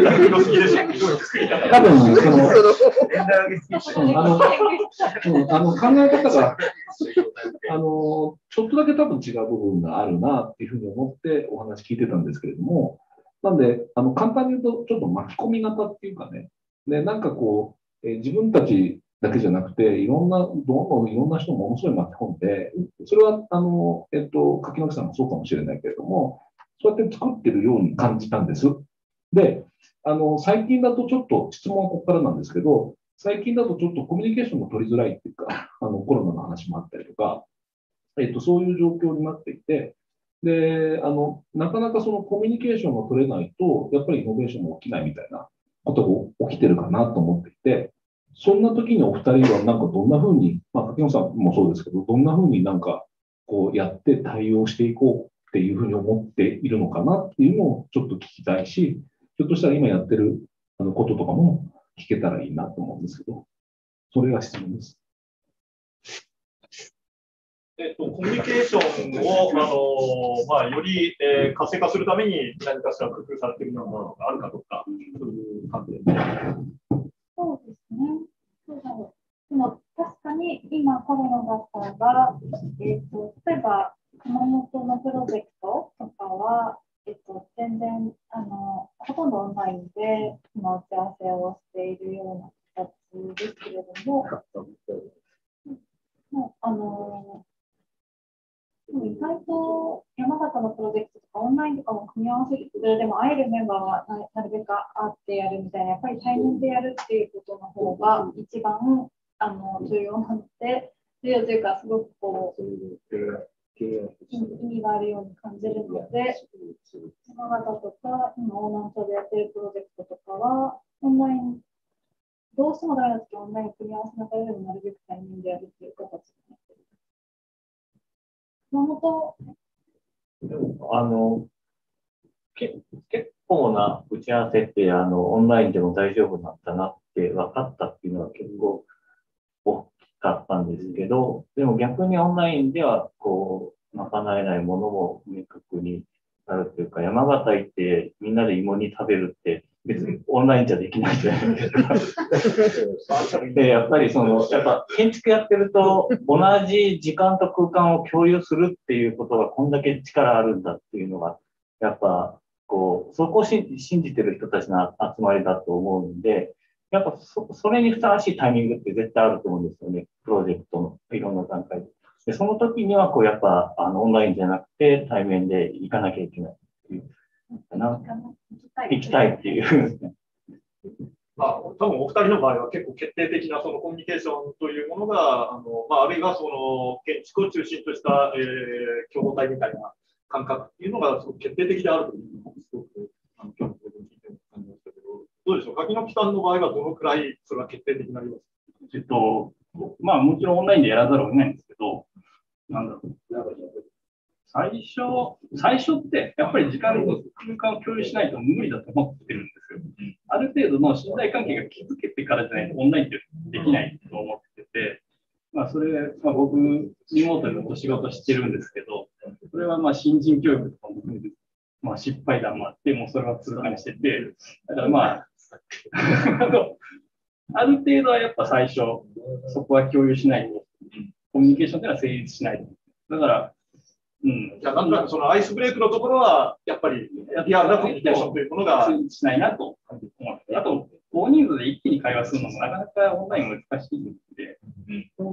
その、あの、あの考え方が、あの、ちょっとだけ多分違う部分があるなっていうふうに思ってお話聞いてたんですけれども、なんで、あの、簡単に言うと、ちょっと巻き込み型っていうかね、で、なんかこう、えー、自分たちだけじゃなくて、いろんな、どんどんいろんな人をものすごい巻き込んで、それは、あの、えっと、柿巻さんもそうかもしれないけれども、そうやって作ってるように感じたんです。で、あの、最近だとちょっと、質問はここからなんですけど、最近だとちょっとコミュニケーションが取りづらいっていうか、あの、コロナの話もあったりとか、えっと、そういう状況になっていて、で、あの、なかなかそのコミュニケーションが取れないと、やっぱりイノベーションも起きないみたいなことが起きてるかなと思っていて、そんな時にお二人はなんかどんな風に、まあ、柿野さんもそうですけど、どんな風になんかこうやって対応していこうっていうふうに思っているのかなっていうのをちょっと聞きたいし、ひょっとしたら今やってるあのこととかも聞けたらいいなと思うんですけど、それが質問です。 えっと、コミュニケーションを、あのまあ、より、えー、活性化するために何かしら工夫されているようなものがあるかとか、そういう感じで。 そうですね。そうだろう。でも確かに今コロナだったが、えーと、例えば熊本のプロジェクトとかは、えっと、全然あのほとんどオンラインで今打ち合わせをしているような形ですけれども、もうあのでも意外と山形のプロジェクトとかオンラインとかも組み合わせて、でも会えるメンバーは な, なるべく会ってやるみたいな、やっぱり対面でやるっていうことの方が一番あの重要なので、重要というか、すごくこう、意味があるように感じるので、山形とか、今、大南町でやってるプロジェクトとかは、オンライン、どうしてもダメな時はオンライン組み合わせながらでもなるべく対面でやるっていう形になっている。熊本でもあのけ結構な打ち合わせってあのオンラインでも大丈夫なんだなって分かったっていうのは結構大きかったんですけど、でも逆にオンラインではこう賄えないものも明確になるというか、山形行ってみんなで芋煮食べるって別にオンラインじゃできないじゃないですか。で、やっぱりその、やっぱ建築やってると同じ時間と空間を共有するっていうことがこんだけ力あるんだっていうのが、やっぱこう、そこを信じてる人たちの集まりだと思うんで、やっぱ そ, それにふさわしいタイミングって絶対あると思うんですよね。プロジェクトのいろんな段階で。で、その時にはこう、やっぱあのオンラインじゃなくて対面で行かなきゃいけないっていう。な行きたいっていう。 まあ、多分お二人の場合は結構決定的なそのコミュニケーションというものが、あのまあ、あるいはその建築を中心とした、えー、共同体みたいな感覚っていうのがすごく決定的であるというのをすごくあの今日のことに聞いて感じましたけど、どうでしょう、柿巻さんの場合はどのくらいそれは決定的になりますか？ えっと、まあもちろんオンラインでやらざるを得ないんですけど、なんだろう。最初、最初ってやっぱり時間と空間を共有しないと無理だと思ってるんですよ。ある程度の信頼関係が築けてからじゃないとオンラインってできないと思ってて、まあそれ、まあ、僕、リモートでお仕事してるんですけど、それはまあ新人教育とかも含めて、まあ失敗談もあって、もうそれは通過にしてて、だからまあ、ある程度はやっぱ最初、そこは共有しないと、コミュニケーションでは成立しない。だから、うん、 じゃあ、なんとなくそのアイスブレイクのところは、やっぱりリアルなコミュニケーションというものが。 しないなと思って。あと、大人数で一気に会話するのもなかなかオンライン難しいので、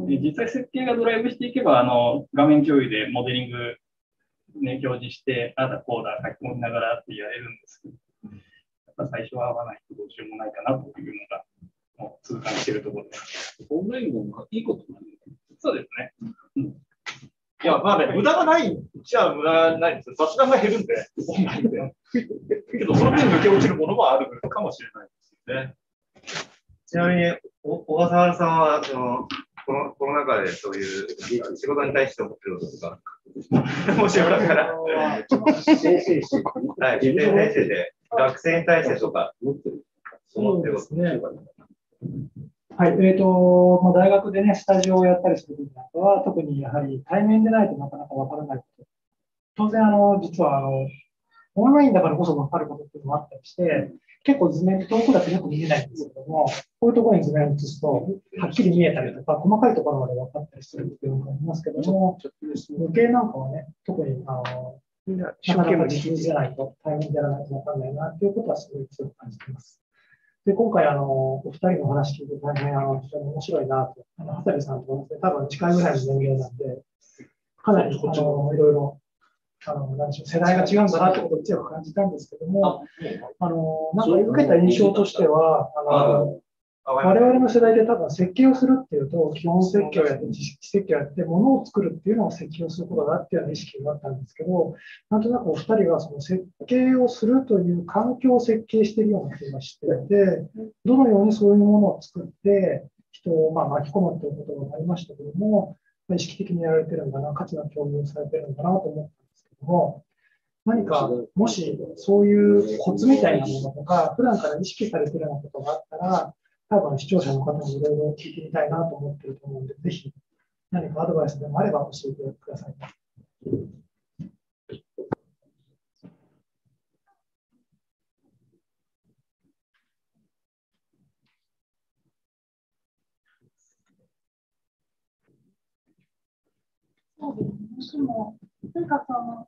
で実際設計がドライブしていけば、あの画面共有でモデリング、ね、表示して、あだこうだ書き込みながらってやれるんですけど、やっぱ最初は合わないとどうしようもないかなというのが、もう痛感しているところです。 オンラインもいいことなんでそうですね。うん、 いや、まあね、無駄がないじゃあ無駄ないんですよ。雑談が減るんで、オンラインで。けど、その分抜け落ちるものもあるかもしれないですよね。 ちなみに、お小笠原さんはそのこのコロナ禍でそういう仕事に対して思ってることとか、もしよかったら、はい、先生で学生に対してとか、 そうですね。はい、えーとまあ、大学でね、スタジオをやったりするときなんかは、特にやはり対面でないとなかなかわからないこと。当然、あの実はあのオンラインだからこそ分かることっていうのもあったりして、結構図面で遠くだとよく見えないんですけども、こういうところに図面を映すと、はっきり見えたりとか、細かいところまで分かったりするっていうのがありますけども、無形なんかはね、特にあのなかなか自分じゃないと、対面でやらないと分からないなということはすごい強く感じています。で今回あの、お二人のお話聞いて大変あの非常に面白いなと、あの畑さんと多分近いぐらいの年齢なんで、かなりあのいろいろあの何でしょう、世代が違うんだなということを強く感じたんですけども、あのなんか受けた印象としては、あの我々の世代で多分設計をするっていうと、基本設計をやって、知識設計をやって、ものを作るっていうのを設計をすることだっていうような意識があったんですけど、なんとなくお二人がその設計をするという環境を設計しているような気がしていて、どのようにそういうものを作って、人をまあ巻き込むということがありましたけども、意識的にやられてるんだな、価値の共有をされてるんだなと思ったんですけども、何かもしそういうコツみたいなものとか、普段から意識されているようなことがあったら、多分視聴者の方もいろいろ聞いてみたいなと思っていると思うので、ぜひ何かアドバイスでもあれば教えてください。 そうですね。でも、なんかその、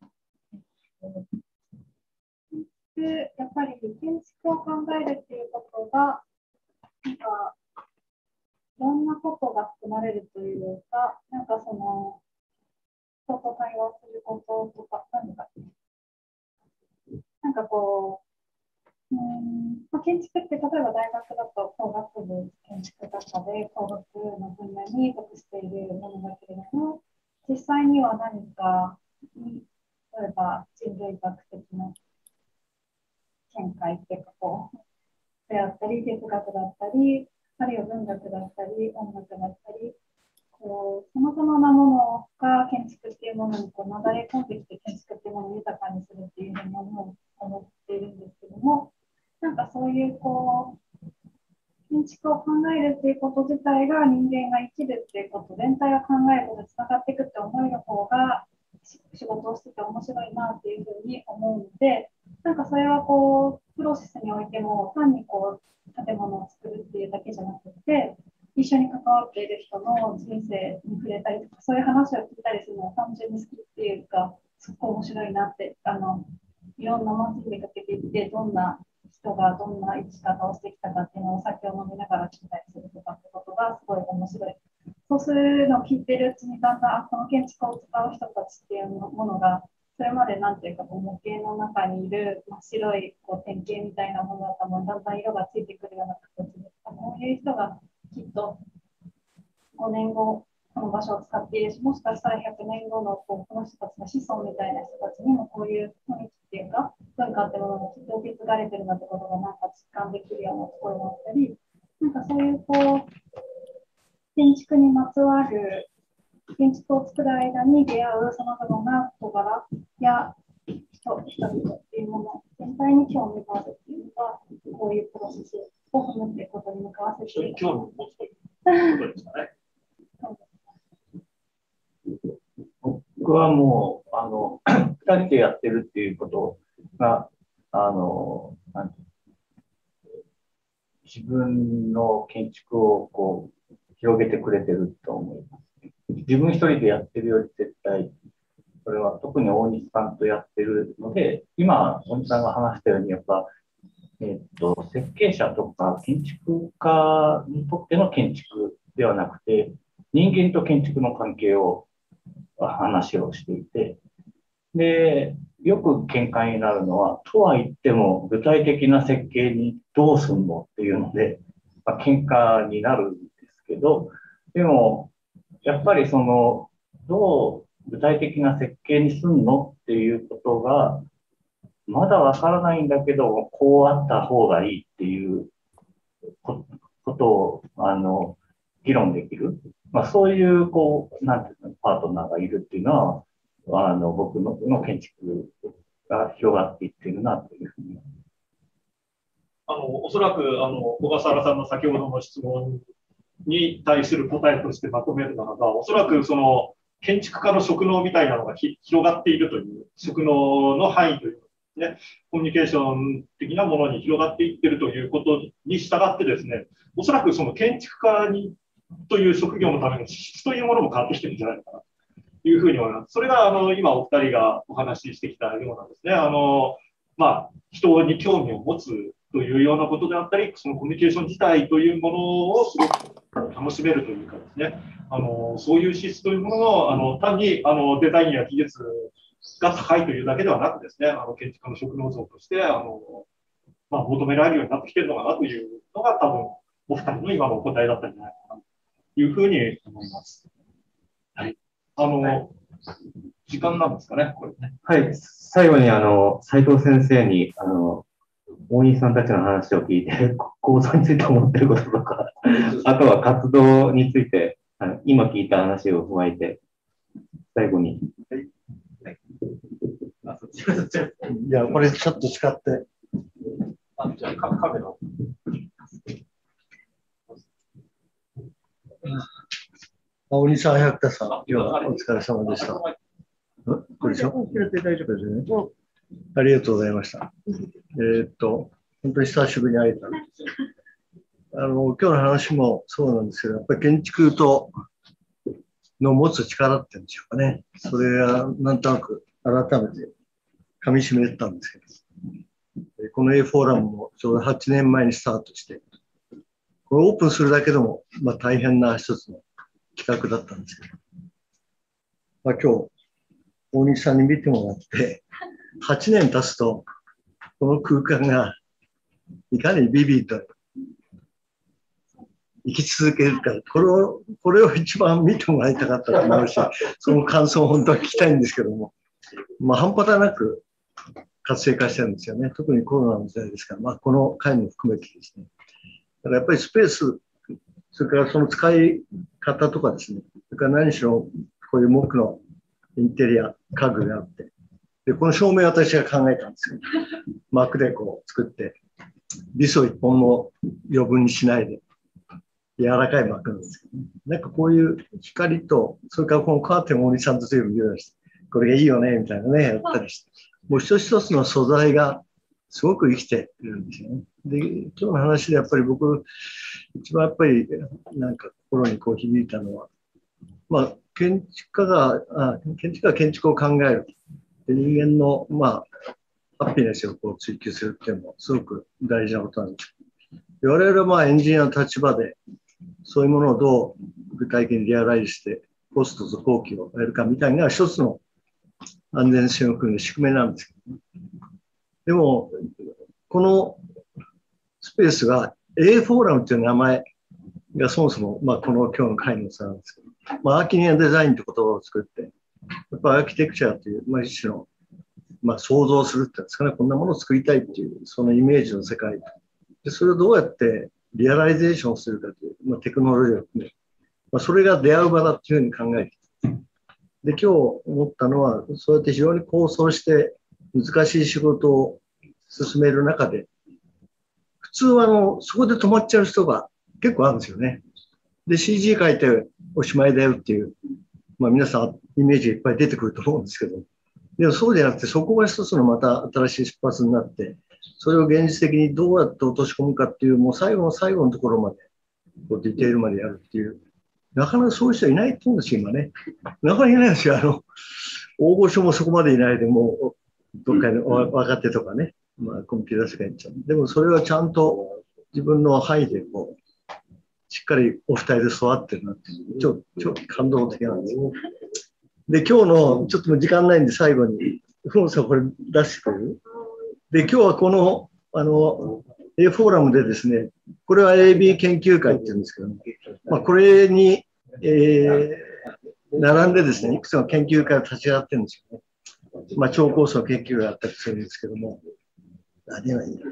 やっぱり建築を考えるっていうことが、なんか、いろんなことが含まれるというか、なんかその、人と対話することとか、何か、なんかこう、うんまあ、建築って例えば大学だと工学部建築学科で工学の分野に属しているものだけれども、実際には何か、例えば人類学的な見解っていうかこう、であったり、哲学だったり、あるいは文学だったり、音楽だったり、こう、さまざまなものが建築っていうものにこう流れ込んできて、建築っていうものを豊かにするっていうふうに思っているんですけども、なんかそういうこう、建築を考えるっていうこと自体が人間が生きるっていうこと、全体を考えることにつながっていくって思いの方が、仕事をしてて面白いなっていうふうに思うので、なんかそれはこう、プロセスにおいても、単にこう、建物を作るっていうだけじゃなくて、一緒に関わっている人の人生に触れたりとか、そういう話を聞いたりするのは単純に好きっていうか、すっごい面白いなって、あの、いろんな街に出かけていって、どんな人がどんな生き方をしてきたかっていうのをお酒を飲みながら聞いたりするとかってことがすごい面白い。そうするのを聞いてるうちにだんだん、この建築を使う人たちっていうものが、それまでなんていうかこう模型の中にいる真っ白いこう典型みたいなものだったのにだんだん色がついてくるような形で、こういう人がきっとごねんごこの場所を使っているし、もしかしたらひゃくねんごのこうこの人たちの子孫みたいな人たちにもこういう雰囲気っていうか文化っていうものがきっと受け継がれてるなってことがなんか実感できるようなところがあったり、なんかそういうこう建築にまつわる建築を作る間に出会うさまざまな人柄や人、人々っていうもの全体に興味があるっていうのがこういうプロセスを踏むっていうことに向かわせている。 興味を持つということですかね。 僕はもう、あの、二人でやってるっていうことが、あの、なんて自分の建築をこう広げてくれてると思います。自分一人でやってるより絶対、それは特に大西さんとやってるので、今、大西さんが話したように、やっぱ、えっと、設計者とか建築家にとっての建築ではなくて、 人間と建築の関係を話をしていて、で、よく見解になるのは、とは言っても具体的な設計にどうすんのっていうので、まあ、喧嘩になるんですけど、でも、やっぱりその、どう具体的な設計にすんのっていうことが、まだわからないんだけど、こうあった方がいいっていうことを、あの、議論できる。まあ、そういう、こう、なんていうの、パートナーがいるっていうのは、あの、僕のの建築が広がっていってるなというふうに。 あの、おそらく、あの、小笠原さんの先ほどの質問に対する答えとしてまとめるならば、おそらくその、建築家の職能みたいなのがひ広がっているという、職能の範囲というね、コミュニケーション的なものに広がっていっているということに従ってですね、おそらくその建築家にという職業のための資質というものも変わってきてるんじゃないのかなというふうに思います。それがあの今お二人がお話ししてきたようなんですね。あのまあ、人に興味を持つというようなことであったり、そのコミュニケーション自体というものをすごく楽しめるというかですね、あのそういう資質というものの、あの単にあのデザインや技術が高いというだけではなくですね、あの建築家の職能像としてあの、まあ、求められるようになってきているのかなというのが多分お二人の今のお答えだったんじゃないかなというふうに思います。はい。あの、はい、時間なんですかね、これね。 はい。最後にあの斉藤先生にあの大西さんたちの話を聞いて構造について思っていることとか、あとは活動についてあの今聞いた話を踏まえて最後に。はいいや、これちょっと使って。 あ、じゃあカカメラ。 大西さん、百田さん、今日はお疲れ様でした。これでしょ？大丈夫ですね。ありがとうございました。えー、っと、本当に久しぶりに会えた。あの、今日の話もそうなんですけど、やっぱり建築との持つ力っていうんでしょうかね。それがなんとなく改めて噛み締めたんですけど、この A フォーラムもちょうどはちねんまえにスタートして、これオープンするだけでも、まあ、大変な一つの企画だったんですけど、まあ、今日、大西さんに見てもらって、はちねん経つと、この空間がいかにビビッと生き続けるか、これを、これを一番見てもらいたかったと思うし、その感想を本当は聞きたいんですけども、まあ、半端なく活性化してるんですよね。特にコロナの時代ですから、まあ、この回も含めてですね。だからやっぱりスペース、それからその使い方とかですね、それから何しろこういう木のインテリア、家具があって、で、この照明は私が考えたんですけど、膜でこう作って、ビスを一本も余分にしないで、柔らかい膜なんですけどね。なんかこういう光と、それからこのカーテンを大西さんと随分言うして、これがいいよね、みたいなね、やったりして。もう一つ一つの素材がすごく生きているんですよね。で、今日の話でやっぱり僕、一番やっぱりなんか心にこう響いたのは、まあ、建築家が、あ建築家は建築を考える。で人間の、まあ、ハッピーネスをこう追求するっていうのもすごく大事なことなんです。で我々はまあエンジニアの立場で、そういうものをどう具体的にリアライズして、コストと工期を得るかみたいな一つの安全性を組む宿命なんですけど、ね、でも、このスペースが A フォーラムという名前がそもそも、まあ、この今日の会の差なんですけど、まあ、アーキニアデザインという言葉を作って、やっぱアーキテクチャという、まあ、一種の、まあ、想像するっていうんですかね、こんなものを作りたいっていう、そのイメージの世界で、それをどうやってリアライゼーションするかという、まあ、テクノロジーを含め、まあ、それが出会う場だというふうに考えてで、今日思ったのは、そうやって非常に構想して難しい仕事を進める中で、普通はあのそこで止まっちゃう人が結構あるんですよね。で、シージー 書いておしまいだよっていう、まあ皆さんイメージいっぱい出てくると思うんですけど、でもそうじゃなくて、そこが一つのまた新しい出発になって、それを現実的にどうやって落とし込むかっていう、もう最後の最後のところまで、こうディテールまでやるっていう、なかなかそういう人いないと思うんですよ、今ね。なかなかいないですよ。あの、大御所もそこまでいないで、もう、どっかの若手とかね、まあ、コンピューター世界に行っちゃう。でもそれはちゃんと自分の範囲でこう、 しっかりお二人で育ってるなっていう、ちょちょっと感動的なんですよ。で、今日の、ちょっともう時間ないんで最後に、ふもさんこれ出してくれる？で、今日はこの、あの、A フォーラムでですね、これは エービー 研究会っていうんですけども、まあ、これに、えー、並んでですね、いくつかの研究会を立ち上がってるんですよね。まあ、超高層研究があったりするんですけども、あ、ではいい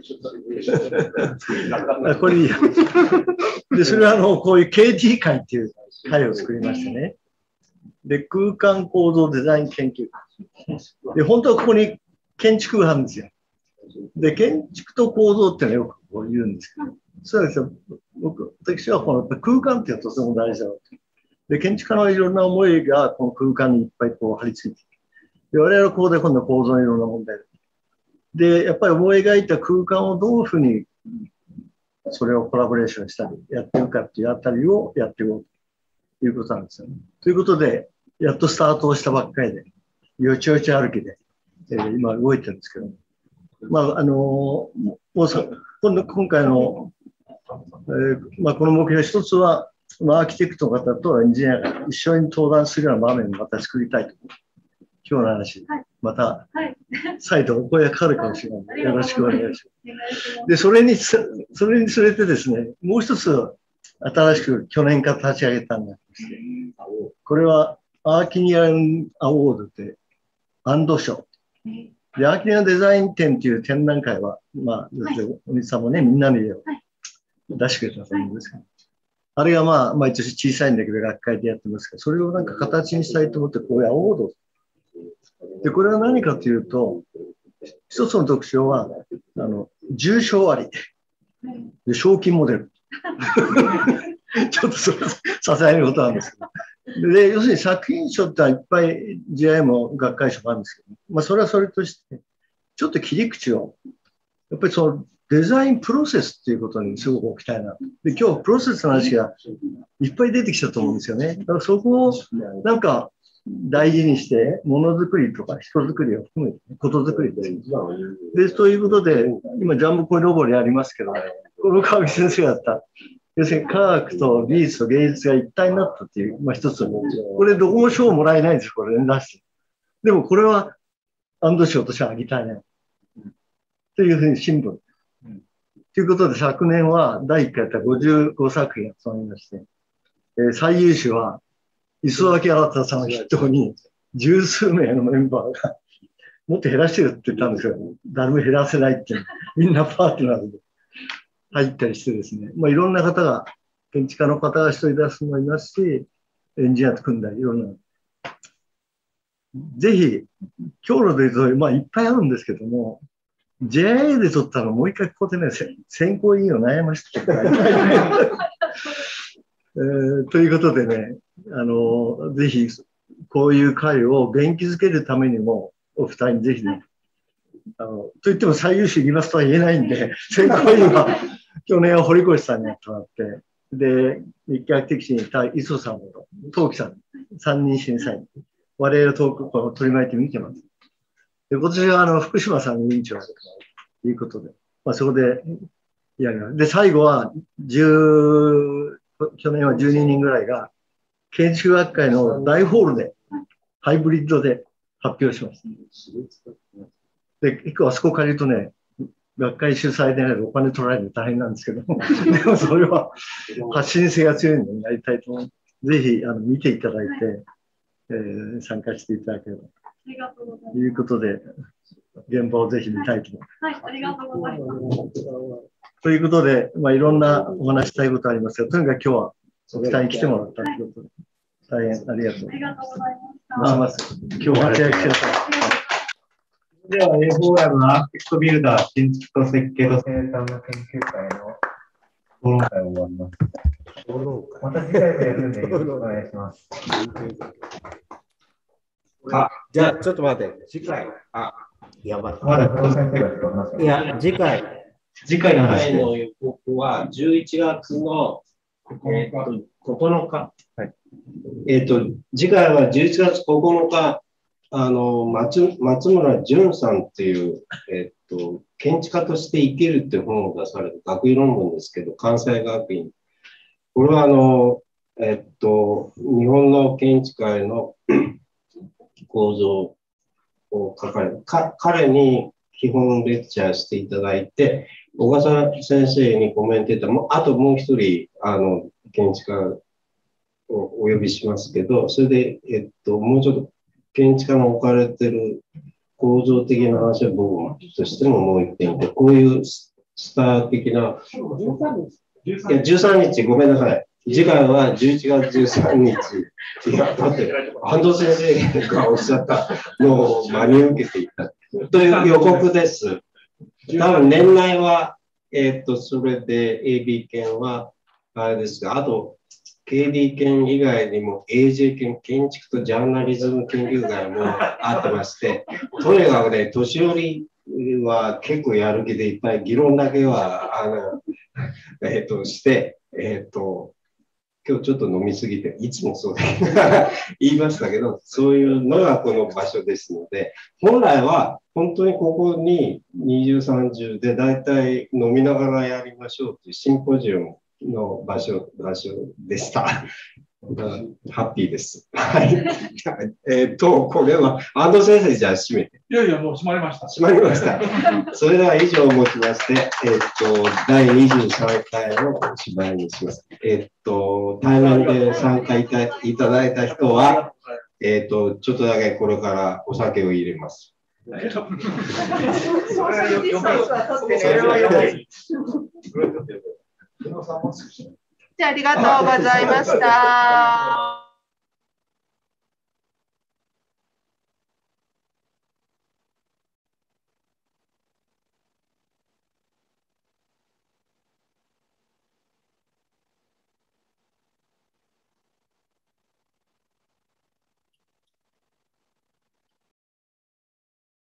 や。これいいや。で、それはあの、こういう ケーティー 会っていう会を作りましてね。で、空間構造デザイン研究会。で、本当はここに建築があるんですよ。で、建築と構造っていうのはよくこう言うんですけど、そうですよ。僕、私はこの空間っていうのはとても大事だろうと。で、建築家のいろんな思いがこの空間にいっぱいこう張り付いている。で、我々はここで今度構造のいろんな問題。で、やっぱり思い描いた空間をどういうふうにそれをコラボレーションしたり、やっていくかっていうあたりをやっていこうということなんですよね。ということで、やっとスタートをしたばっかりで、よちよち歩きで、えー、今動いてるんですけど、まあ、あのー、もうさ、今度、今回の、えー、まあ、この目標一つは、まあ、アーキテクトの方とエンジニアが一緒に登壇するような場面をまた作りたいと。今日の話、はい、また、再度お声がかかるかもしれないので、よろしくお願いします。で、それに、それにつれてですね、もう一つ、新しく去年から立ち上げたんですけど、これは、アーキニアンアワードで、アンド賞。で、アーキニアンデザイン展という展覧会は、まあ、お兄さんもね、みんなの家を出してくれたと思うんですけど、あれがまあ、毎年小さいんだけど、学会でやってますけど、それをなんか形にしたいと思って、こういうアワード。で、これは何かというと、一つの特徴は、あの、重賞あり。で、賞金も出る。ちょっとそれ、ささやなことなんですけど。で、要するに作品賞っていっぱい ジェーアイ も学会賞もあるんですけど、まあ、それはそれとして、ちょっと切り口を、やっぱりそのデザインプロセスっていうことにすごく置きたいな。で、今日プロセスの話がいっぱい出てきたと思うんですよね。だからそこを、なんか、大事にして、ものづくりとか人づくりを含めて、ことづくりで。で、ということで、今、ジャンボコイロボリありますけど、この川口先生がやった、要するに科学と美術と芸術が一体になったっていう、まあ一つの、これどこも賞もらえないんですよ、これ、ね、出して。でもこれは、アンド賞としてはあげたいね。というふうに新聞。ということで、昨年はだいいっかいやったごじゅうごさく品集まりまして、えー、最優秀は、磯崎新さんを筆頭に十数名のメンバーがもっと減らしてるって言ったんですよ。誰も減らせないっていう。みんなパーティーなので入ったりしてですね。まあいろんな方が、建築家の方が一人出すのもいますし、エンジニアと組んだりいろんな。ぜひ、今日のデータ、まあいっぱいあるんですけども、ジェイアイエー で取ったのをもう一回ここでね、選考委員を悩ましてえー、ということでね、あの、ぜひ、こういう会を元気づけるためにも、お二人にぜひね、あの、と言っても最優秀にいますとは言えないんで、選考委員は、去年は堀越さんにやってもらって、で、日経アクティクシーにいた磯さんと、東木さん、三人審査員、我々とこの取り巻いて見てます。で、今年はあの、福島さん委員長ということで、まあ、そこでやります。で、最後は、じゅう、去年はじゅうににんぐらいが、建築学会の大ホールで、ハイブリッドで発表します。で、結構あそこ借りるとね、学会主催でないとお金取られるの大変なんですけども、でもそれは発信性が強いのでやりたいと思う。ぜひあの見ていただいて、えー、参加していただければ。ありがとうございます。ということで、現場をぜひ見たいと思います。 はい、はい、ありがとうございます。 ということで、まあ、いろんなお話したいことありますが、とにかく今日はお二人に来てもらったということで、大変ありがとう。 ありがとうございました。 ますます。今日は活躍してください。 では、A フォーラムアーキテクトビルダー、建築と設計と生産の研究会の討論会を終わります。また次回もやるんで、よろしくお願いします。 あ、じゃあ、ちょっと待って、次回、あ、やばい。 まだ、黒先生がちょっと話して。 いや、次回、 次回の話の予告はじゅういちがつの、えー、とここのか。はい、えっと、次回はじゅういちがつここのか、あの、松、松村淳さんっていう、えっと、建築家として生きるっていう本を出された学位論文ですけど、関西学院。 これはあの、えっと、日本の建築界の構造を書かれる。か彼に基本レクチャーしていただいて、小笠先生にコメンテーターも、あともう一人、あの、建築家をお呼びしますけど、それで、えっと、もうちょっと建築家の置かれてる構造的な話は僕としてももう一点で、こういうスター的な、いや、じゅうさんにち、ごめんなさい。次回はじゅういちがつじゅうさんにち。いや、だって、安藤先生がおっしゃったのを真に受けていた。という予告です。多分年内は、えっと、それで エービー 券は、あれですが、あと、ケーディー 券以外にも エージェー 券、建築とジャーナリズム研究会もあってまして、とにかくね、年寄りは結構やる気でいっぱい議論だけは、あの、えっと、して、えっと、今日ちょっと飲みすぎて、いつもそうだけど言いましたけど、そういうのがこの場所ですので、本来は本当にここににじゅう、さんじゅうでだいたい飲みながらやりましょうというシンポジウムの場所、場所でした。ハッピーです。はい。えっと、これは、安藤先生、じゃあ閉めて。 いやいや、もう閉まりました。 閉まりました。それでは以上をもちまして、えっと、だいにじゅうさんかいのおしまいにします。えっと、対面で参加いたいただいた人は、えっと、ちょっとだけこれからお酒を入れます。それはよじゃあ、ありがとうございました。